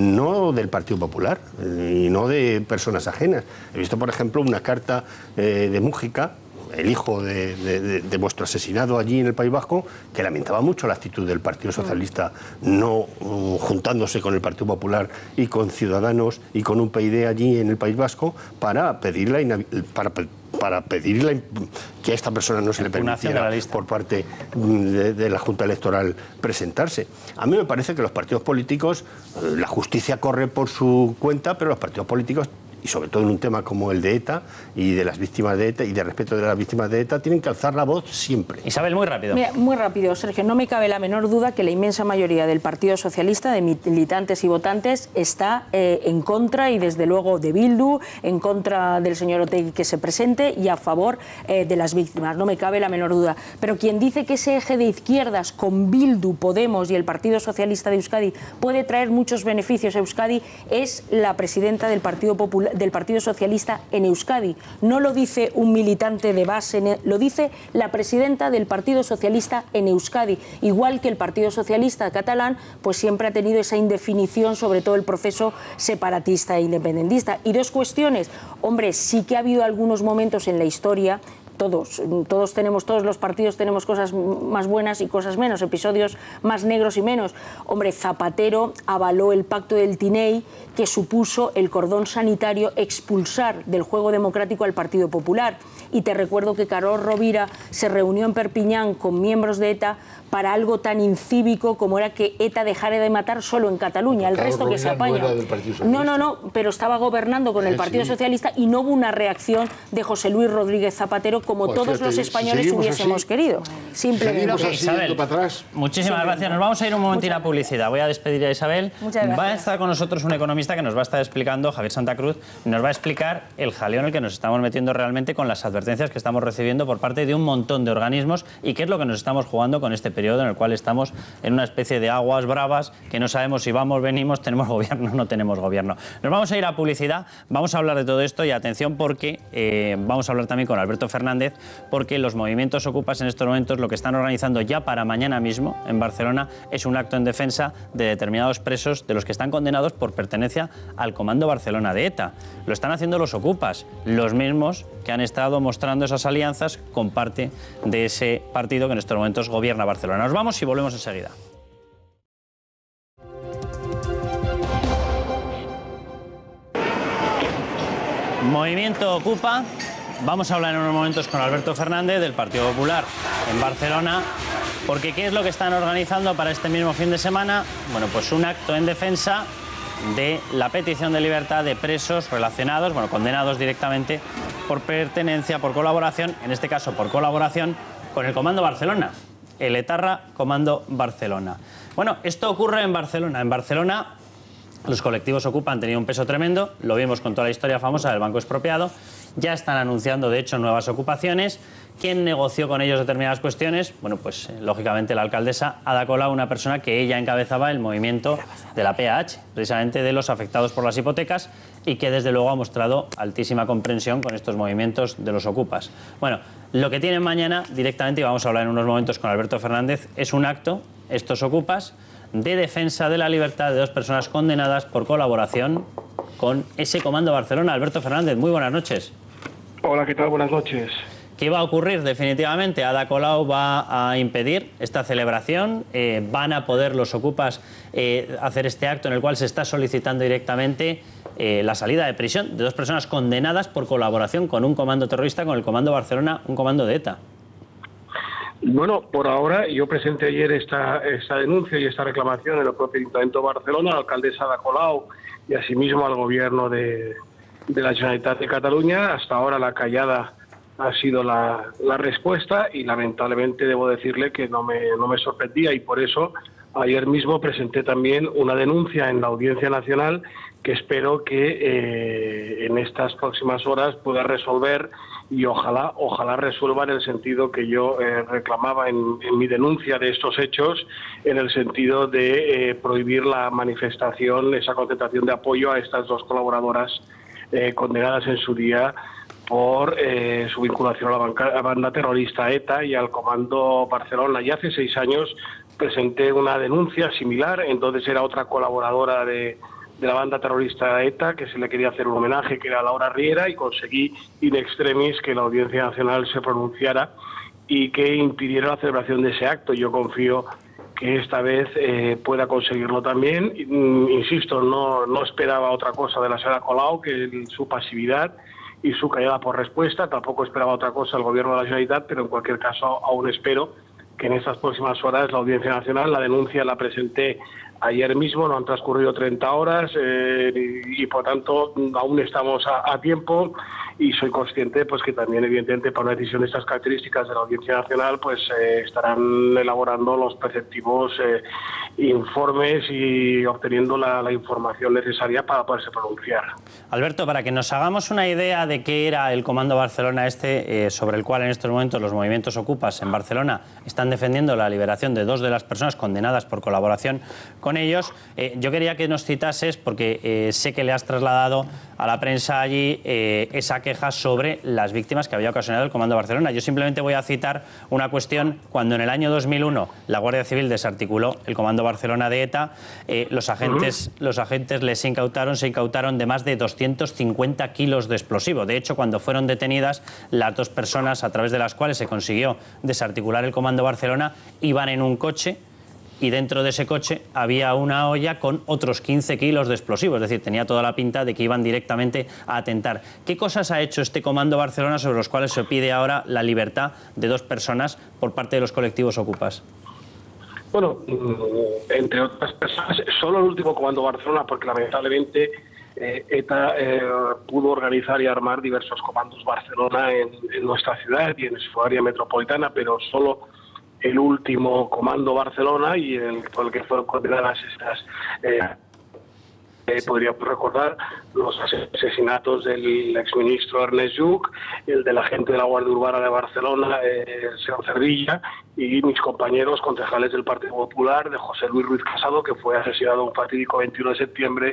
no del Partido Popular, eh, y no de personas ajenas. He visto, por ejemplo, una carta eh, de Mújica, el hijo de, de, de, de vuestro asesinado allí en el País Vasco, que lamentaba mucho la actitud del Partido Socialista, no uh, juntándose con el Partido Popular y con Ciudadanos y con un P I D allí en el País Vasco para pedir la para para pedir la, que a esta persona no se le permitiera por parte de, de la Junta Electoral presentarse. A mí me parece que los partidos políticos, eh, la justicia corre por su cuenta, pero los partidos políticos, y sobre todo en un tema como el de ETA y de las víctimas de ETA y de respeto de las víctimas de ETA, tienen que alzar la voz siempre. Isabel, muy rápido. Mira, muy rápido, Sergio. No me cabe la menor duda que la inmensa mayoría del Partido Socialista, de militantes y votantes, está eh, en contra, y desde luego de Bildu, en contra del señor Otegi que se presente y a favor eh, de las víctimas. No me cabe la menor duda. Pero quien dice que ese eje de izquierdas con Bildu, Podemos y el Partido Socialista de Euskadi puede traer muchos beneficios a Euskadi es la presidenta del Partido Popular, del Partido Socialista en Euskadi. No lo dice un militante de base, lo dice la presidenta del Partido Socialista en Euskadi. Igual que el Partido Socialista catalán, pues siempre ha tenido esa indefinición sobre todo el proceso separatista e independentista. Y dos cuestiones. Hombre, sí que ha habido algunos momentos en la historia. Todos, todos tenemos, todos los partidos tenemos cosas más buenas y cosas menos, episodios más negros y menos. Hombre, Zapatero avaló el pacto del Tinei, que supuso el cordón sanitario expulsar del juego democrático al Partido Popular. Y te recuerdo que Carol Rovira se reunió en Perpiñán con miembros de ETA para algo tan incívico como era que ETA dejara de matar solo en Cataluña, el resto que se apaña. No, no, no, pero estaba gobernando con el Partido Socialista y no hubo una reacción de José Luis Rodríguez Zapatero como pues todos fíjate, los españoles si hubiésemos así, querido. Simplemente. Así, Isabel, para atrás. Muchísimas gracias. Nos vamos a ir un momentín a publicidad. Voy a despedir a Isabel. Muchas gracias. Va a estar con nosotros un economista que nos va a estar explicando, Javier Santa Cruz, nos va a explicar el jaleo en el que nos estamos metiendo realmente con las advertencias que estamos recibiendo por parte de un montón de organismos y qué es lo que nos estamos jugando con este periodo en el cual estamos en una especie de aguas bravas que no sabemos si vamos, venimos, tenemos gobierno o no tenemos gobierno. Nos vamos a ir a publicidad, vamos a hablar de todo esto y atención porque eh, vamos a hablar también con Alberto Fernández, porque los movimientos Ocupas en estos momentos lo que están organizando ya para mañana mismo en Barcelona es un acto en defensa de determinados presos de los que están condenados por pertenencia al Comando Barcelona de ETA. Lo están haciendo los Ocupas, los mismos que han estado mostrando esas alianzas con parte de ese partido que en estos momentos gobierna Barcelona. Nos vamos y volvemos enseguida. Movimiento Ocupa. Vamos a hablar en unos momentos con Alberto Fernández del Partido Popular en Barcelona, porque ¿qué es lo que están organizando para este mismo fin de semana? Bueno, pues un acto en defensa de la petición de libertad de presos relacionados, bueno, condenados directamente por pertenencia, por colaboración, en este caso por colaboración con el Comando Barcelona, el etarra Comando Barcelona. Bueno, esto ocurre en Barcelona. En Barcelona Los colectivos Ocupa han tenido un peso tremendo, lo vimos con toda la historia famosa del banco expropiado, ya están anunciando de hecho nuevas ocupaciones. ¿Quién negoció con ellos determinadas cuestiones? Bueno, pues eh, lógicamente la alcaldesa Ada Colau, una persona que ella encabezaba el movimiento de la P A H, precisamente de los afectados por las hipotecas, y que desde luego ha mostrado altísima comprensión con estos movimientos de los ocupas. Bueno, lo que tienen mañana directamente, y vamos a hablar en unos momentos con Alberto Fernández, es un acto, estos ocupas, de defensa de la libertad de dos personas condenadas por colaboración con ese Comando Barcelona. Alberto Fernández, muy buenas noches. Hola, ¿qué tal? Buenas noches. ¿Qué va a ocurrir definitivamente? Ada Colau va a impedir esta celebración, eh, van a poder los ocupas eh, hacer este acto en el cual se está solicitando directamente eh, la salida de prisión de dos personas condenadas por colaboración con un comando terrorista, con el Comando Barcelona, un comando de ETA. Bueno, por ahora yo presenté ayer esta, esta denuncia y esta reclamación en el propio Ayuntamiento de Barcelona, a la alcaldesa Ada Colau y asimismo al gobierno de, de la Generalitat de Cataluña. Hasta ahora la callada ha sido la, la respuesta y lamentablemente debo decirle que no me, no me sorprendía, y por eso ayer mismo presenté también una denuncia en la Audiencia Nacional que espero que eh, en estas próximas horas pueda resolver, y ojalá ojalá resuelva en el sentido que yo eh, reclamaba en, en mi denuncia de estos hechos, en el sentido de eh, prohibir la manifestación, esa concentración de apoyo a estas dos colaboradoras eh, condenadas en su día por eh, su vinculación a la, banca, a la banda terrorista ETA y al Comando Barcelona. Y hace seis años presenté una denuncia similar, entonces era otra colaboradora de, de la banda terrorista ETA que se le quería hacer un homenaje, que era Laura Riera, y conseguí in extremis que la Audiencia Nacional se pronunciara y que impidiera la celebración de ese acto. Yo confío que esta vez eh, pueda conseguirlo también. Insisto, no, no esperaba otra cosa de la señora Colau que el, su pasividad y su callada por respuesta. Tampoco esperaba otra cosa el gobierno de la Generalitat, pero en cualquier caso aún espero que en estas próximas horas la Audiencia Nacional, la denuncia la presenté ayer mismo, no han transcurrido treinta horas eh, y, y por tanto aún estamos a, a tiempo, y soy consciente pues que también evidentemente para una decisión de estas características de la Audiencia Nacional pues eh, estarán elaborando los preceptivos eh, informes y obteniendo la, la información necesaria para poderse pronunciar. Alberto, para que nos hagamos una idea de qué era el Comando Barcelona este, eh, sobre el cual en estos momentos los movimientos ocupas en Barcelona están defendiendo la liberación de dos de las personas condenadas por colaboración con ellos, eh, yo quería que nos citases, porque eh, sé que le has trasladado a la prensa allí eh, esa queja sobre las víctimas que había ocasionado el Comando Barcelona. Yo simplemente voy a citar una cuestión. Cuando en el año dos mil uno la Guardia Civil desarticuló el Comando Barcelona de ETA, eh, los agentes, uh-huh. los agentes les incautaron, se incautaron de más de doscientos cincuenta kilos de explosivo. De hecho, cuando fueron detenidas, las dos personas a través de las cuales se consiguió desarticular el Comando Barcelona iban en un coche, y dentro de ese coche había una olla con otros quince kilos de explosivos. Es decir, tenía toda la pinta de que iban directamente a atentar. ¿Qué cosas ha hecho este Comando Barcelona sobre los cuales se pide ahora la libertad de dos personas por parte de los colectivos ocupas? Bueno, entre otras personas, solo el último Comando Barcelona, porque lamentablemente eh, ETA eh, pudo organizar y armar diversos comandos Barcelona en, en nuestra ciudad y en su área metropolitana, pero solo el último Comando Barcelona, y el, por el que fueron condenadas estas, eh, eh, podríamos recordar los asesinatos del exministro Ernest Lluch, el del agente de la Guardia Urbana de Barcelona, eh, el señor Cervilla, y mis compañeros concejales del Partido Popular, de José Luis Ruiz Casado, que fue asesinado un fatídico veintiuno de septiembre,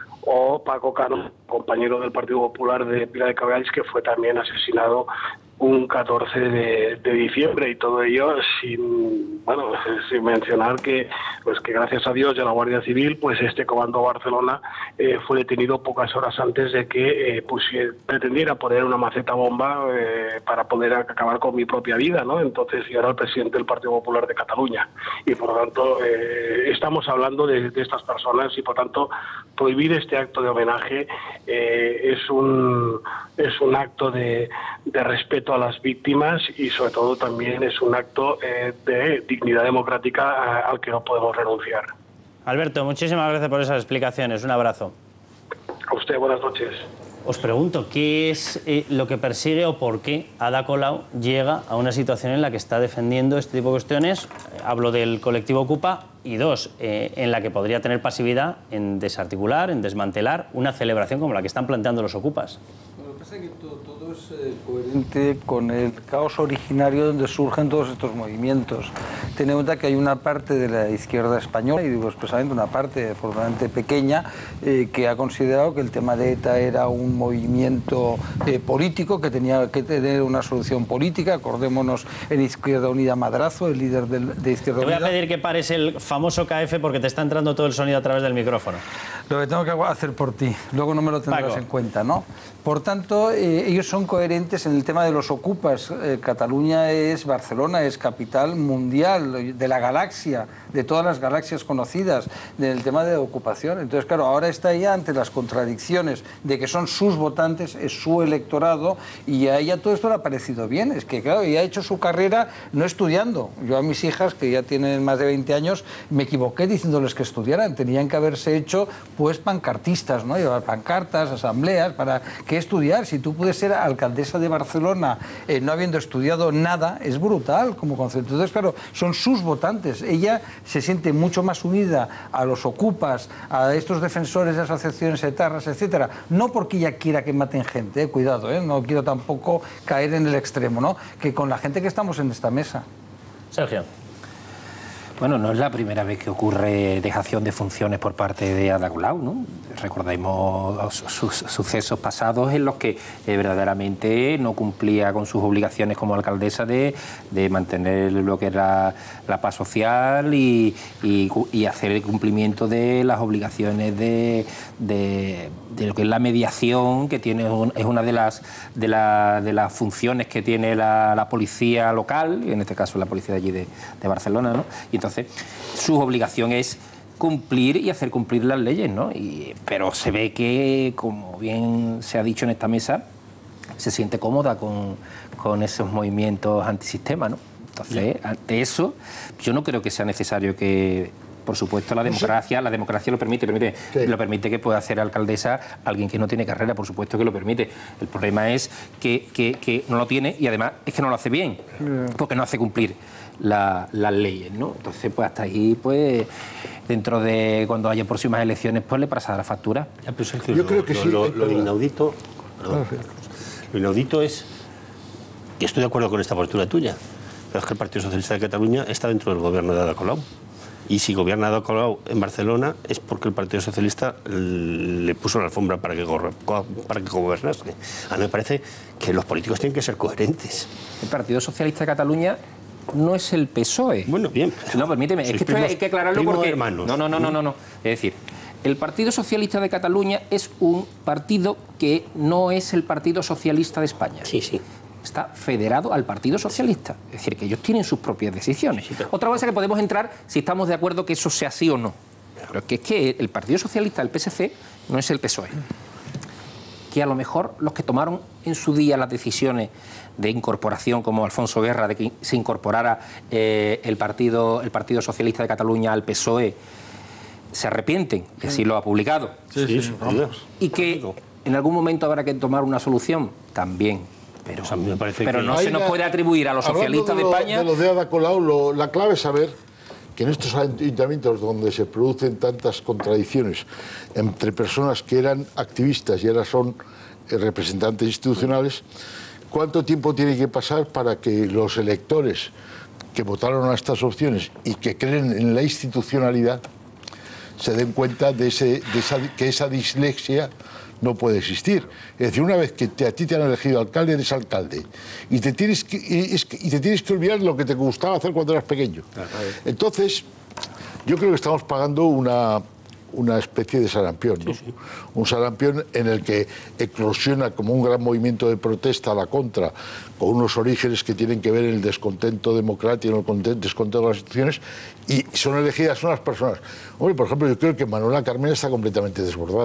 o Paco Cano, compañero del Partido Popular de Pilar de Caballes, que fue también asesinado un catorce de, de diciembre, y todo ello sin, bueno, sin mencionar que, pues que gracias a Dios y a la Guardia Civil, pues este Comando Barcelona eh, fue detenido pocas horas antes de que eh, pues, pretendiera poner una maceta bomba eh, para poder acabar con mi propia vida, ¿no? Entonces yo era el presidente del Partido Popular de Cataluña, y por lo tanto eh, estamos hablando de, de estas personas, y por tanto prohibir este acto de homenaje eh, es un es un acto de, de respeto a las víctimas, y sobre todo también es un acto eh, de dignidad democrática a, al que no podemos renunciar. Alberto, muchísimas gracias por esas explicaciones. Un abrazo. A usted, buenas noches. Os pregunto, ¿qué es eh, lo que persigue o por qué Ada Colau llega a una situación en la que está defendiendo este tipo de cuestiones? Eh, hablo del colectivo Ocupa. Y dos, eh, en la que podría tener pasividad en desarticular, en desmantelar una celebración como la que están planteando los Ocupas. Lo que pasa es que todo, todo es eh, coherente con el caos originario donde surgen todos estos movimientos. Ten en cuenta que hay una parte de la izquierda española, y digo expresamente una parte afortunadamente pequeña, eh, que ha considerado que el tema de ETA era un movimiento eh, político, que tenía que tener una solución política. Acordémonos en Izquierda Unida Madrazo, el líder del, de Izquierda Unida. Te voy a pedir que pares el famoso K F porque te está entrando todo el sonido a través del micrófono. Lo que tengo que hacer por ti, luego no me lo tendrás Paco. en cuenta, ¿no? Por tanto, eh, ellos son coherentes en el tema de los ocupas. Eh, Cataluña es Barcelona, es capital mundial de la galaxia, de todas las galaxias conocidas, del tema de ocupación. Entonces, claro, ahora está ella ante las contradicciones de que son sus votantes, es su electorado, y a ella todo esto le ha parecido bien. Es que, claro, ella ha hecho su carrera no estudiando. Yo a mis hijas, que ya tienen más de veinte años, me equivoqué diciéndoles que estudiaran. Tenían que haberse hecho, pues, pancartistas, ¿no? Llevar pancartas, asambleas, para qué estudiar. Si tú puedes ser alcaldesa de Barcelona eh, no habiendo estudiado nada, es brutal como concepto. Entonces, claro, son sus votantes. Ella se siente mucho más unida a los ocupas, a estos defensores de asociaciones etarras, etcétera, no porque ella quiera que maten gente, eh, cuidado, eh, no quiero tampoco caer en el extremo, ¿no? Que con la gente que estamos en esta mesa. Sergio. Bueno, no es la primera vez que ocurre dejación de funciones por parte de Ada Colau, ¿no? Recordemos sus sucesos pasados en los que eh, verdaderamente no cumplía con sus obligaciones como alcaldesa de, de mantener lo que era la paz social y, y, y hacer el cumplimiento de las obligaciones de, de, de lo que es la mediación, que tiene un, es una de las, de, la, de las funciones que tiene la, la policía local, en este caso la policía de allí de, de Barcelona, ¿no? Y entonces su obligación es cumplir y hacer cumplir las leyes, ¿no? Y, pero se ve que, como bien se ha dicho en esta mesa, se siente cómoda con, con esos movimientos antisistema, ¿no? Entonces, ante eso, yo no creo que sea necesario que, por supuesto, la democracia, la democracia lo permite, permite sí. lo permite que pueda hacer alcaldesa alguien que no tiene carrera, por supuesto que lo permite. El problema es que, que, que no lo tiene y además es que no lo hace bien, porque no hace cumplir la, las leyes, ¿no? Entonces, pues hasta ahí, pues, dentro de cuando haya próximas elecciones, pues le pasará la factura. Ya, pero Sergio, yo lo, creo que lo, sí. Lo, lo, lo inaudito, perdón, lo inaudito es, y estoy de acuerdo con esta postura tuya, pero es que el Partido Socialista de Cataluña está dentro del gobierno de Ada Colau. Y si gobierna Ada Colau en Barcelona es porque el Partido Socialista le puso la alfombra para que, para que gobernase. A mí me parece que los políticos tienen que ser coherentes. El Partido Socialista de Cataluña no es el P S O E. Bueno, bien. No, permíteme, es que esto hay que aclararlo porque... hermanos. No, no, no, no, no, no. Es decir, el Partido Socialista de Cataluña es un partido que no es el Partido Socialista de España. Sí, sí. Está federado al Partido Socialista. Es decir, que ellos tienen sus propias decisiones. Sí, pero... Otra cosa es que podemos entrar si estamos de acuerdo que eso sea así o no. Pero que es que el Partido Socialista, el P S C, no es el P S O E. Que a lo mejor los que tomaron en su día las decisiones de incorporación, como Alfonso Guerra, de que se incorporara eh, el, partido, el Partido Socialista de Cataluña al P S O E, se arrepienten, y así lo ha publicado. Sí, sí, sí, y que en algún momento habrá que tomar una solución, también. Pero, o sea, me parece pero que no se nos puede atribuir a los socialistas de, lo, de España... De los de Ada Colau, lo, la clave es saber que en estos ayuntamientos donde se producen tantas contradicciones entre personas que eran activistas y ahora son eh, representantes institucionales, ¿cuánto tiempo tiene que pasar para que los electores que votaron a estas opciones y que creen en la institucionalidad se den cuenta de, ese, de esa, que esa dislexia no puede existir? Es decir, una vez que te, a ti te han elegido alcalde, eres alcalde. Y te, tienes que, y, es que, y te tienes que olvidar lo que te gustaba hacer cuando eras pequeño. Entonces, yo creo que estamos pagando una, una especie de sarampión, ¿no? Sí, sí. Un sarampión en el que eclosiona como un gran movimiento de protesta a la contra, con unos orígenes que tienen que ver en el descontento democrático, en el descontento de las instituciones, y son elegidas unas personas. Hombre, por ejemplo, yo creo que Manuela Carmena está completamente desbordada.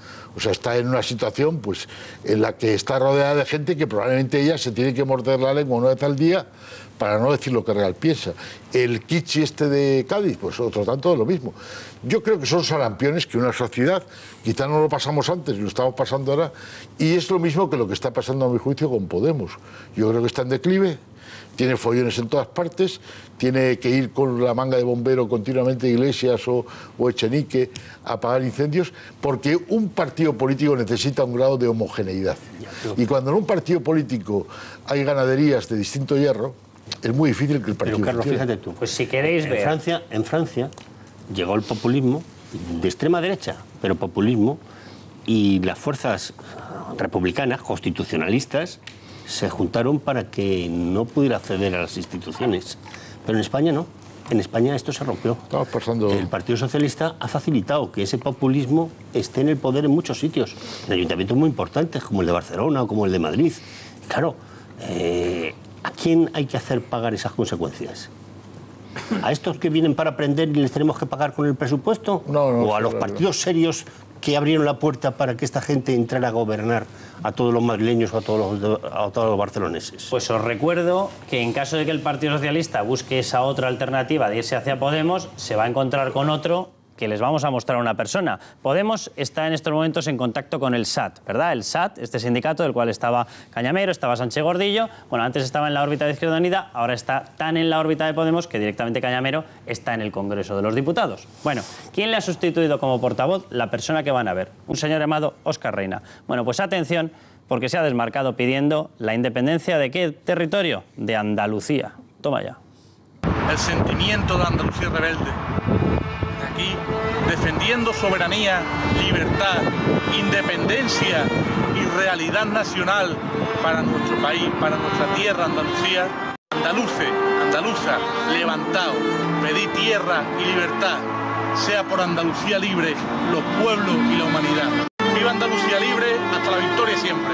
O sea, está en una situación pues, en la que está rodeada de gente que probablemente ella se tiene que morder la lengua una vez al día para no decir lo que real piensa. El Kichi este de Cádiz, pues otro tanto de lo mismo. Yo creo que son sarampiones que una sociedad, quizá no lo pasamos antes, lo estamos pasando ahora, y es lo mismo que lo que está pasando a mi juicio con Podemos. Yo creo que está en declive, tiene follones en todas partes, tiene que ir con la manga de bombero continuamente a Iglesias o, o Echenique a apagar incendios, porque un partido político necesita un grado de homogeneidad. Y cuando en un partido político hay ganaderías de distinto hierro, es muy difícil que el partido... Pero Carlos, fíjate tú. Pues si queréis en ver... Francia, en Francia llegó el populismo de extrema derecha, pero populismo, y las fuerzas republicanas, constitucionalistas, se juntaron para que no pudiera acceder a las instituciones. Pero en España no. En España esto se rompió. Estamos pasando... El Partido Socialista ha facilitado que ese populismo esté en el poder en muchos sitios, en ayuntamientos muy importantes, como el de Barcelona o como el de Madrid. Y claro, eh, ¿a quién hay que hacer pagar esas consecuencias? ¿A estos que vienen para aprender y les tenemos que pagar con el presupuesto? No, no, ¿O a los claro. partidos serios que abrieron la puerta para que esta gente entrara a gobernar a todos los madrileños o a todos los, a todos los barceloneses? Pues os recuerdo que en caso de que el Partido Socialista busque esa otra alternativa de irse hacia Podemos, se va a encontrar con otro que les vamos a mostrar a una persona. Podemos está en estos momentos en contacto con el S A T, ¿verdad? El S A T, este sindicato del cual estaba Cañamero, estaba Sánchez Gordillo, bueno, antes estaba en la órbita de Izquierda Unida, ahora está tan en la órbita de Podemos que directamente Cañamero está en el Congreso de los Diputados. Bueno, ¿quién le ha sustituido como portavoz? La persona que van a ver, un señor llamado Óscar Reina. Bueno, pues atención, porque se ha desmarcado pidiendo la independencia ¿de qué territorio? De Andalucía. Toma ya. El sentimiento de Andalucía rebelde. Aquí, defendiendo soberanía, libertad, independencia y realidad nacional para nuestro país, para nuestra tierra Andalucía. Andaluce, andaluza, levantaos, pedid tierra y libertad. Sea por Andalucía libre, los pueblos y la humanidad. ¡Viva Andalucía libre! Hasta la victoria siempre.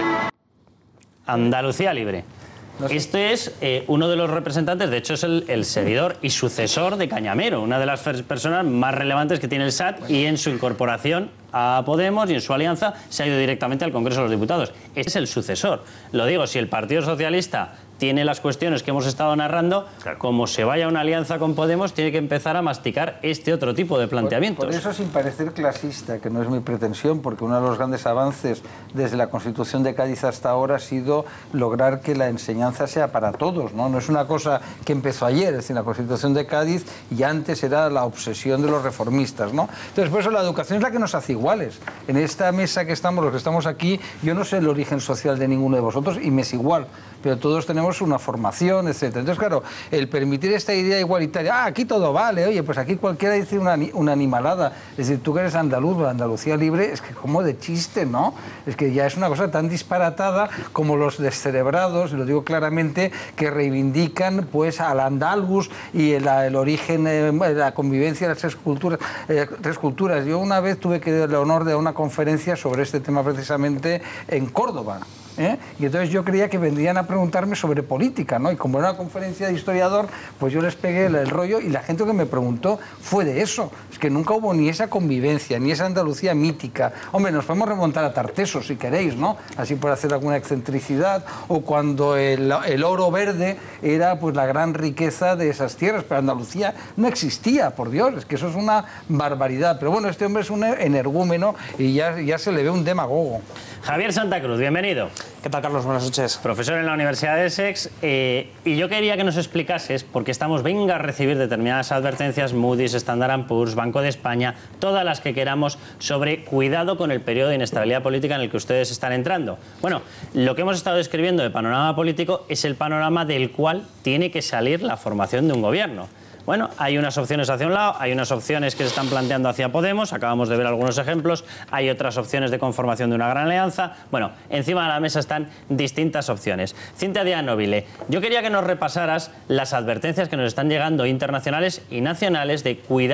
Andalucía libre. Este es eh, uno de los representantes, de hecho es el, el seguidor y sucesor de Cañamero, una de las personas más relevantes que tiene el S A T, y en su incorporación a Podemos y en su alianza se ha ido directamente al Congreso de los Diputados. Este es el sucesor. Lo digo, si el Partido Socialista tiene las cuestiones que hemos estado narrando, claro, como se vaya a una alianza con Podemos, tiene que empezar a masticar este otro tipo de planteamientos. Por, por eso, sin parecer clasista, que no es mi pretensión, porque uno de los grandes avances desde la Constitución de Cádiz hasta ahora ha sido lograr que la enseñanza sea para todos, ¿no? No es una cosa que empezó ayer, es decir, la Constitución de Cádiz y antes era la obsesión de los reformistas, ¿no? Entonces, por eso la educación es la que nos hace iguales. En esta mesa que estamos, los que estamos aquí, yo no sé el origen social de ninguno de vosotros y me es igual, pero todos tenemos una formación, etcétera. Entonces, claro, el permitir esta idea igualitaria, ah, aquí todo vale, oye, pues aquí cualquiera dice una, una animalada. Es decir, tú que eres andaluz, la Andalucía libre, es que como de chiste, ¿no? Es que ya es una cosa tan disparatada como los descerebrados, y lo digo claramente, que reivindican pues al andaluz y el, el origen, eh, la convivencia de las tres culturas, eh, tres culturas. Yo una vez tuve que el honor de dar una conferencia sobre este tema precisamente en Córdoba. ¿Eh? Y entonces yo creía que vendrían a preguntarme sobre política, ¿no? Y como era una conferencia de historiador, pues yo les pegué el, el rollo y la gente que me preguntó fue de eso. Es que nunca hubo ni esa convivencia, ni esa Andalucía mítica. Hombre, nos podemos remontar a Tarteso, si queréis, ¿no? Así por hacer alguna excentricidad. O cuando el, el oro verde era pues la gran riqueza de esas tierras, pero Andalucía no existía, por Dios, es que eso es una barbaridad. Pero bueno, este hombre es un energúmeno y ya, ya se le ve un demagogo. Javier Santa Cruz, bienvenido. ¿Qué tal, Carlos? Buenas noches. Profesor en la Universidad de Essex. Eh, y yo quería que nos explicases, porque estamos, venga a recibir determinadas advertencias, Moody's, Standard and Poor's, Banco de España, todas las que queramos, sobre cuidado con el periodo de inestabilidad política en el que ustedes están entrando. Bueno, lo que hemos estado describiendo de panorama político es el panorama del cual tiene que salir la formación de un gobierno. Bueno, hay unas opciones hacia un lado, hay unas opciones que se están planteando hacia Podemos, acabamos de ver algunos ejemplos, hay otras opciones de conformación de una gran alianza. Bueno, encima de la mesa están distintas opciones. Cintia Díaz Nobile, yo quería que nos repasaras las advertencias que nos están llegando internacionales y nacionales de cuidado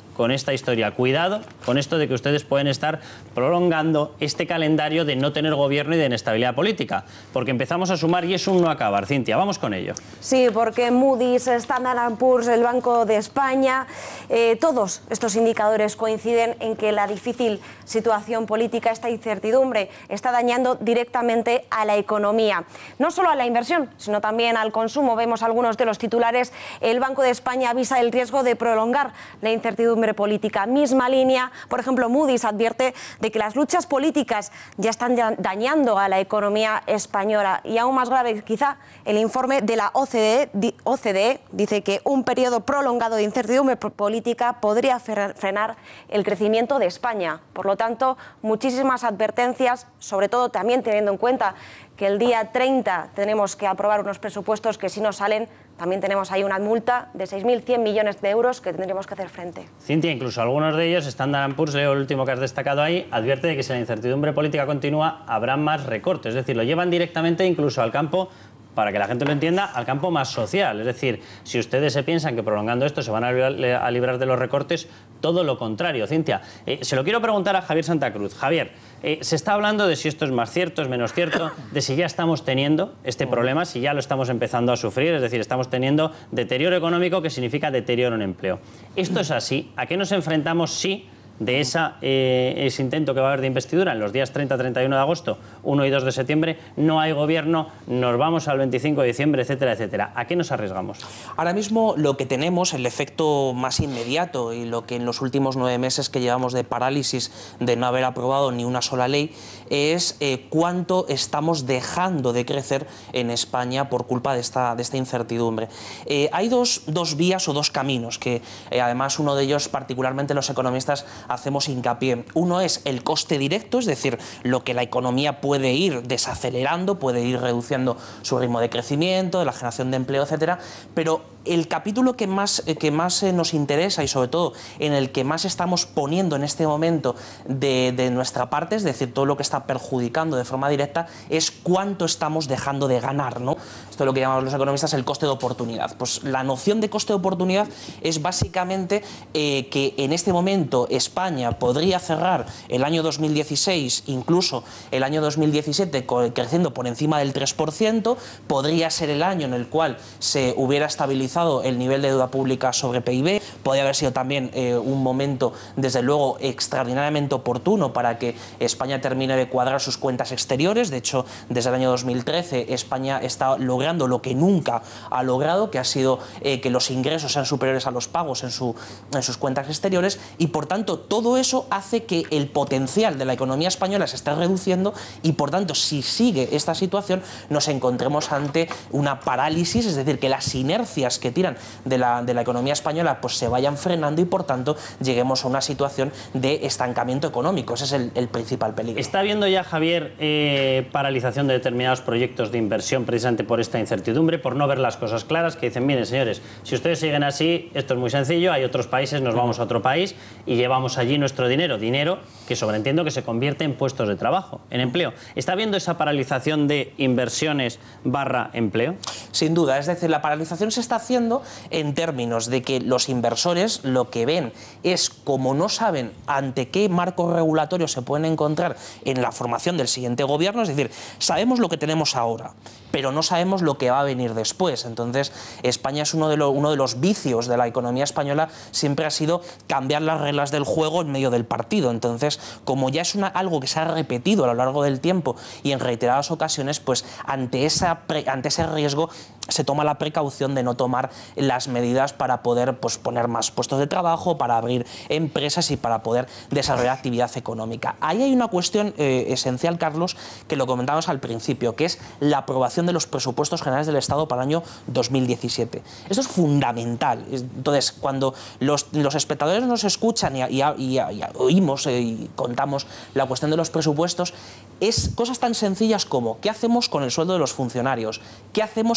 con esta historia. Cuidado con esto de que ustedes pueden estar prolongando este calendario de no tener gobierno y de inestabilidad política, porque empezamos a sumar y es un no acabar. Cintia, vamos con ello. Sí, porque Moody's, Standard and Poor's, el Banco de España, eh, todos estos indicadores coinciden en que la difícil situación política, esta incertidumbre, está dañando directamente a la economía. No solo a la inversión, sino también al consumo. Vemos algunos de los titulares. El Banco de España avisa del riesgo de prolongar la incertidumbre política. Misma línea, por ejemplo, Moody's advierte de que las luchas políticas ya están dañando a la economía española. Y aún más grave, quizá, el informe de la O C D E dice que un periodo prolongado de incertidumbre política podría frenar el crecimiento de España. Por lo tanto, muchísimas advertencias, sobre todo también teniendo en cuenta que el día treinta tenemos que aprobar unos presupuestos que si no salen, también tenemos ahí una multa de seis mil cien millones de euros que tendremos que hacer frente. Cintia, incluso algunos de ellos, Standard and Poor's, el último que has destacado ahí, advierte de que si la incertidumbre política continúa, habrá más recortes. Es decir, lo llevan directamente incluso al campo, para que la gente lo entienda, al campo más social. Es decir, si ustedes se piensan que prolongando esto se van a librar, a librar de los recortes, todo lo contrario. Cintia, eh, se lo quiero preguntar a Javier Santa Cruz. Javier, eh, se está hablando de si esto es más cierto, es menos cierto, de si ya estamos teniendo este problema, si ya lo estamos empezando a sufrir, es decir, estamos teniendo deterioro económico que significa deterioro en empleo. ¿Esto es así? ¿A qué nos enfrentamos si de esa, eh, ese intento que va a haber de investidura en los días treinta, treinta y uno de agosto, uno y dos de septiembre, no hay gobierno, nos vamos al veinticinco de diciembre, etcétera, etcétera? ¿A qué nos arriesgamos? Ahora mismo lo que tenemos, el efecto más inmediato y lo que en los últimos nueve meses que llevamos de parálisis de no haber aprobado ni una sola ley, es eh, cuánto estamos dejando de crecer en España por culpa de esta, de esta incertidumbre. Eh, hay dos, dos vías o dos caminos que eh, además uno de ellos particularmente los economistas hacemos hincapié. Uno es el coste directo, es decir, lo que la economía puede ir desacelerando, puede ir reduciendo su ritmo de crecimiento, de la generación de empleo, etcétera, pero el capítulo que más, que más nos interesa y sobre todo en el que más estamos poniendo en este momento de, de nuestra parte, es decir, todo lo que está perjudicando de forma directa, es cuánto estamos dejando de ganar, ¿no? Esto es lo que llamamos los economistas el coste de oportunidad. Pues la noción de coste de oportunidad es básicamente eh, que en este momento España podría cerrar el año dos mil dieciséis, incluso el año dos mil diecisiete, creciendo por encima del tres por ciento, podría ser el año en el cual se hubiera estabilizado el nivel de deuda pública sobre P I B, podría haber sido también eh, un momento, desde luego, extraordinariamente oportuno para que España termine de cuadrar sus cuentas exteriores. De hecho, desde el año dos mil trece, España está logrando lo que nunca ha logrado, que ha sido eh, que los ingresos sean superiores a los pagos en, su, en sus cuentas exteriores, y por tanto, todo eso hace que el potencial de la economía española se esté reduciendo y, por tanto, si sigue esta situación, nos encontremos ante una parálisis, es decir, que las inercias que tiran de la, de la economía española pues se vayan frenando y por tanto lleguemos a una situación de estancamiento económico. Ese es el, el principal peligro. ¿Está habiendo ya, Javier, eh, paralización de determinados proyectos de inversión precisamente por esta incertidumbre, por no ver las cosas claras, que dicen, miren señores, si ustedes siguen así, esto es muy sencillo, hay otros países, nos vamos a otro país y llevamos allí nuestro dinero, dinero que sobreentiendo que se convierte en puestos de trabajo, en empleo? ¿Está habiendo esa paralización de inversiones barra empleo? Sin duda, es decir, la paralización se está haciendo en términos de que los inversores lo que ven es, como no saben ante qué marco regulatorio se pueden encontrar en la formación del siguiente gobierno, es decir, sabemos lo que tenemos ahora, pero no sabemos lo que va a venir después. Entonces, España es uno de, lo, uno de los vicios de la economía española, siempre ha sido cambiar las reglas del juego en medio del partido. Entonces, como ya es una, algo que se ha repetido a lo largo del tiempo y en reiteradas ocasiones, pues ante, esa pre, ante ese riesgo se toma la precaución de no tomar las medidas para poder pues, poner más puestos de trabajo, para abrir empresas y para poder desarrollar actividad económica. Ahí hay una cuestión eh, esencial, Carlos, que lo comentamos al principio, que es la aprobación de los presupuestos generales del Estado para el año dos mil diecisiete. Esto es fundamental. Entonces, cuando los, los espectadores nos escuchan y, y, y, y oímos eh, y contamos la cuestión de los presupuestos, es cosas tan sencillas como ¿qué hacemos con el sueldo de los funcionarios? ¿Qué hacemos con las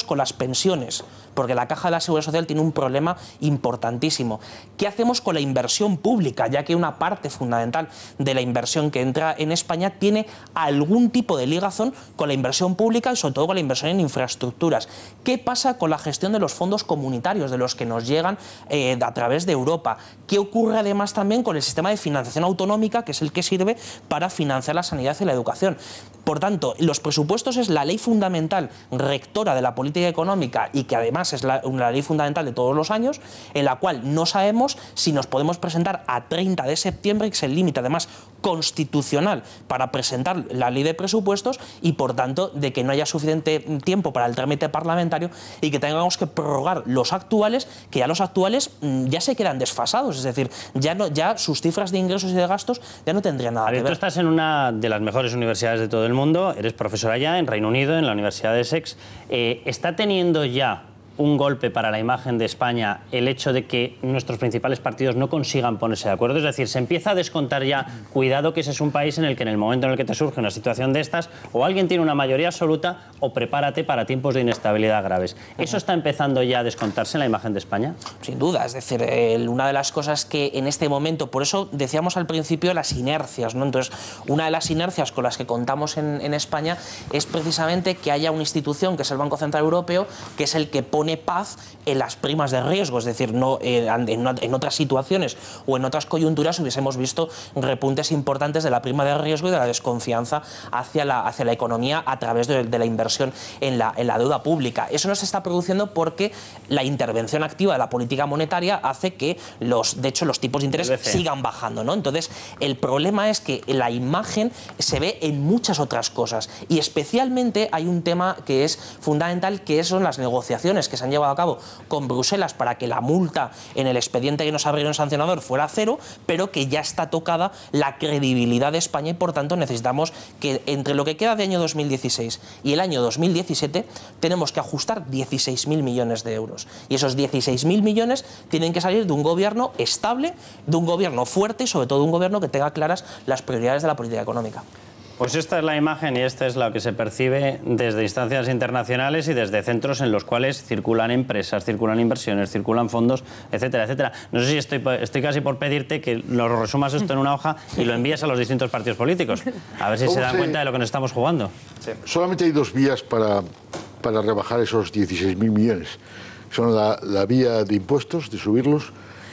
pensiones, porque la Caja de la Seguridad Social tiene un problema importantísimo. ¿Qué hacemos con la inversión pública? Ya que una parte fundamental de la inversión que entra en España tiene algún tipo de ligazón con la inversión pública y sobre todo con la inversión en infraestructuras. ¿Qué pasa con la gestión de los fondos comunitarios, de los que nos llegan eh, a través de Europa? ¿Qué ocurre además también con el sistema de financiación autonómica, que es el que sirve para financiar la sanidad y la educación? Por tanto, los presupuestos es la ley fundamental rectora de la política económica y que además es la, una ley fundamental de todos los años, en la cual no sabemos si nos podemos presentar a treinta de septiembre, que es el límite además constitucional para presentar la ley de presupuestos, y por tanto de que no haya suficiente tiempo para el trámite parlamentario y que tengamos que prorrogar los actuales, que ya los actuales ya se quedan desfasados, es decir, ya, no, ya sus cifras de ingresos y de gastos ya no tendrían nada a ver, que ver. Tú estás en una de las mejores universidades de todo el mundo, eres profesora ya en Reino Unido, en la Universidad de Essex. Eh, ¿Está teniendo ya un golpe para la imagen de España el hecho de que nuestros principales partidos no consigan ponerse de acuerdo? Es decir, se empieza a descontar ya, cuidado que ese es un país en el que en el momento en el que te surge una situación de estas, o alguien tiene una mayoría absoluta o prepárate para tiempos de inestabilidad graves. ¿Eso está empezando ya a descontarse en la imagen de España? Sin duda, es decir, el, una de las cosas que en este momento, por eso decíamos al principio las inercias, ¿no? Entonces, una de las inercias con las que contamos en, en España es precisamente que haya una institución, que es el Banco Central Europeo, que es el que pone pone paz en las primas de riesgo, es decir, no, eh, en, en otras situaciones o en otras coyunturas hubiésemos visto repuntes importantes de la prima de riesgo y de la desconfianza hacia la, hacia la economía a través de, de la inversión en la, en la deuda pública. Eso no se está produciendo porque la intervención activa de la política monetaria hace que, los, de hecho, los tipos de interés sigan bajando, ¿no? Entonces, el problema es que la imagen se ve en muchas otras cosas y especialmente hay un tema que es fundamental, que son las negociaciones que se han llevado a cabo con Bruselas para que la multa en el expediente que nos abrieron sancionador fuera cero, pero que ya está tocada la credibilidad de España y por tanto necesitamos que entre lo que queda de año dos mil dieciséis y el año dos mil diecisiete tenemos que ajustar dieciséis mil millones de euros y esos dieciséis mil millones tienen que salir de un gobierno estable, de un gobierno fuerte y sobre todo de un gobierno que tenga claras las prioridades de la política económica. Pues esta es la imagen y esta es la que se percibe desde instancias internacionales y desde centros en los cuales circulan empresas, circulan inversiones, circulan fondos, etcétera, etcétera. No sé si estoy, estoy casi por pedirte que lo resumas esto en una hoja y lo envíes a los distintos partidos políticos. A ver si se dan se... cuenta de lo que nos estamos jugando. Sí. Solamente hay dos vías para, para rebajar esos dieciséis mil millones. Son la, la vía de impuestos, de subirlos,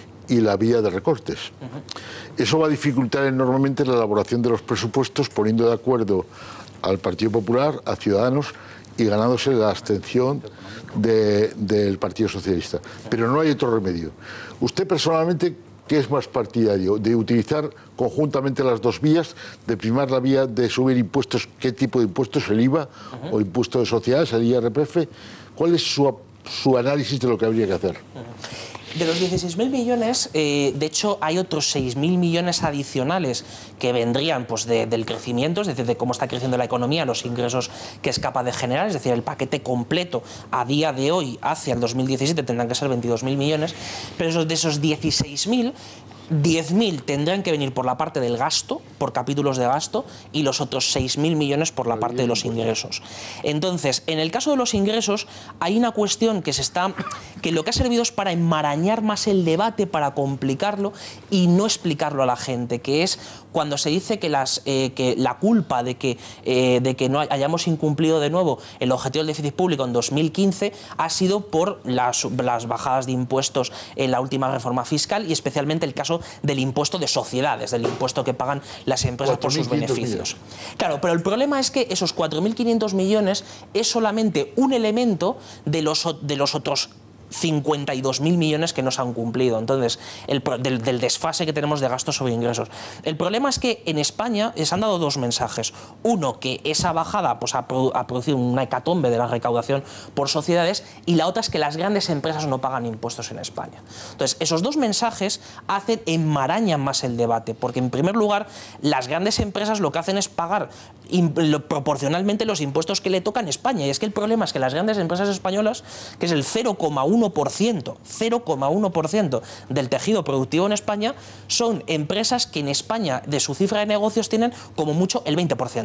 y la vía de recortes. Uh-huh. Eso va a dificultar enormemente la elaboración de los presupuestos, poniendo de acuerdo al Partido Popular, a Ciudadanos y ganándose la abstención de, del Partido Socialista. Pero no hay otro remedio. Usted personalmente, ¿qué es más partidario? ¿De utilizar conjuntamente las dos vías? ¿De primar la vía de subir impuestos? ¿Qué tipo de impuestos? ¿El I V A uh-huh. o impuesto de sociedades, el I R P F? ¿Cuál es su, su análisis de lo que habría que hacer? Uh-huh. De los dieciséis mil millones, eh, de hecho, hay otros seis mil millones adicionales que vendrían pues, de, del crecimiento, es decir, de cómo está creciendo la economía, los ingresos que es capaz de generar, es decir, el paquete completo a día de hoy hacia el dos mil diecisiete tendrán que ser veintidós mil millones, pero esos, de esos dieciséis mil, diez mil tendrán que venir por la parte del gasto, por capítulos de gasto, y los otros seis mil millones por la parte de los ingresos. Entonces, en el caso de los ingresos, hay una cuestión que se está, que lo que ha servido es para enmarañar más el debate, para complicarlo y no explicarlo a la gente, que es cuando se dice que, las, eh, que la culpa de que, eh, de que no hayamos incumplido de nuevo el objetivo del déficit público en dos mil quince ha sido por las, las bajadas de impuestos en la última reforma fiscal y especialmente el caso del impuesto de sociedades, del impuesto que pagan las empresas por sus beneficios. Claro, pero el problema es que esos cuatro mil quinientos millones es solamente un elemento de los, de los otros cincuenta y dos mil millones que no se han cumplido. Entonces, el, del, del desfase que tenemos de gastos sobre ingresos. El problema es que en España se han dado dos mensajes. Uno, que esa bajada pues, ha, produ ha producido una hecatombe de la recaudación por sociedades, y la otra es que las grandes empresas no pagan impuestos en España. Entonces, esos dos mensajes hacen, enmarañan más el debate, porque en primer lugar, las grandes empresas lo que hacen es pagar lo, proporcionalmente los impuestos que le tocan a España. Y es que el problema es que las grandes empresas españolas, que es el cero coma uno por ciento, cero coma uno por ciento del tejido productivo en España, son empresas que en España de su cifra de negocios tienen como mucho el veinte por ciento.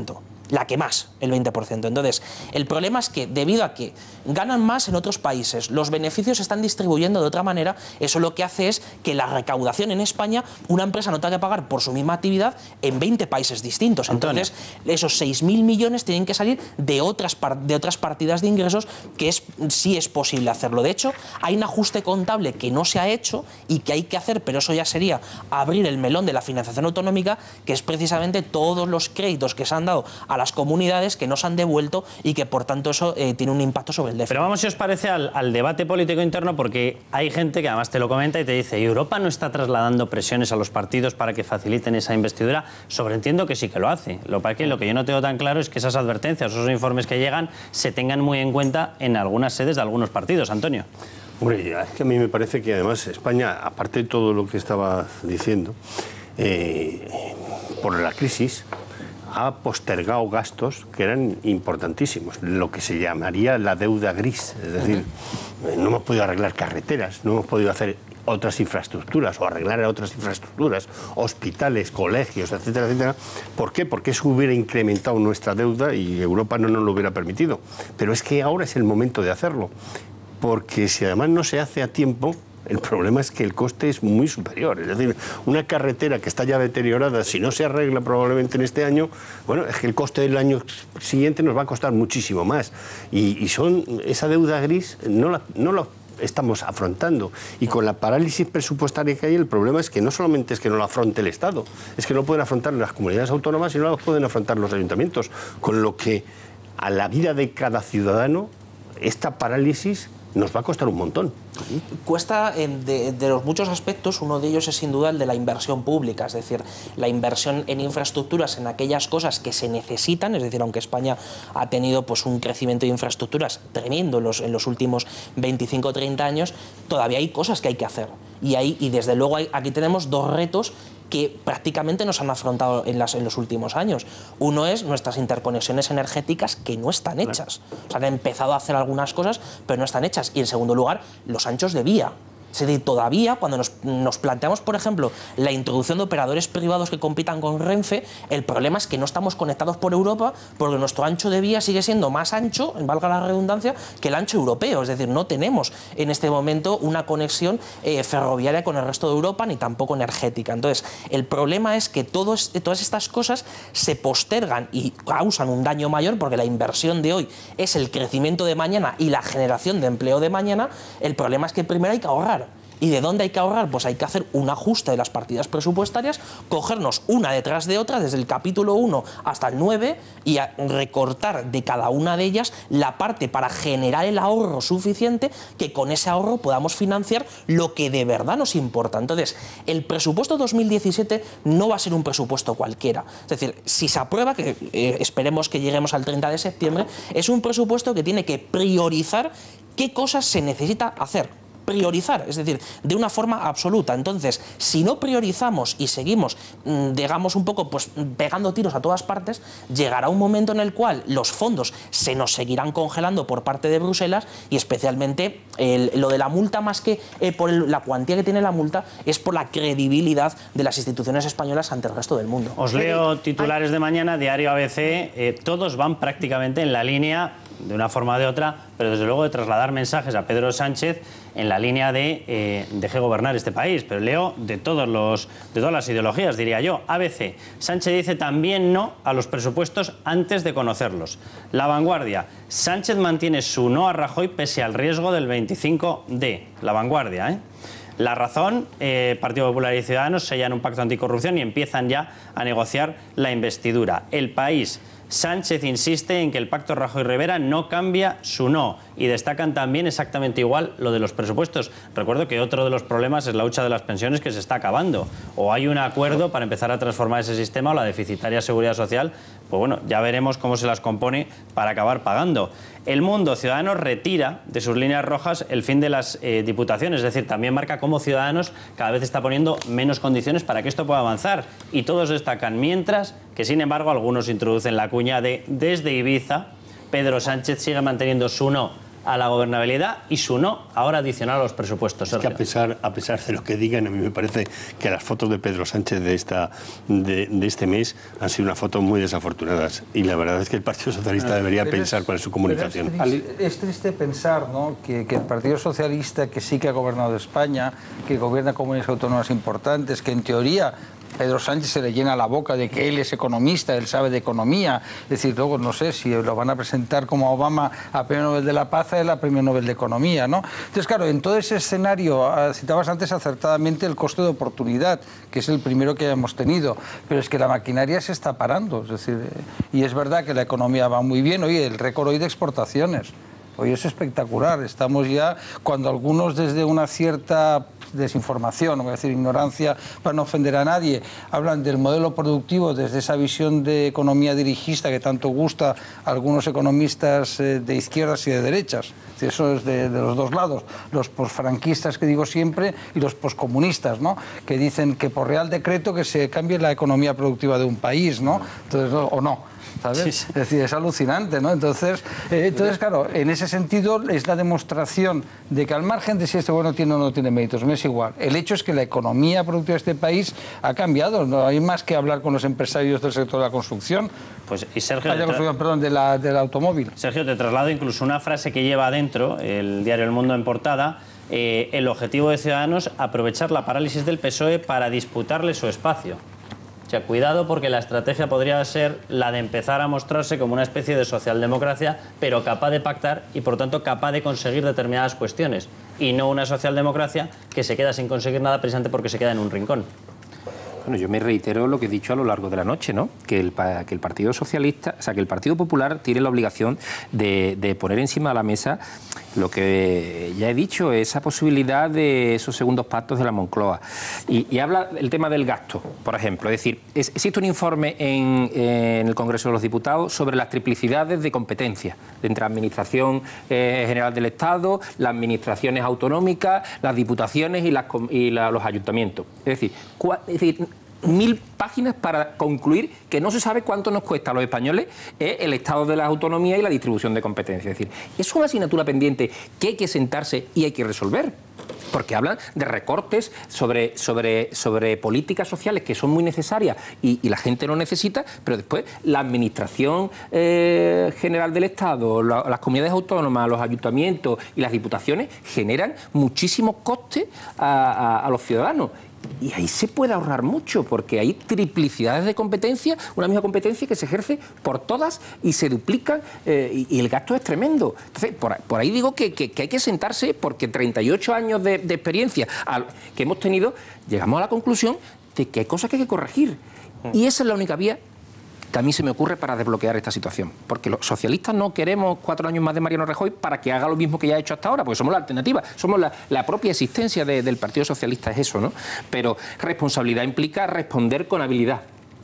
la que más, el veinte por ciento. Entonces, el problema es que debido a que ganan más en otros países, los beneficios se están distribuyendo de otra manera, eso lo que hace es que la recaudación en España, una empresa no tenga que pagar por su misma actividad en veinte países distintos. Entonces, esos seis mil millones tienen que salir de otras, de otras partidas de ingresos, que es, sí es posible hacerlo. De hecho, hay un ajuste contable que no se ha hecho y que hay que hacer, pero eso ya sería abrir el melón de la financiación autonómica, que es precisamente todos los créditos que se han dado a las comunidades que no se han devuelto y que por tanto eso eh, tiene un impacto sobre el déficit. Pero vamos, si os parece, al, al debate político interno, porque hay gente que además te lo comenta y te dice, ¿Europa no está trasladando presiones a los partidos para que faciliten esa investidura? Sobreentiendo que sí que lo hace. Lo que, lo que yo no tengo tan claro es que esas advertencias, esos informes que llegan, se tengan muy en cuenta en algunas sedes de algunos partidos. Antonio. Hombre, es que a mí me parece que además España, aparte de todo lo que estaba diciendo, eh, por la crisis, ha postergado gastos que eran importantísimos, lo que se llamaría la deuda gris. Es decir, no hemos podido arreglar carreteras, no hemos podido hacer otras infraestructuras o arreglar otras infraestructuras, hospitales, colegios, etcétera, etcétera. ¿Por qué? Porque eso hubiera incrementado nuestra deuda y Europa no nos lo hubiera permitido. Pero es que ahora es el momento de hacerlo, porque si además no se hace a tiempo, el problema es que el coste es muy superior. Es decir, una carretera que está ya deteriorada, si no se arregla probablemente en este año, bueno, es que el coste del año siguiente nos va a costar muchísimo más. Y, y son esa deuda gris no la, no la estamos afrontando. Y con la parálisis presupuestaria que hay, el problema es que no solamente es que no la afronte el Estado, es que no pueden afrontar las comunidades autónomas y no la pueden afrontar los ayuntamientos. Con lo que a la vida de cada ciudadano, esta parálisis nos va a costar un montón. Cuesta, de, de los muchos aspectos, uno de ellos es sin duda el de la inversión pública, es decir, la inversión en infraestructuras, en aquellas cosas que se necesitan, es decir, aunque España ha tenido pues, un crecimiento de infraestructuras tremendo en los, en los últimos veinticinco o treinta años, todavía hay cosas que hay que hacer. Y, hay, y desde luego hay, aquí tenemos dos retos que prácticamente nos han afrontado en, las, en los últimos años. Uno es nuestras interconexiones energéticas que no están hechas. O sea, han empezado a hacer algunas cosas, pero no están hechas. Y en segundo lugar, los anchos de vía. Es decir, todavía cuando nos, nos planteamos, por ejemplo, la introducción de operadores privados que compitan con Renfe, el problema es que no estamos conectados por Europa porque nuestro ancho de vía sigue siendo más ancho, valga la redundancia, que el ancho europeo. Es decir, no tenemos en este momento una conexión eh, ferroviaria con el resto de Europa ni tampoco energética. Entonces, el problema es que todos, todas estas cosas se postergan y causan un daño mayor porque la inversión de hoy es el crecimiento de mañana y la generación de empleo de mañana. El problema es que primero hay que ahorrar. ¿Y de dónde hay que ahorrar? Pues hay que hacer un ajuste de las partidas presupuestarias, cogernos una detrás de otra, desde el capítulo uno hasta el nueve, y a recortar de cada una de ellas la parte para generar el ahorro suficiente que con ese ahorro podamos financiar lo que de verdad nos importa. Entonces, el presupuesto dos mil diecisiete no va a ser un presupuesto cualquiera. Es decir, si se aprueba, que eh, esperemos que lleguemos al treinta de septiembre, es un presupuesto que tiene que priorizar qué cosas se necesita hacer. Priorizar, es decir, de una forma absoluta. Entonces, si no priorizamos y seguimos, digamos, un poco pues pegando tiros a todas partes, llegará un momento en el cual los fondos se nos seguirán congelando por parte de Bruselas y especialmente el, lo de la multa, más que eh, por el, la cuantía que tiene la multa, es por la credibilidad de las instituciones españolas ante el resto del mundo. Os leo titulares de mañana, Diario A B C, eh, todos van prácticamente en la línea, de una forma o de otra, pero desde luego de trasladar mensajes a Pedro Sánchez en la línea de eh, deje gobernar este país. Pero leo de, todos los, de todas las ideologías, diría yo. A B C, Sánchez dice también no a los presupuestos antes de conocerlos. La Vanguardia, Sánchez mantiene su no a Rajoy pese al riesgo del veinticinco de. La Vanguardia, ¿eh? La Razón, eh, Partido Popular y Ciudadanos sellan un pacto anticorrupción y empiezan ya a negociar la investidura. El País, Sánchez insiste en que el pacto Rajoy-Rivera no cambia su no y destacan también exactamente igual lo de los presupuestos. Recuerdo que otro de los problemas es la hucha de las pensiones que se está acabando. O hay un acuerdo para empezar a transformar ese sistema o la deficitaria seguridad social, pues bueno, ya veremos cómo se las compone para acabar pagando. El Mundo, Ciudadanos retira de sus líneas rojas el fin de las eh, diputaciones, es decir, también marca cómo Ciudadanos cada vez está poniendo menos condiciones para que esto pueda avanzar. Y todos destacan, mientras que, sin embargo, algunos introducen la cuña de desde Ibiza, Pedro Sánchez sigue manteniendo su no a la gobernabilidad y su no ahora adicional a los presupuestos. Es que a pesar, a pesar de lo que digan, a mí me parece que las fotos de Pedro Sánchez de, esta, de, de este mes han sido unas fotos muy desafortunadas y la verdad es que el Partido Socialista debería pero pensar es, cuál es su comunicación. Es triste, es triste pensar, ¿no?, que, que el Partido Socialista, que sí que ha gobernado España, que gobierna comunidades autónomas importantes, que en teoría Pedro Sánchez se le llena la boca de que él es economista, él sabe de economía. Es decir, luego no sé si lo van a presentar como a Obama a Premio Nobel de la Paz, a él a Premio Nobel de Economía, ¿no? Entonces, claro, en todo ese escenario, citabas antes acertadamente el coste de oportunidad, que es el primero que hemos tenido, pero es que la maquinaria se está parando. Es decir, y es verdad que la economía va muy bien. Oye, el récord hoy de exportaciones. Hoy es espectacular. Estamos ya, cuando algunos desde una cierta desinformación, no voy a decir ignorancia para no ofender a nadie, hablan del modelo productivo desde esa visión de economía dirigista que tanto gusta a algunos economistas eh, de izquierdas y de derechas. Eso es de, de los dos lados, los posfranquistas que digo siempre y los poscomunistas, ¿no?, que dicen que por real decreto que se cambie la economía productiva de un país, ¿no? Entonces, o no. ¿Sabes? Sí, sí. Es decir, es alucinante, ¿no? Entonces, eh, entonces, claro, en ese sentido es la demostración de que al margen de si este gobierno tiene o no tiene méritos, me es igual. El hecho es que la economía productiva de este país ha cambiado. No hay más que hablar con los empresarios del sector de la construcción. Pues, y Sergio, ah, de construcción, perdón, de la, del automóvil. Sergio, te traslado incluso una frase que lleva adentro el diario El Mundo en portada. Eh, el objetivo de Ciudadanos, aprovechar la parálisis del P S O E para disputarle su espacio. O sea, cuidado, porque la estrategia podría ser la de empezar a mostrarse como una especie de socialdemocracia, pero capaz de pactar y, por tanto, capaz de conseguir determinadas cuestiones. Y no una socialdemocracia que se queda sin conseguir nada precisamente porque se queda en un rincón. Bueno, yo me reitero lo que he dicho a lo largo de la noche, ¿no? Que el, que el Partido Socialista, o sea, que el Partido Popular tiene la obligación de, de poner encima de la mesa lo que ya he dicho, esa posibilidad de esos segundos pactos de la Moncloa. Y, y habla el tema del gasto, por ejemplo. Es decir, es, existe un informe en, en el Congreso de los Diputados sobre las triplicidades de competencia entre Administración eh, General del Estado, las administraciones autonómicas, las diputaciones y, las, y la, los ayuntamientos. Es decir, cua, es decir mil páginas para concluir que no se sabe cuánto nos cuesta a los españoles eh, el estado de la autonomía y la distribución de competencias. Es decir, es una asignatura pendiente que hay que sentarse y hay que resolver. Porque hablan de recortes sobre, sobre, sobre políticas sociales que son muy necesarias y, y la gente no necesita, pero después la Administración eh, General del Estado, la, las comunidades autónomas, los ayuntamientos y las diputaciones generan muchísimos costes a, a, a los ciudadanos. Y ahí se puede ahorrar mucho, porque hay triplicidades de competencias, una misma competencia que se ejerce por todas y se duplican eh, y, y el gasto es tremendo. Entonces, por, por ahí digo que, que, que hay que sentarse, porque treinta y ocho años de, de experiencia al, que hemos tenido, llegamos a la conclusión de que hay cosas que hay que corregir. Y esa es la única vía que a mí se me ocurre para desbloquear esta situación. Porque los socialistas no queremos cuatro años más de Mariano Rajoy para que haga lo mismo que ya ha hecho hasta ahora, porque somos la alternativa, somos la, la propia existencia de, del Partido Socialista, es eso, ¿no? Pero responsabilidad implica responder con habilidad.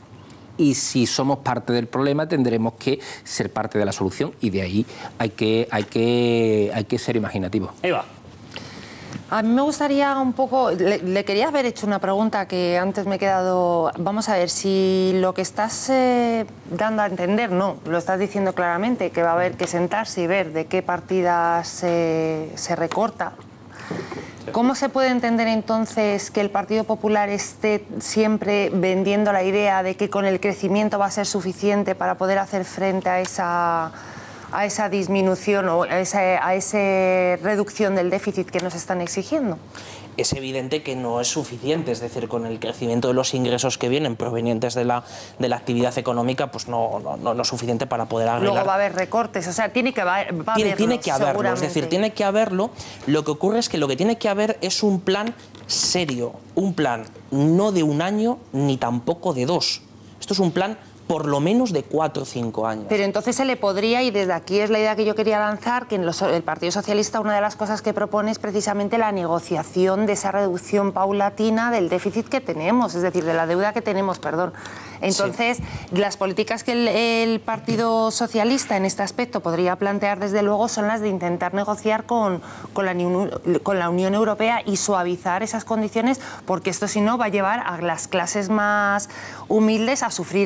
Y si somos parte del problema, tendremos que ser parte de la solución, y de ahí hay que, hay que, hay que ser imaginativos. Eva. A mí me gustaría un poco, le, le quería haber hecho una pregunta que antes me he quedado. Vamos a ver, si lo que estás eh, dando a entender, no, lo estás diciendo claramente, que va a haber que sentarse y ver de qué partidas se, se recorta. ¿Cómo se puede entender entonces que el Partido Popular esté siempre vendiendo la idea de que con el crecimiento va a ser suficiente para poder hacer frente a esa... a esa disminución o a esa, a esa reducción del déficit que nos están exigiendo? Es evidente que no es suficiente, es decir, con el crecimiento de los ingresos que vienen provenientes de la, de la actividad económica, pues no, no, no, no es suficiente para poder arreglar. Luego va a haber recortes, o sea, tiene que, va, va tiene, haberlo, tiene que haberlo, es decir, tiene que haberlo. Lo que ocurre es que lo que tiene que haber es un plan serio, un plan no de un año ni tampoco de dos. Esto es un plan por lo menos de cuatro o cinco años. Pero entonces se le podría, y desde aquí es la idea que yo quería lanzar, que en los, el Partido Socialista una de las cosas que propone es precisamente la negociación de esa reducción paulatina del déficit que tenemos, es decir, de la deuda que tenemos, perdón. Entonces, sí, las políticas que el, el Partido Socialista en este aspecto podría plantear, desde luego, son las de intentar negociar con, con, la, con la Unión Europea y suavizar esas condiciones, porque esto, si no, va a llevar a las clases más humildes a sufrir aún muchísimo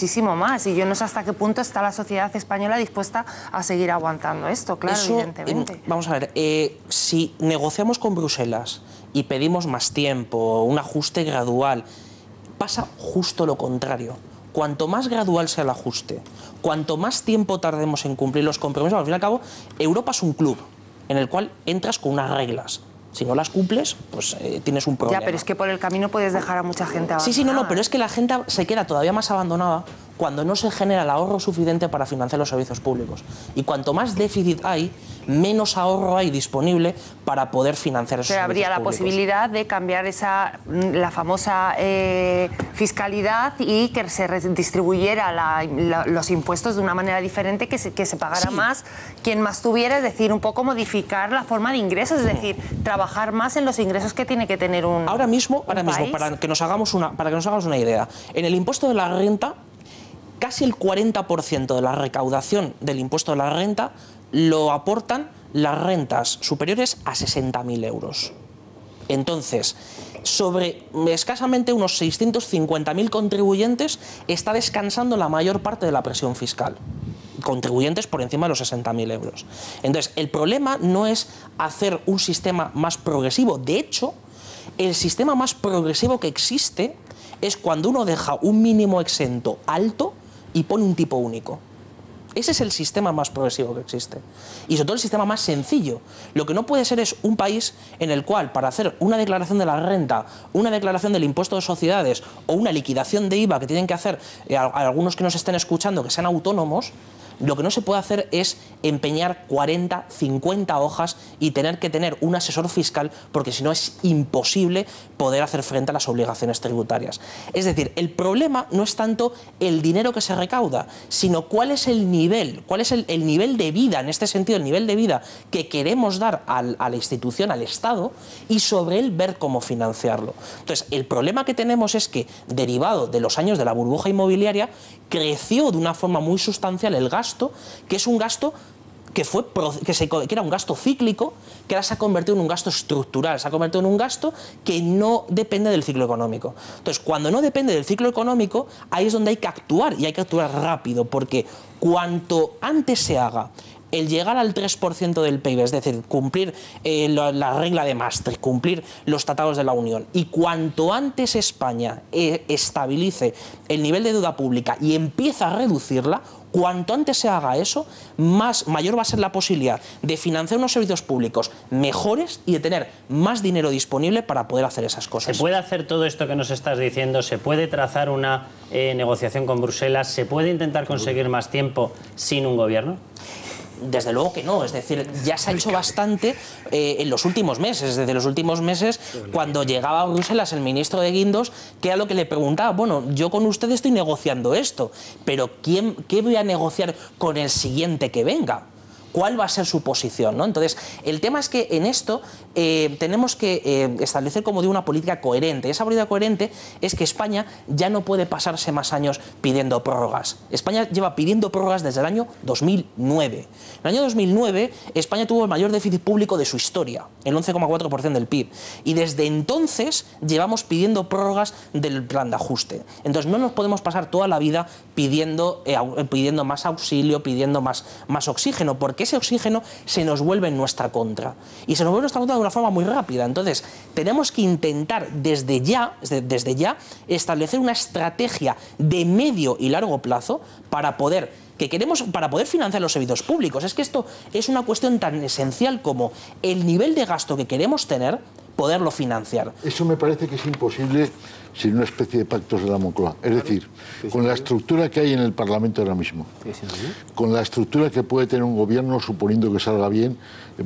muchísimo más. Y yo no sé hasta qué punto está la sociedad española dispuesta a seguir aguantando esto, claro, Eso, evidentemente. Eh, vamos a ver, eh, si negociamos con Bruselas y pedimos más tiempo, un ajuste gradual, pasa justo lo contrario. Cuanto más gradual sea el ajuste, cuanto más tiempo tardemos en cumplir los compromisos, al fin y al cabo, Europa es un club en el cual entras con unas reglas. Si no las cumples, pues eh, tienes un problema. Ya, pero es que por el camino puedes dejar a mucha gente abandonada. Sí, sí, no, no, pero es que la gente se queda todavía más abandonada cuando no se genera el ahorro suficiente para financiar los servicios públicos. Y cuanto más déficit hay, menos ahorro hay disponible para poder financiar esos Pero servicios habría la públicos. posibilidad de cambiar esa, la famosa eh, fiscalidad y que se redistribuyera la, la, los impuestos de una manera diferente, que se, que se pagara Sí. más quien más tuviera, es decir, un poco modificar la forma de ingresos, es decir, trabajar más en los ingresos que tiene que tener un Ahora mismo, un ahora mismo país. para que nos hagamos una, para que nos hagamos una idea, en el impuesto de la renta, casi el cuarenta por ciento de la recaudación del impuesto de la renta lo aportan las rentas superiores a sesenta mil euros. Entonces, sobre escasamente unos seiscientos cincuenta mil contribuyentes está descansando la mayor parte de la presión fiscal. Contribuyentes por encima de los sesenta mil euros. Entonces, el problema no es hacer un sistema más progresivo. De hecho, el sistema más progresivo que existe es cuando uno deja un mínimo exento alto y pone un tipo único. Ese es el sistema más progresivo que existe. Y sobre todo el sistema más sencillo. Lo que no puede ser es un país en el cual, para hacer una declaración de la renta, una declaración del impuesto de sociedades o una liquidación de I V A que tienen que hacer eh, algunos que nos estén escuchando, que sean autónomos, lo que no se puede hacer es empeñar cuarenta, cincuenta hojas y tener que tener un asesor fiscal, porque si no es imposible poder hacer frente a las obligaciones tributarias. Es decir, el problema no es tanto el dinero que se recauda, sino cuál es el nivel, cuál es el, el nivel de vida, en este sentido, el nivel de vida que queremos dar al, a la institución, al Estado, y sobre él ver cómo financiarlo. Entonces, el problema que tenemos es que, derivado de los años de la burbuja inmobiliaria, creció de una forma muy sustancial el gasto, que es un gasto que, fue, que, se, que era un gasto cíclico, que ahora se ha convertido en un gasto estructural, se ha convertido en un gasto que no depende del ciclo económico. Entonces, cuando no depende del ciclo económico, ahí es donde hay que actuar, y hay que actuar rápido, porque cuanto antes se haga el llegar al tres por ciento del P I B, es decir, cumplir eh, la, la regla de Maastricht, cumplir los tratados de la Unión, y cuanto antes España eh, estabilice el nivel de deuda pública y empieza a reducirla, cuanto antes se haga eso, más, mayor va a ser la posibilidad de financiar unos servicios públicos mejores y de tener más dinero disponible para poder hacer esas cosas. ¿Se puede hacer todo esto que nos estás diciendo? ¿Se puede trazar una eh, negociación con Bruselas? ¿Se puede intentar conseguir más tiempo sin un gobierno? Desde luego que no, es decir, ya se ha hecho bastante eh, en los últimos meses, desde los últimos meses, cuando llegaba a Bruselas el ministro de Guindos, que era lo que le preguntaba, bueno, yo con usted estoy negociando esto, pero ¿quién, qué voy a negociar con el siguiente que venga? ¿Cuál va a ser su posición, ¿no? Entonces, el tema es que en esto eh, tenemos que eh, establecer, como digo, una política coherente. Y esa política coherente es que España ya no puede pasarse más años pidiendo prórrogas. España lleva pidiendo prórrogas desde el año dos mil nueve. En el año dos mil nueve, España tuvo el mayor déficit público de su historia, el once coma cuatro por ciento del P I B. Y desde entonces llevamos pidiendo prórrogas del plan de ajuste. Entonces, no nos podemos pasar toda la vida pidiendo, eh, pidiendo más auxilio, pidiendo más, más oxígeno, porque ese oxígeno se nos vuelve en nuestra contra. Y se nos vuelve en nuestra contra de una forma muy rápida. Entonces, tenemos que intentar desde ya, desde, desde ya, establecer una estrategia de medio y largo plazo para poder, que queremos, para poder financiar los servicios públicos. Es que esto es una cuestión tan esencial como el nivel de gasto que queremos tener, poderlo financiar. Eso me parece que es imposible sin una especie de pactos de la Moncloa. Es decir, con la estructura que hay en el Parlamento ahora mismo, con la estructura que puede tener un gobierno, suponiendo que salga bien,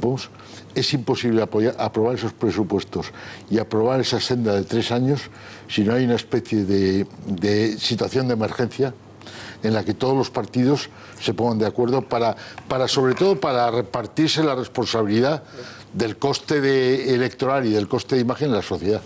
es imposible apoyar, aprobar esos presupuestos y aprobar esa senda de tres años si no hay una especie de, de situación de emergencia en la que todos los partidos se pongan de acuerdo para, para sobre todo para repartirse la responsabilidad del coste de electoral y del coste de imagen en la sociedad.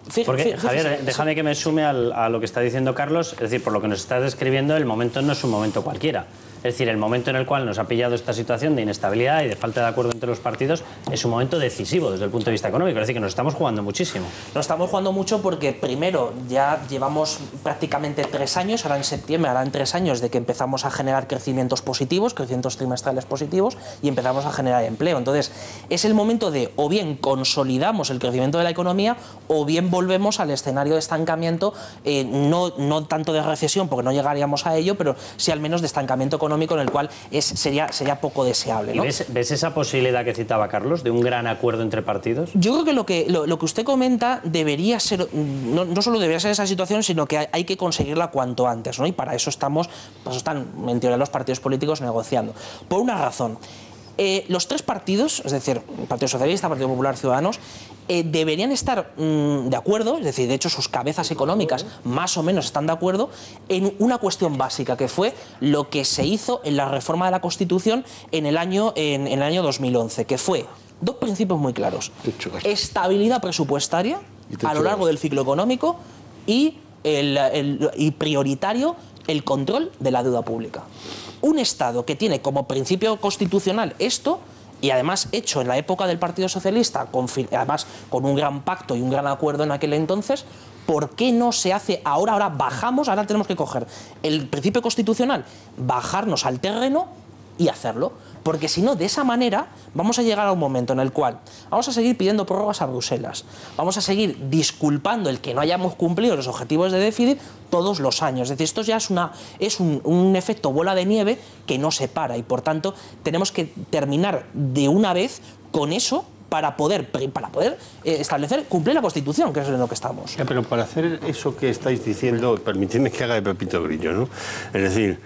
Porque, Javier, déjame que me sume al, a lo que está diciendo Carlos. Es decir, por lo que nos está describiendo, el momento no es un momento cualquiera. Es decir, el momento en el cual nos ha pillado esta situación de inestabilidad y de falta de acuerdo entre los partidos es un momento decisivo desde el punto de vista económico. Es decir, que nos estamos jugando muchísimo. Nos estamos jugando mucho porque, primero, ya llevamos prácticamente tres años, ahora en septiembre harán tres años de que empezamos a generar crecimientos positivos, crecimientos trimestrales positivos, y empezamos a generar empleo. Entonces, es el momento de o bien consolidamos el crecimiento de la economía o bien volvemos al escenario de estancamiento, eh, no, no tanto de recesión, porque no llegaríamos a ello, pero sí al menos de estancamiento económico, en el cual es, sería, sería poco deseable, ¿no? ¿Y ves, ves esa posibilidad que citaba Carlos de un gran acuerdo entre partidos? Yo creo que lo que, lo, lo que usted comenta debería ser, no, no solo debería ser esa situación, sino que hay, hay que conseguirla cuanto antes, ¿no? Y para eso estamos, pues están en teoría los partidos políticos negociando. Por una razón. Eh, los tres partidos, es decir, Partido Socialista, Partido Popular, Ciudadanos, eh, deberían estar mmm, de acuerdo, es decir, de hecho sus cabezas económicas más o menos están de acuerdo en una cuestión básica, que fue lo que se hizo en la reforma de la Constitución en el año, en, en el año dos mil once, que fue dos principios muy claros: estabilidad presupuestaria a lo largo del ciclo económico y, el, el, y prioritario el control de la deuda pública. Un Estado que tiene como principio constitucional esto, y además hecho en la época del Partido Socialista, con, además con un gran pacto y un gran acuerdo en aquel entonces, ¿por qué no se hace ahora? Ahora bajamos, ahora tenemos que coger el principio constitucional, bajarnos al terreno y hacerlo. Porque si no, de esa manera vamos a llegar a un momento en el cual vamos a seguir pidiendo prórrogas a Bruselas, vamos a seguir disculpando el que no hayamos cumplido los objetivos de déficit todos los años. Es decir, esto ya es, una, es un, un efecto bola de nieve que no se para, y por tanto tenemos que terminar de una vez con eso para poder, para poder eh, establecer, cumplir la Constitución, que es en lo que estamos. Ya, pero para hacer eso que estáis diciendo, permitidme que haga de Pepito Grillo, ¿no? Es decir,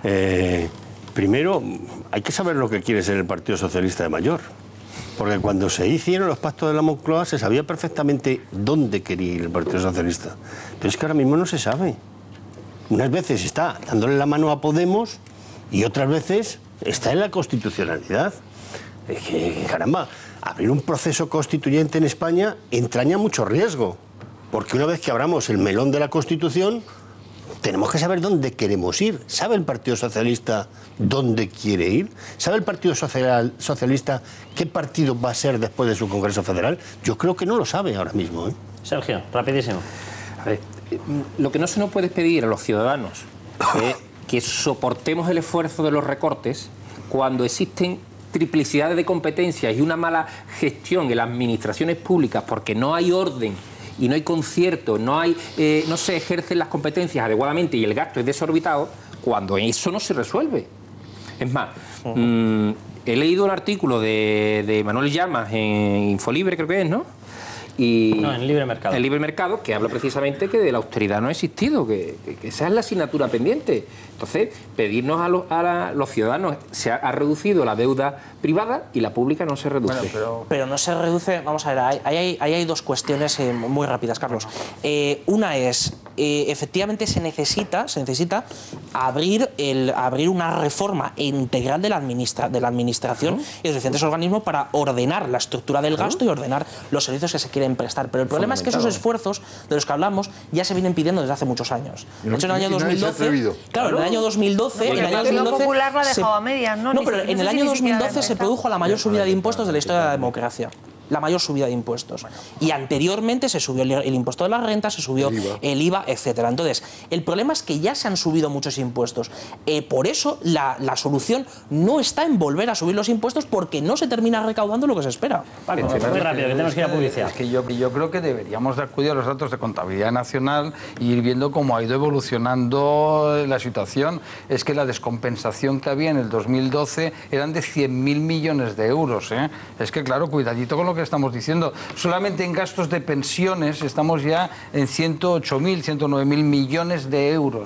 eh, primero, hay que saber lo que quiere ser el Partido Socialista de mayor. Porque cuando se hicieron los pactos de la Moncloa se sabía perfectamente dónde quería ir el Partido Socialista. Pero es que ahora mismo no se sabe. Unas veces está dándole la mano a Podemos y otras veces está en la constitucionalidad. Es que, caramba, abrir un proceso constituyente en España entraña mucho riesgo. Porque una vez que abramos el melón de la Constitución, tenemos que saber dónde queremos ir. ¿Sabe el Partido Socialista dónde quiere ir? ¿Sabe el Partido Social, Socialista qué partido va a ser después de su Congreso Federal? Yo creo que no lo sabe ahora mismo, ¿eh? Sergio, rapidísimo. A ver, lo que no se nos puede pedir a los ciudadanos es que soportemos el esfuerzo de los recortes cuando existen triplicidades de competencias y una mala gestión en las administraciones públicas, porque no hay orden y no hay concierto, no, hay, eh, no se ejercen las competencias adecuadamente y el gasto es desorbitado, cuando eso no se resuelve. Es más, uh-huh. mmm, he leído un artículo de, de Manuel Llamas en Infolibre, creo que es, ¿no? Y no, en Libre Mercado. En Libre Mercado, que habla precisamente que de la austeridad no ha existido, que, que, que esa es la asignatura pendiente. Entonces, pedirnos a, lo, a la, los ciudadanos, se ha, ha reducido la deuda privada y la pública no se reduce. Bueno, pero... pero no se reduce, vamos a ver, ahí hay, hay, hay, hay dos cuestiones eh, muy rápidas, Carlos. Eh, una es, eh, efectivamente se necesita, se necesita abrir, el, abrir una reforma integral de la, administra, de la administración uh-huh. y los diferentes organismos para ordenar la estructura del gasto uh-huh. y ordenar los servicios que se quieren prestar. Pero el problema es que esos esfuerzos de los que hablamos ya se vienen pidiendo desde hace muchos años. De hecho, en el año dos mil doce... Claro, en el año dos mil doce... En el año dos mil doce Popular lo ha dejado a medias, ¿no? No, pero en el año dos mil doce se produjo la mayor subida de impuestos de la historia de la democracia. La mayor subida de impuestos. Y anteriormente se subió el, el impuesto de la renta, se subió el I V A, el I V A, etcétera. Entonces, el problema es que ya se han subido muchos impuestos. Eh, por eso, la, la solución no está en volver a subir los impuestos, porque no se termina recaudando lo que se espera. Paco, muy rápido, que tenemos que ir a publicidad. Es que yo, yo creo que deberíamos de acudir a los datos de contabilidad nacional y ir viendo cómo ha ido evolucionando la situación. Es que la descompensación que había en el dos mil doce eran de cien mil millones de euros, ¿eh? Es que, claro, cuidadito con lo que estamos diciendo. Solamente en gastos de pensiones estamos ya en ciento ocho mil, ciento nueve mil millones de euros.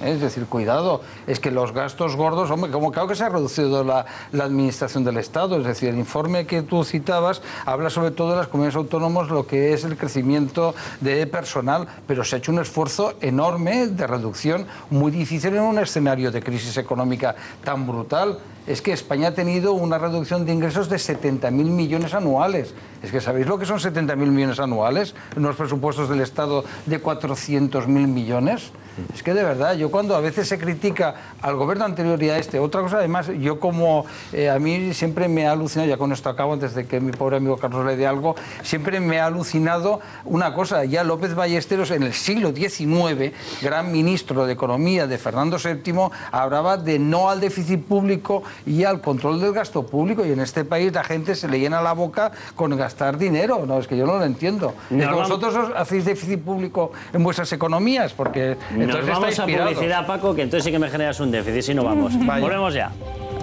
¿eh? Es decir, cuidado, es que los gastos gordos, hombre, como claro que se ha reducido la, la administración del Estado, es decir, el informe que tú citabas habla sobre todo de las comunidades autónomas, lo que es el crecimiento de personal, pero se ha hecho un esfuerzo enorme de reducción, muy difícil en un escenario de crisis económica tan brutal. Es que España ha tenido una reducción de ingresos de setenta mil millones anuales. Es que ¿sabéis lo que son setenta mil millones anuales? Unos presupuestos del Estado de cuatrocientos mil millones. Es que de verdad, yo cuando a veces se critica al gobierno anterior y a este, otra cosa además, yo como eh, a mí siempre me ha alucinado, ya con esto acabo antes de que mi pobre amigo Carlos le dé algo, siempre me ha alucinado una cosa, ya López Ballesteros en el siglo diecinueve, gran ministro de Economía de Fernando séptimo, hablaba de no al déficit público y al control del gasto público, y en este país la gente se le llena la boca con gastar dinero, no, es que yo no lo entiendo. No, es que vosotros os hacéis déficit público en vuestras economías, porque entonces nos vamos estáis a pirados. publicidad, Paco, que entonces sí que me generas un déficit, si no vamos. Vaya. Volvemos ya.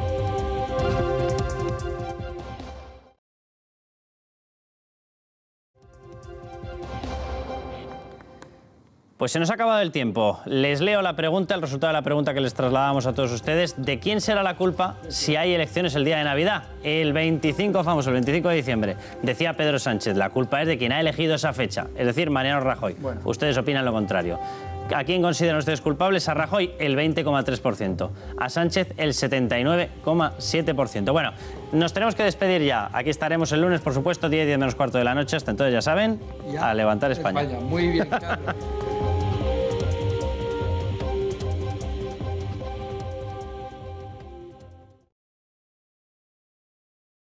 Pues se nos ha acabado el tiempo. Les leo la pregunta, el resultado de la pregunta que les trasladamos a todos ustedes. ¿De quién será la culpa si hay elecciones el día de Navidad? El veinticinco, famoso, el veinticinco de diciembre. Decía Pedro Sánchez, la culpa es de quien ha elegido esa fecha, es decir, Mariano Rajoy. Bueno. Ustedes opinan lo contrario. ¿A quién consideran ustedes culpables? A Rajoy, el veinte coma tres por ciento. A Sánchez, el setenta y nueve coma siete por ciento. Bueno, nos tenemos que despedir ya. Aquí estaremos el lunes, por supuesto, diez, diez menos cuarto de la noche. Hasta entonces, ya saben, ya, a levantar España. España. Muy bien, Carlos.